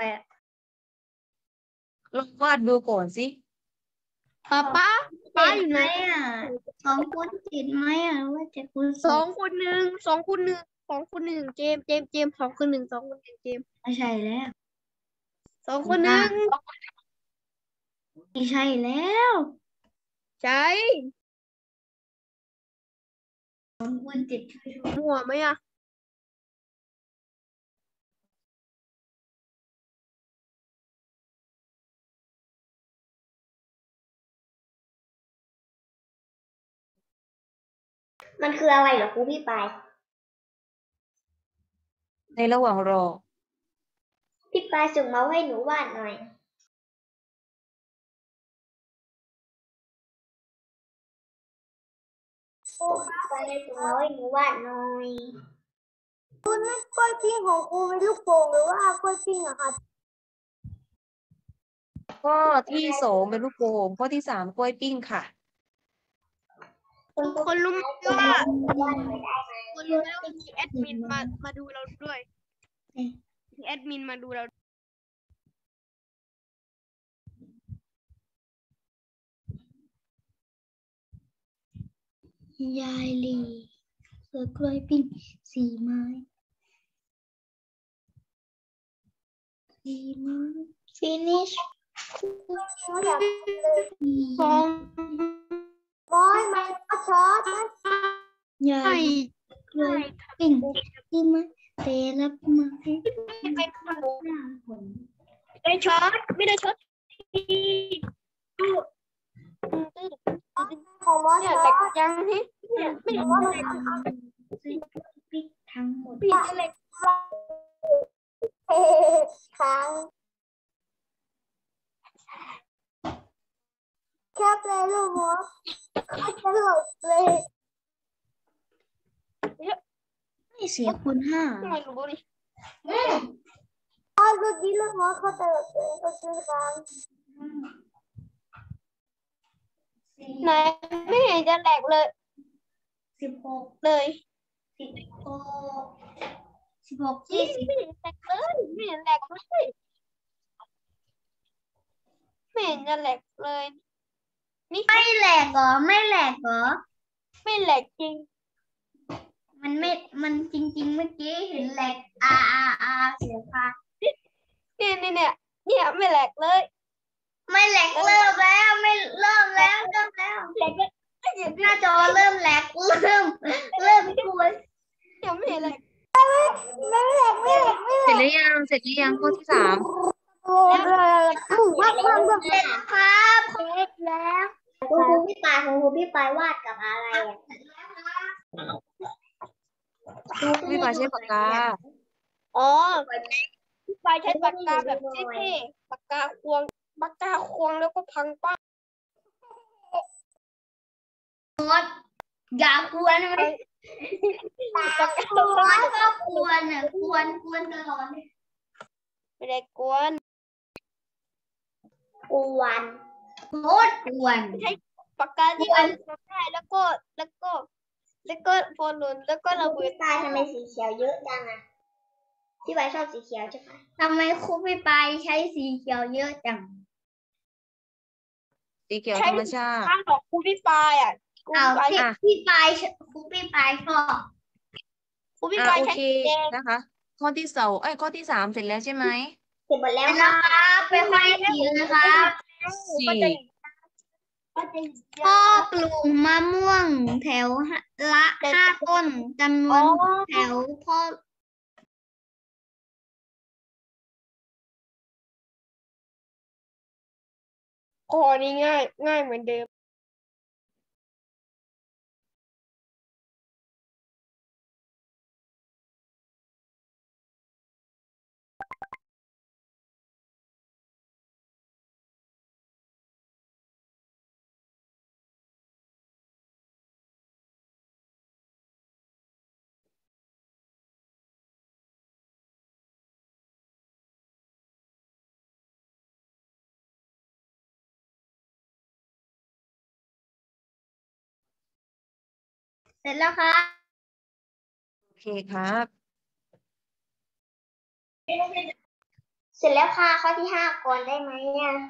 ลองวาดดูก่อนสิป้าป้าป้าอยู่ไหนอ่ะสองคูณเจ็ดไหมอ่ะว่าจะคูณสองคูณหนึ่งสองคูณหนึ่งสองคูณหนึ่งเจมเจมเจมสองคูณหนึ่งสองคูณหนึ่งเจมไม่ใช่แล้วสองคูณหนึ่งไม่ใช่แล้วใช่สองคูณเจ็ดหัวไหมอ่ะมันคืออะไรเหรอครูพี่ปายในระหว่างรอพี่ปายส่งเมาส์ให้หนูวาดหน่อยโอ้พี่ปายส่งเมาส์ให้หนูวาดหน่อยคุณนั่นกล้วยปิ้งของครูเป็นลูกโป่งหรือว่ากล้วยปิ้งอะคะข้อที่สองเป็นลูกโป่งข้อที่สามกล้วยปิ้งค่ะคนรู้ไหมว่าคนรู้ไหมว่ามีแอดมินมามาดูเราด้วยมีแอดมินมาดูเรายายลีเสือกล้วยปิ้งสี่ไม้สี่ไม้ finish สองร้อยไม้ก็ช็อตยายกล้วยปิ้งสี่ไม้เตะรับไม้ไม่ช็อตไม่ได้ช็อตของว่าเนี่ยแต่ยังนี่ไม่ว่ามันปิ๊กทั้งหมดปิ๊กเล็กค้างแค่เปลยลูกหัวตลกเลยไม่เสียคุณห้าไม่รู้ดิอ๋อก็ดีลูกหัวเขาตลกเลยก็คือค้างไหนไม่เห็นจะแหลกเลยสิบหกเลยสิบหกสิบหกยี่สิบไม่เห็นแหลกเลยไม่เห็นแหลกเลยไม่เห็นจะแหลกเลยนี่ไม่แหลกเหรอไม่แหลกเหรอไม่แหลกจริงมันไม่มันจริงๆเมื่อกี้เห็นแหลกอาอาอาเสียพาเนี่ยเนี่ยเนี่ยเนี่ยไม่แหลกเลยไม่แหลกเริ่มแล้วไม่เริ่มแล้วเริ่มแล้วแหลกหน้าจอเริ่มแหลกเริ่มเริ่มกลัวยังไม่แหลกไม่แหลกไม่แหลกไม่แหลกเสร็จหรือยังเสร็จหรือยังข้อที่สามวาดวาดวาดเสร็จครับเสร็จแล้วคุณครูพี่ปายคุณครูพี่ปายวาดกับอะไรอ่ะพี่ปาใช้ปากกาอ๋อพี่ปายใช้ปากกาแบบเท่ๆปากกาควงปากกาควงแล้วก็พังป้าอย่ากวนเลยปากกาควรก็ควรอ่ะควรควรตลอดไม่ได้กวนกวนโคตรกวนใช้ปากกาที่มันทำได้แล้วก็แล้วก็แล้วก็พอหล่นแล้วก็ระเบิดตายทำไมสีเขียวเยอะจังอ่ะพี่ปายชอบสีเขียวใช่ไหมทำไมครูพี่ปายใช้สีเขียวเยอะจังสีเขียวธรรมชาติข้างของครูพี่ปายอ่ะเอาพี่พี่ปายครูพี่ปายชอบครูพี่ปายใช้สีแดงนะคะข้อที่สองเอ้ยข้อที่สามเสร็จแล้วใช่ไหมเสร็จหมดแล้วครับไปข้อที่สี่นะครับสี่พ่อปลูกมะม่วงแถวละห้าต้นจำนวนแถวพ่อข้อนี้ง่ายง่ายเหมือนเดิมเสร็จแล้วครับโอเคครับเสร็จแล้วค่ะข้อที่ห้าก่อนได้ไหมอ่ะ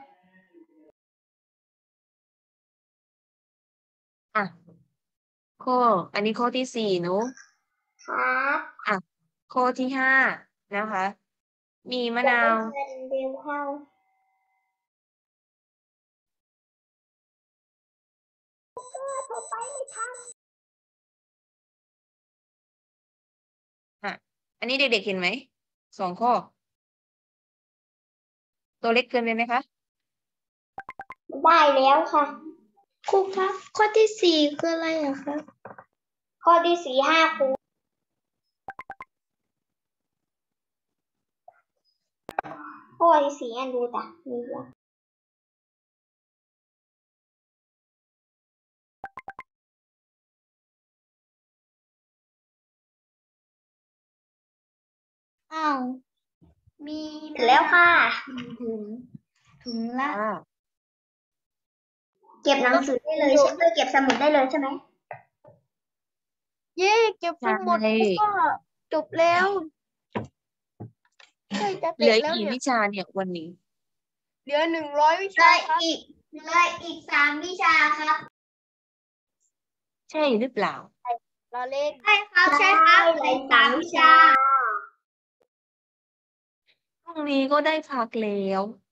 อ่ะข้ออันนี้ข้อที่สี่เนอะครับอ่ะข้อที่ห้านะคะ มีมะนาวเร็วเข้าไปไม่ทันอ่ะ อันนี้เด็กๆเห็นไหม สองข้อ ตัวเล็กเกินไปไหมคะได้แล้วค่ะครูครับข้อที่สี่คืออะไรอะครับข้อที่สี่ห้าครูข้อที่สี่อันดูจ้ะมีเยอะอ้าวมีแล้วค่ะถึงถึงละอ่าเก็บหนังสือได้เลยใช่ไหมเก็บสมุดได้เลยใช่ไหมเย่เก็บสมุดใช่ก็จบแล้วใช่จะเหลืเสร็อจอีกแล้วกี่เนี่ยวิชาเนี่ยวันนี้เหลือหนึ่งร้อยวิเหลืชาอครับอีกเหลืออีกสามวิชาครับใช่หรือเปล่าเราเล่นใช่ครับใช่ครับเหลืออีกสามวิชาพรุ่งนี้ก็ได้พักแล้ว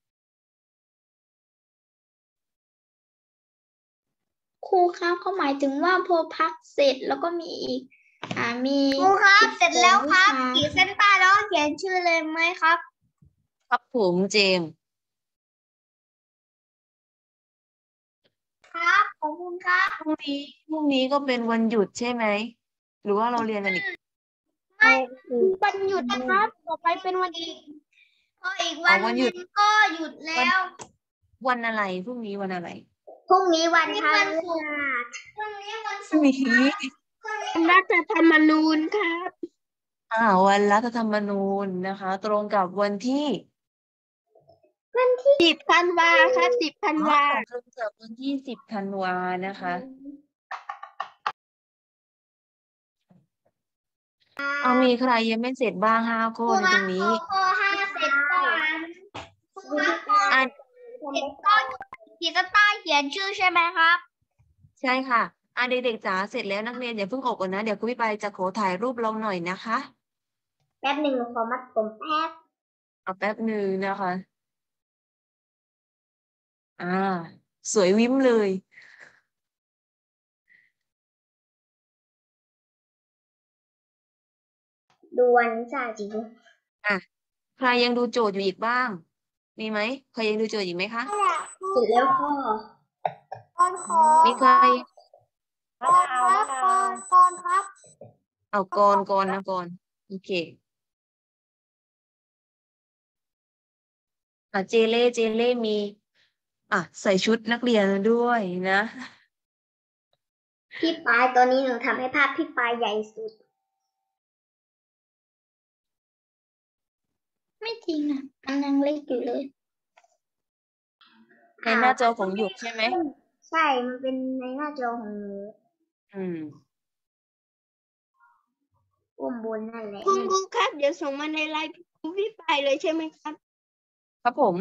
ครูครับเขาหมายถึงว่าพอพักเสร็จแล้วก็มีอีกอ่ามีครูครับเสร็จแล้วครับวิชาขีดเส้นใต้แล้วเขียนชื่อเลยไหมครับครับผมเจมส์ครับขอบคุณครับพรุ่งนี้พรุ่งนี้ก็เป็นวันหยุดใช่ไหม หรือว่าเราเรียนกันอีกไม่วันหยุดนะครับต่อไปเป็นวันอีกพออีกวันอ๋อวันหยุดนึงก็หยุดแล้ววันอะไรพรุ่งนี้วันอะไรพรุ่งนี้วันพฤหัสพรุ่งนี้วันพรุ่งนี้รัฐธรรมนูญครับอ่าวันรัฐธรรมนูญนะคะ ตรงกับวันที่สิบธันวาครับสิบธันอ๋อวาตรงกับวันที่สิบธันวานะคะ เอามีใครยังไม่เสร็จบ้างห้าข้อในตรงนี้ข้อห้าเสร็จก่อนครูครับข้ออ่ะเสร็จก็ขีดเส้นใต้เขียนชื่อใช่ไหมครับใช่ค่ะอ่ะเด็กๆจ๋าเสร็จแล้วนักเรียนอย่าเพิ่งออกก่อนนะ เดี๋ยวคุณพี่ไปจะขอถ่ายรูปลงหน่อยนะคะแป๊บหนึ่งขอมัดผมแป๊บเอาแป๊บหนึ่งนะคะ อ่า สวยวิ้มเลยดูวันศาสตร์จริงอ่ะ ใครยังดูโจทย์อยู่อีกบ้าง มีไหมใครยังดูโจทย์อีกไหมคะเสร็จแล้วข้อก่อนขอมีใครก่อนครับก่อนก่อนครับเอาก่อนก่อนนะก่อนโอเคอ่ะเจเล่เจเล่มี อ่ะใส่ชุดนักเรียนด้วยนะพี่ปายตอนนี้หนูทำให้ภาพพี่ปายใหญ่สุดไม่จริงอ่ะมันยังเล็กอยู่เลยในหน้าจอของหยกใช่ไหมใช่ มันเป็นในหน้าจอของหนูอืมอุ้มบนนั่นแหละคุณครูครับ เดี๋ยวส่งมาในไลน์ครูพี่ไปเลยใช่ไหมครับครับผม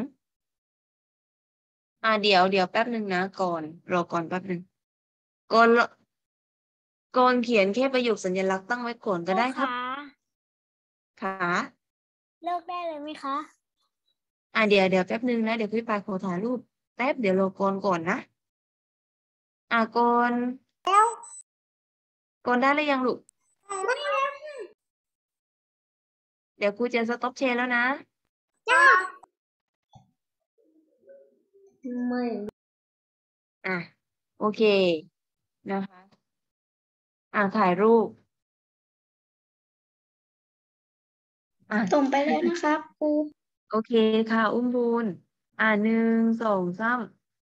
อ่าเดี๋ยวเดี๋ยวแป๊บหนึ่งนะก่อนรอก่อนแป๊บหนึ่งก่อนก่อนเขียนแค่ประโยคสัญลักษณ์ตั้งไว้ก่อนก็ได้ครับค่ะเลิกได้เลยไหมคะอ่าเดี๋ยวเดี๋ยวแป๊บหนึ่งนะเดี๋ยวพี่ปายขอถ่ายรูปแป๊บเดี๋ยวรอก่อนก่อนนะอ่าก่อนก่อนได้หรือยังลูกเดี๋ยวครูจะสต็อปแชร์แล้วนะไม่อ่ะโอเคนะคะ อ่าถ่ายรูปอ่ะส่งไปแล้วนะครับครูโอเคค่ะอุ้มบุญอ่าหนึ่งสองสาม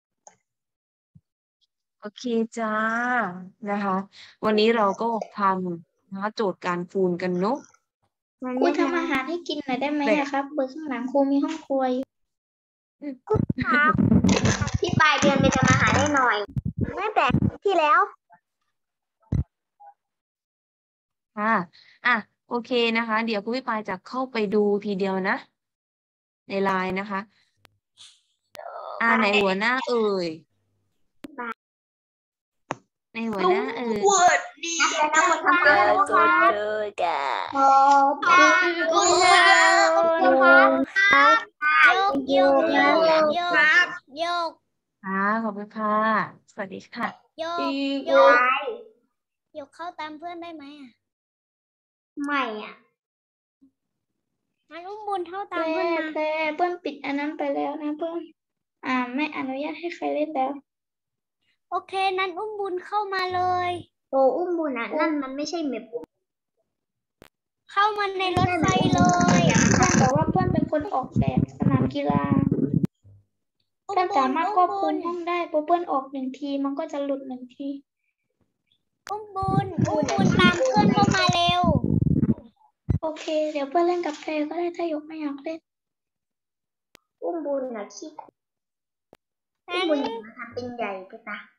โอเคจ้านะคะ วันนี้เราก็ทำนะคะโจทย์การคูณกันเนาะครูทำอาหารให้กินหน่อยได้ไหมอะครับเบอร์ข้างหลังครูมีห้องครัวอยู่ครับพี่ปายเดินไปทำอาหารให้หน่อยตั้งแต่ที่แล้วค่ะอ่ะโอเคนะคะ เดี๋ยวคุณพี่ปายจะเข้าไปดูทีเดียวนะ ในไลน์นะคะ อ่าในหัวหน้าเอ่ยในหัวหน้าเอ่ยนักเรียนทั้งหมดทำการบ้านนะคะเลยแกขอบคุณครับโยกโยกโยกโยกโยกค่ะขอบคุณค่ะ สวัสดีค่ะโยกโยกโยกเข้าตามเพื่อนได้ไหมอ่ะไม่อ่ะมันอุ้มบุญเข้าตามแพรเพื่อนมาแพรเพื่อนปิดอันนั้นไปแล้วนะเพื่อนอ่าไม่อนุญาตให้ใครเล่นแล้วโอเคนั้นอุ้มบุญเข้ามาเลยโอ้อุ้มบุญอ่ะนั่นมันไม่ใช่เม็บเข้ามาในรถไฟเลยเพื่อนบอกว่าเพื่อนเป็นคนออกแบบสนามกีฬาเพื่อนสามารถควบคุมห้องได้พอเพื่อนออกหนึ่งทีมันก็จะหลุดหนึ่งทีอุ้มบุญอุ้มบุญตามเพื่อนเข้ามาเร็วโอเค เดี๋ยวเพื่อนเล่นกับแพรก็ได้ถ้ายกไม่อยากเล่นอุ้มบุญอ่ะขี้อุ้มบุญมาทำเป็นใหญ่ไปตา